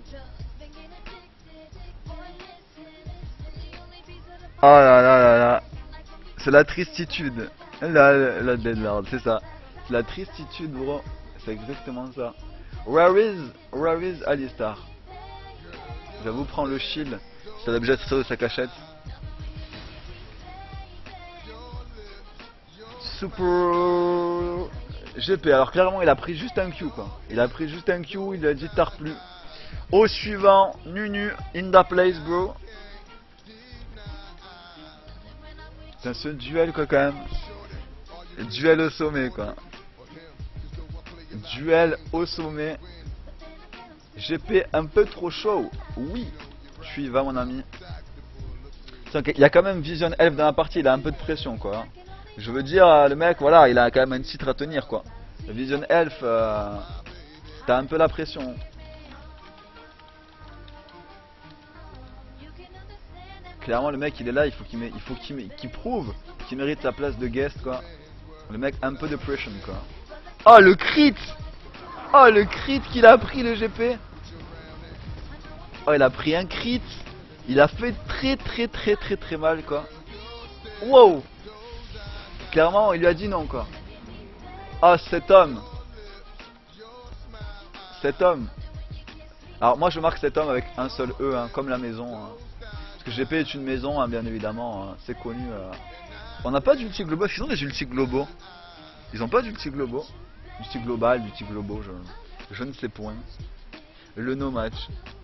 Oh là là là là. C'est la tristitude. La, la Deadlord, c'est ça. C'est la tristitude, bro. C'est exactement ça. Where is, where is Alistar? J'avoue, prends le shield. C'est l'objet de ça de sa cachette. Super G P. Alors clairement, il a pris juste un Q quoi. Il a pris juste un Q. Il a dit tard plus. Au suivant, Nunu, in the place, bro. C'est ce duel quoi quand même. Duel au sommet quoi. Duel au sommet. G P un peu trop chaud. Oui. Tu y vas mon ami. Il y a quand même Vision Elf dans la partie. Il a un peu de pression quoi. Je veux dire le mec voilà. Il a quand même un titre à tenir quoi. Le Vision Elf euh, t'as un peu la pression. Clairement le mec il est là. Il faut qu'il il faut qu'il qu'il prouve qu'il mérite sa place de guest quoi. Le mec un peu de pression quoi. Oh le crit. Oh le crit qu'il a pris le G P. Oh il a pris un crit. Il a fait très très très très très mal quoi. Wow. Clairement il lui a dit non quoi. Oh cet homme. Cet homme. Alors moi je marque cet homme avec un seul E hein, comme la maison hein. Parce que G P est une maison hein, bien évidemment hein, c'est connu euh. On n'a pas d'ulti globaux. Ils ont des ulti globaux. Ils ont pas d'ulti globaux. Ulti global, ulti globaux, je, je ne sais point. Le no match.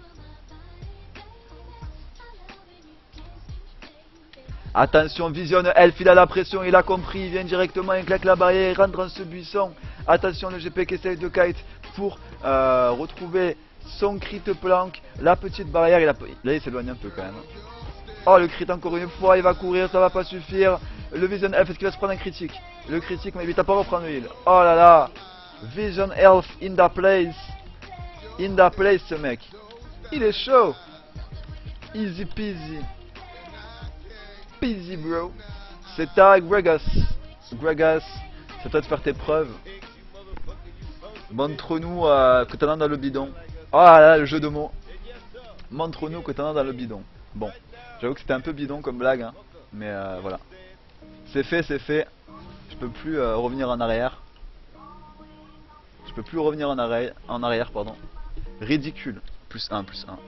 Attention, Vision Elf, il a la pression, il a compris, il vient directement, il claque la barrière, il rentre dans ce buisson. Attention, le G P qui essaye de kite pour euh, retrouver son crit plank, la petite barrière, il a... là il s'éloigne un peu quand même. Oh le crit encore une fois, il va courir, ça va pas suffire. Le Vision Elf, est-ce qu'il va se prendre un critique? Le critique, mais il t'a pas reprendre le heal. Oh là là. Vision Elf in the place. In the place ce mec. Il est chaud. Easy peasy. Peasy bro. C'est à Gragas. Gragas, c'est à toi de faire tes preuves. Montre-nous euh, que t'en as dans le bidon. Oh là là, le jeu de mots. Montre-nous que t'en as dans le bidon. Bon, j'avoue que c'était un peu bidon comme blague, hein, mais euh, voilà. C'est fait, c'est fait. Je peux plus euh, revenir en arrière. Je peux plus revenir en arrière, en arrière, pardon. Ridicule. Plus un, plus un.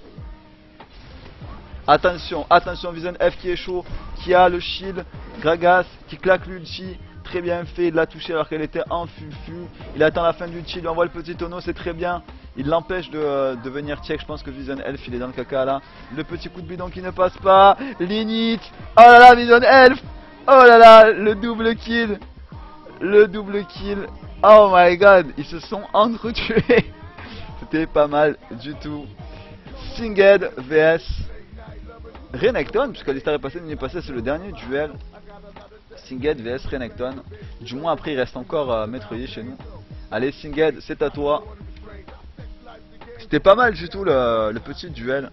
Attention, attention, Vision F qui est chaud, qui a le shield. Gragas qui claque l'ulti. Très bien fait, il l'a touché alors qu'elle était en fufu. Il attend la fin du ulti, il lui envoie le petit tonneau, c'est très bien. Il l'empêche de, euh, de venir check. Je pense que Vision Elf il est dans le caca là. Le petit coup de bidon qui ne passe pas. L'init. Oh là là, Vision Elf. Oh là là, le double kill. Le double kill. Oh my god, ils se sont entretués. C'était pas mal du tout. Singed vs Renekton, puisque l'histoire est passée, l'année passée c'est le dernier duel. Singed vs Renekton. Du moins après il reste encore euh, Maître Yi chez nous. Allez Singed, c'est à toi. C'était pas mal du tout le, le petit duel.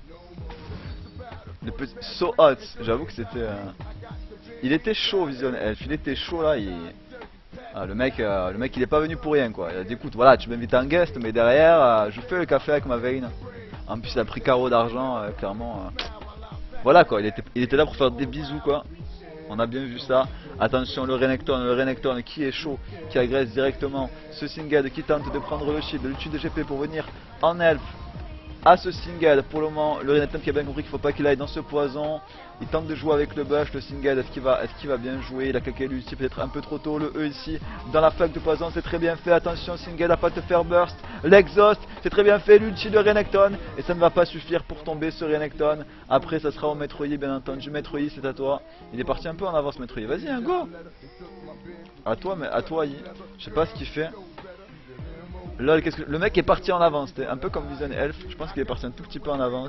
Le petit so hot, j'avoue que c'était... Euh... Il était chaud Vision Elf, il était chaud là, il... Ah, le mec, euh, le mec il est pas venu pour rien quoi. Il a dit écoute voilà tu m'invites en guest mais derrière euh, je fais le café avec ma veine. En plus il a pris carreau d'argent euh, clairement. Euh... Voilà quoi, il était, il était là pour faire des bisous quoi. On a bien vu ça. Attention le Renekton, le Renekton qui est chaud, qui agresse directement ce Singed qui tente de prendre le shield, le tue de G P pour venir en elf à ce Singed. Pour le moment le Renekton qui a bien compris qu'il faut pas qu'il aille dans ce poison. Il tente de jouer avec le bush, le Singed, est-ce qu'il va, est-ce qu'il va bien jouer? Il a quelqu'un ici, peut-être un peu trop tôt, le E ici, dans la flaque de poison, c'est très bien fait, attention Singed à pas te faire burst, l'exhaust, c'est très bien fait, l'ulti de Renekton, et ça ne va pas suffire pour tomber ce Renekton, après ça sera au Maître Yi bien entendu, Maître Yi c'est à toi, il est parti un peu en avance Maître Yi, vas-y un go. À toi, mais à toi Yi, je sais pas ce qu'il fait. Lol, qu'est-ce que... Le mec est parti en avance, c'était un peu comme Vision Elf, je pense qu'il est parti un tout petit peu en avance.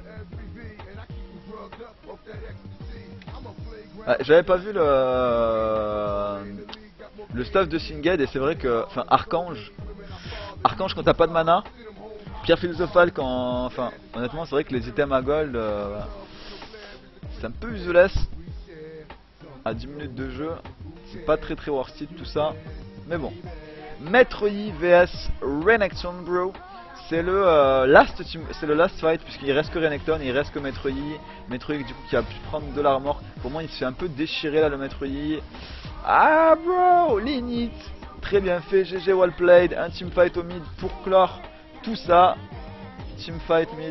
Ah, j'avais pas vu le le staff de Singed et c'est vrai que enfin Archange Archange quand t'as pas de mana, Pierre philosophale quand enfin honnêtement c'est vrai que les items à gold euh, c'est un peu useless à dix minutes de jeu, c'est pas très très worth it tout ça, mais bon. Maître Yi vs Renekton bro. C'est le, euh, last team, c'est le last fight puisqu'il reste que Renekton et il reste que Maître Yi. Maître Yi du coup qui a pu prendre de l'armor. Pour moi il se fait un peu déchirer là le Maître Yi. Ah bro, l'init. Très bien fait, G G well played. Un teamfight au mid pour clore tout ça. Teamfight mid.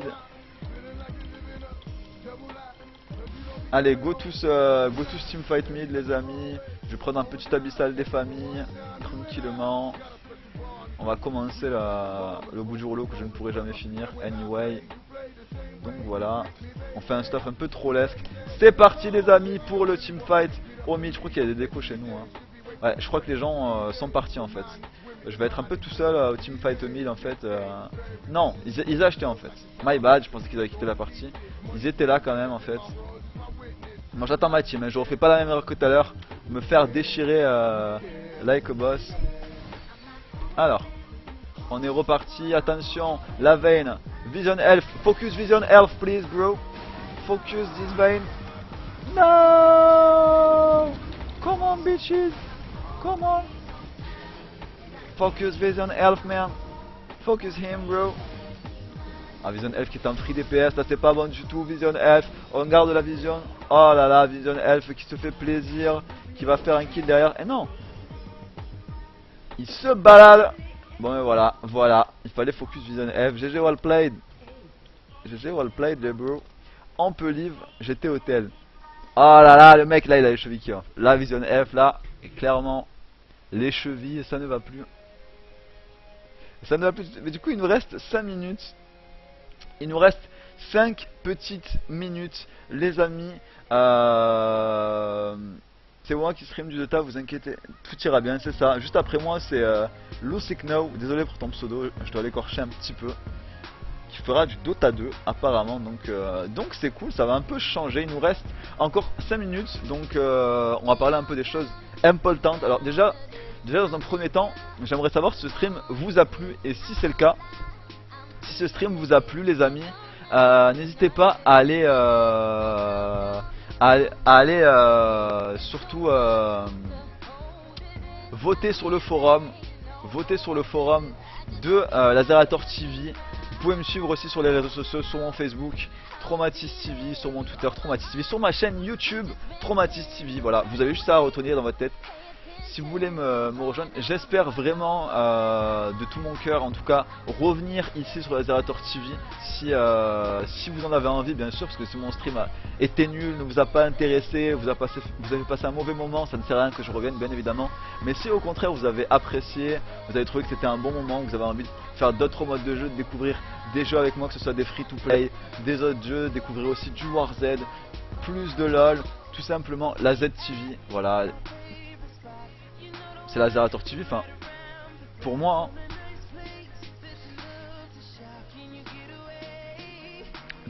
Allez go tous, euh, go tous teamfight mid les amis. Je vais prendre un petit abyssal des familles. Tranquillement. On va commencer la, le bout du rouleau que je ne pourrai jamais finir anyway. Donc voilà, on fait un stuff un peu trollesque. C'est parti les amis pour le teamfight au mid. Je crois qu'il y a des décos chez nous hein. Ouais, je crois que les gens euh, sont partis en fait. Je vais être un peu tout seul euh, au teamfight au mid en fait. euh... Non, ils, ils achetaient en fait. My bad, je pensais qu'ils avaient quitté la partie. Ils étaient là quand même en fait. Moi j'attends ma team, hein. Je refais pas la même erreur que tout à l'heure. Me faire déchirer euh, like a boss. Alors, on est reparti, attention, la veine, Vision Elf, focus Vision Elf please bro, focus this vein, no, come on bitches, come on, focus Vision Elf man, focus him bro. Ah Vision Elf qui est en free D P S, là c'est pas bon du tout, Vision Elf, on garde la vision, oh là là, Vision Elf qui se fait plaisir, qui va faire un kill derrière, et non. Il se balade. Bon et voilà, voilà. Il fallait focus Vision F. G G well played. G G well played les bro. On peut live, j'étais hôtel. Oh là là, le mec là il a les chevilles qui offrent. La Vision F là, et clairement, les chevilles ça ne va plus. Ça ne va plus. Mais du coup il nous reste cinq minutes. Il nous reste cinq petites minutes les amis. Euh... C'est moi qui stream du Dota, vous inquiétez, tout ira bien, c'est ça. Juste après moi, c'est euh, Lusiknow, désolé pour ton pseudo, je dois l'écorcher un petit peu. Qui fera du Dota deux, apparemment. Donc euh, donc c'est cool, ça va un peu changer. Il nous reste encore cinq minutes, donc euh, on va parler un peu des choses importantes. Alors déjà, déjà dans un premier temps, j'aimerais savoir si ce stream vous a plu. Et si c'est le cas, si ce stream vous a plu les amis, euh, n'hésitez pas à aller... Euh, à, à aller euh, surtout euh, voter sur le forum, voter sur le forum de euh, Lazerator T V. Vous pouvez me suivre aussi sur les réseaux sociaux, sur mon Facebook Traumatis T V, sur mon Twitter Traumatis T V, sur ma chaîne YouTube Traumatis T V. Voilà, vous avez juste ça à retenir dans votre tête. Si vous voulez me, me rejoindre, j'espère vraiment euh, de tout mon cœur, en tout cas, revenir ici sur Lazerator T V. Si, euh, si vous en avez envie, bien sûr, parce que si mon stream a été nul, ne vous a pas intéressé, vous, a passé, vous avez passé un mauvais moment, ça ne sert à rien que je revienne, bien évidemment. Mais si au contraire vous avez apprécié, vous avez trouvé que c'était un bon moment, que vous avez envie de faire d'autres modes de jeu, de découvrir des jeux avec moi, que ce soit des free-to-play, des autres jeux, découvrir aussi du War Z, plus de LOL, tout simplement la Z T V, voilà. C'est Lazerator T V, enfin, pour moi. Hein.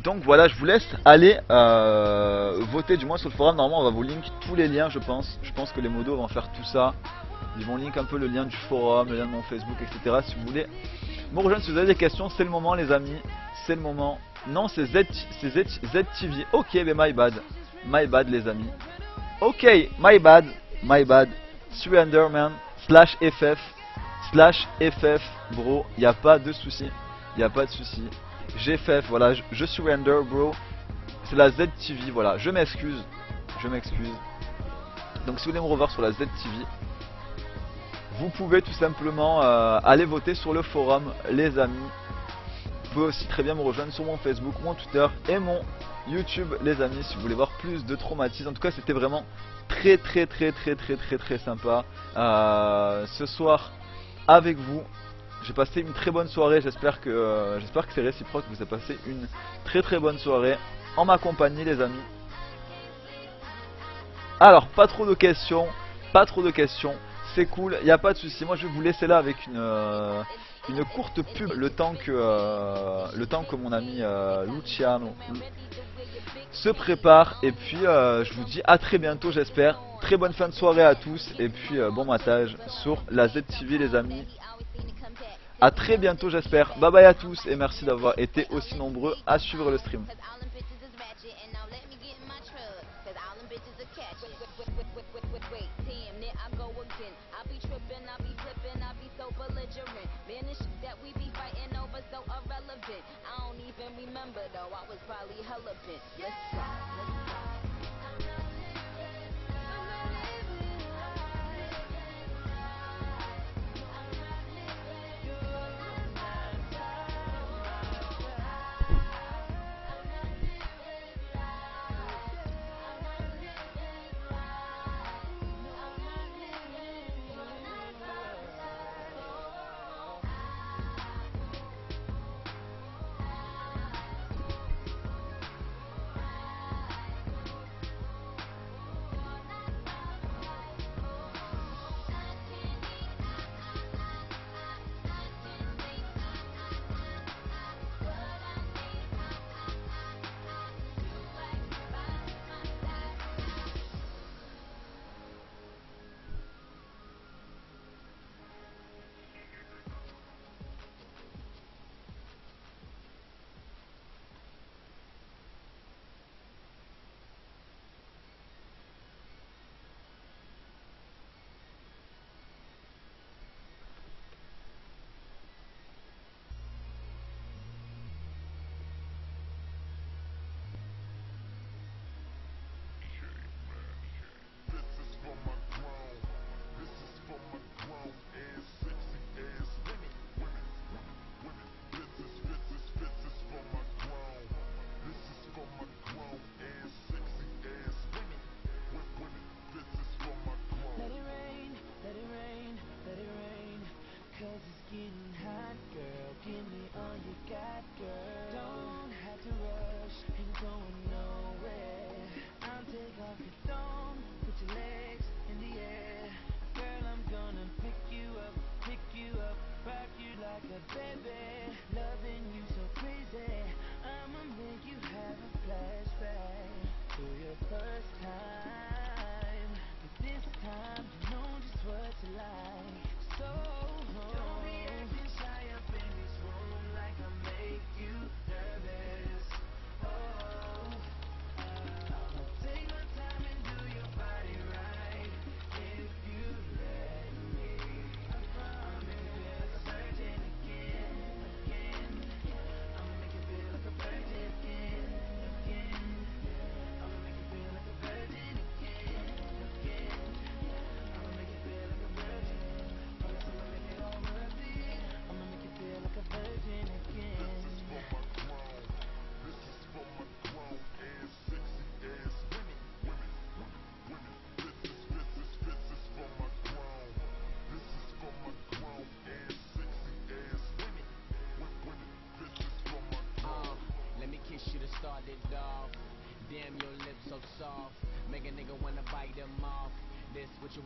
donc voilà, je vous laisse aller euh, voter du moins sur le forum. Normalement on va vous link tous les liens, je pense. Je pense que les modos vont faire tout ça. Ils vont link un peu le lien du forum, le lien de mon Facebook, et cetera. Si vous voulez me rejoindre, si vous avez des questions, c'est le moment les amis. C'est le moment. Non, c'est Z, c'est Z, ZTV. Ok, mais my bad. My bad les amis. Ok, my bad. My bad. Surrenderman slash FF slash FF bro. Y a pas de souci. Y a pas de souci. G F F, voilà, je, je surrender bro. C'est la Z T V, voilà. Je m'excuse. Je m'excuse. Donc si vous voulez me revoir sur la Z T V, vous pouvez tout simplement euh, aller voter sur le forum les amis. Vous pouvez aussi très bien me rejoindre sur mon Facebook, mon Twitter et mon YouTube les amis si vous voulez voir plus de traumatisme. En tout cas c'était vraiment très très très très très très très sympa euh, ce soir avec vous. J'ai passé une très bonne soirée, j'espère que euh, j'espère que c'est réciproque, vous avez passé une très très bonne soirée en ma compagnie les amis. Alors pas trop de questions, pas trop de questions, c'est cool, il n'y a pas de souci. Moi je vais vous laisser là avec une euh, une courte pub le temps que euh, le temps que mon ami euh, Luciano se prépare et puis euh, je vous dis à très bientôt j'espère. Très bonne fin de soirée à tous et puis euh, bon matage sur la Z T V les amis. A très bientôt j'espère. Bye bye à tous et merci d'avoir été aussi nombreux à suivre le stream.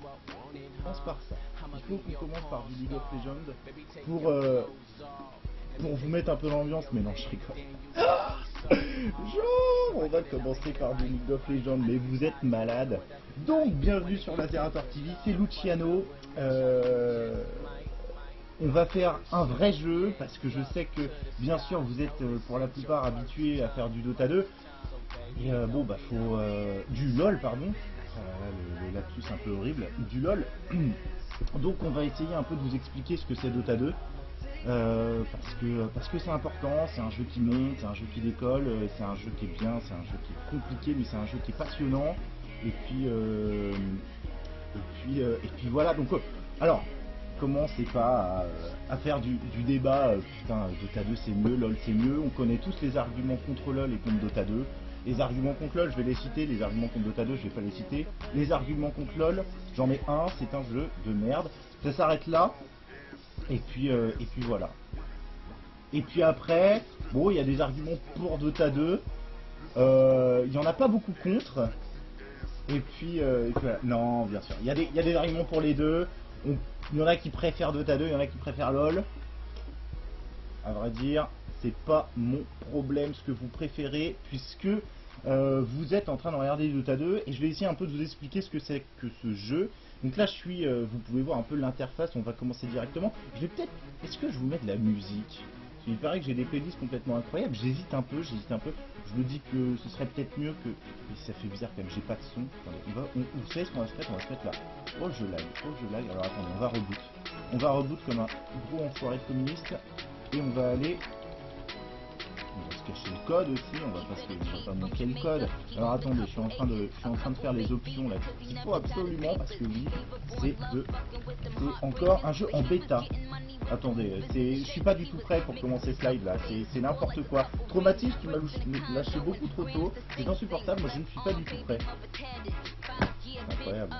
Passe par ça. Il faut qu'on commence par du League of Legends pour euh, pour vous mettre un peu l'ambiance, mais non, je rigole. Genre, on va commencer par du League of Legends, mais vous êtes malade. Donc, bienvenue sur Lazerator T V, c'est Luciano. Euh... On va faire un vrai jeu, parce que je sais que, bien sûr, vous êtes euh, pour la plupart habitués à faire du Dota deux. Et euh, bon, bah, faut... Euh... Du LoL, pardon. Oh là là, le, le lapsus un peu horrible. Du LoL. Donc, on va essayer un peu de vous expliquer ce que c'est Dota deux. Euh, parce que parce que c'est important, c'est un jeu qui monte, c'est un jeu qui décolle, euh, c'est un jeu qui est bien, c'est un jeu qui est compliqué, mais c'est un jeu qui est passionnant. Et puis euh, et puis euh, et puis voilà. Donc euh, alors commencez pas à, à faire du, du débat. Euh, putain, Dota deux c'est mieux, LoL c'est mieux. On connaît tous les arguments contre LoL et contre Dota deux. Les arguments contre LoL, je vais les citer. Les arguments contre Dota deux, je vais pas les citer. Les arguments contre LoL, j'en ai un, c'est un jeu de merde. Ça s'arrête là. Et puis, euh, et puis voilà. Et puis après, bon, il y a des arguments pour Dota deux. Euh, Il y en a pas beaucoup contre. Et puis, euh, et puis voilà. Non, bien sûr. Il y, a des, il y a des arguments pour les deux. On- Il y en a qui préfèrent Dota deux, il y en a qui préfèrent LoL. À vrai dire, c'est pas mon problème ce que vous préférez, puisque euh, vous êtes en train de regarder Dota deux. Et je vais essayer un peu de vous expliquer ce que c'est que ce jeu. Donc là je suis, euh, vous pouvez voir un peu l'interface, on va commencer directement. Je vais peut-être, est-ce que je vous mets de la musique? Parce qu'il paraît que j'ai des playlists complètement incroyables, j'hésite un peu, j'hésite un peu. Je me dis que ce serait peut-être mieux que... Mais ça fait bizarre quand même, j'ai pas de son. Attendez, on va, on, vous savez ce qu'on va se mettre? On va se mettre là. Oh je lag, oh je lag, alors attendez, on va reboot. On va reboot comme un gros enfoiré communiste. Et on va aller... On va se cacher le code aussi, on va pas, se, on va pas montrer le code. Alors attendez, je suis en train de, je suis en train de faire les options là. Il faut absolument, parce que oui, c'est de, c'est encore un jeu en bêta. Attendez, c'est, je suis pas du tout prêt pour commencer ce live là. C'est, c'est n'importe quoi. Traumatisme qui m'a lâché beaucoup trop tôt. C'est insupportable. Moi je ne suis pas du tout prêt. C'est incroyable.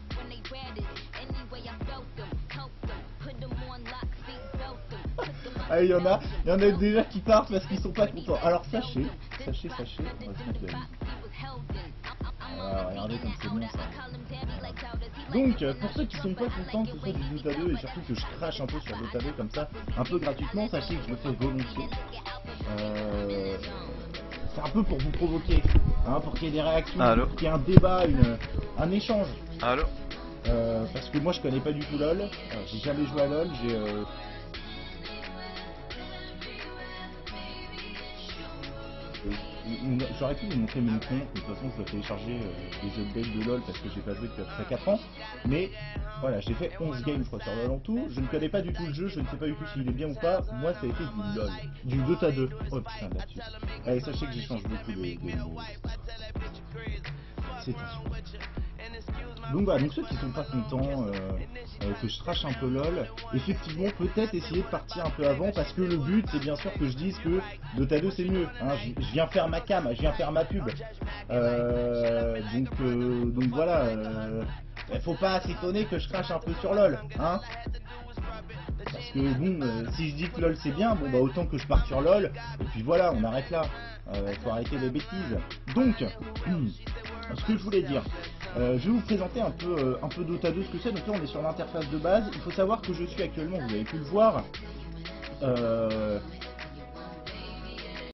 Ah, il y en a, il y en a déjà qui partent parce qu'ils sont pas contents. Alors sachez, sachez, sachez, on va se mettre la voilà, regardez comme c'est bon ça. Donc, euh, pour ceux qui sont pas contents que ce soit du Dota deux et surtout que je crache un peu sur Dota deux comme ça, un peu gratuitement, sachez que je le fais volontiers. Euh, c'est un peu pour vous provoquer, hein, pour qu'il y ait des réactions, Allô, pour qu'il y ait un débat, une, un échange. allô. Euh, parce que moi je connais pas du tout LoL, euh, j'ai jamais joué à LoL, j'ai... Euh, J'aurais pu vous montrer mon compte, mais de toute façon je dois télécharger euh, des updates de LoL parce que j'ai pas joué depuis à peu près quatre ans. Mais voilà, j'ai fait onze games je crois sur LoL en tout, je ne connais pas du tout le jeu, je ne sais pas du tout s'il est bien ou pas. Moi ça a été du LoL, du Dota deux. Oh putain là-dessus. Allez, sachez que j'échange beaucoup de... de... C'est insupportable. Donc voilà, donc ceux qui sont pas contents euh, euh, que je trash un peu LoL, effectivement peut-être essayer de partir un peu avant parce que le but c'est bien sûr que je dise que Dota deux c'est mieux, hein, je, je viens faire ma cam, je viens faire ma pub, euh, donc, euh, donc voilà, euh, faut pas s'étonner que je crache un peu sur LoL, hein. Parce que bon, euh, si je dis que LoL c'est bien, bon bah autant que je parte sur LoL, et puis voilà, on arrête là, euh, faut arrêter les bêtises. Donc, ce que je voulais dire, euh, je vais vous présenter un peu, euh, un peu Dota deux, ce que c'est. Donc là on est sur l'interface de base, il faut savoir que je suis actuellement, vous avez pu le voir, euh,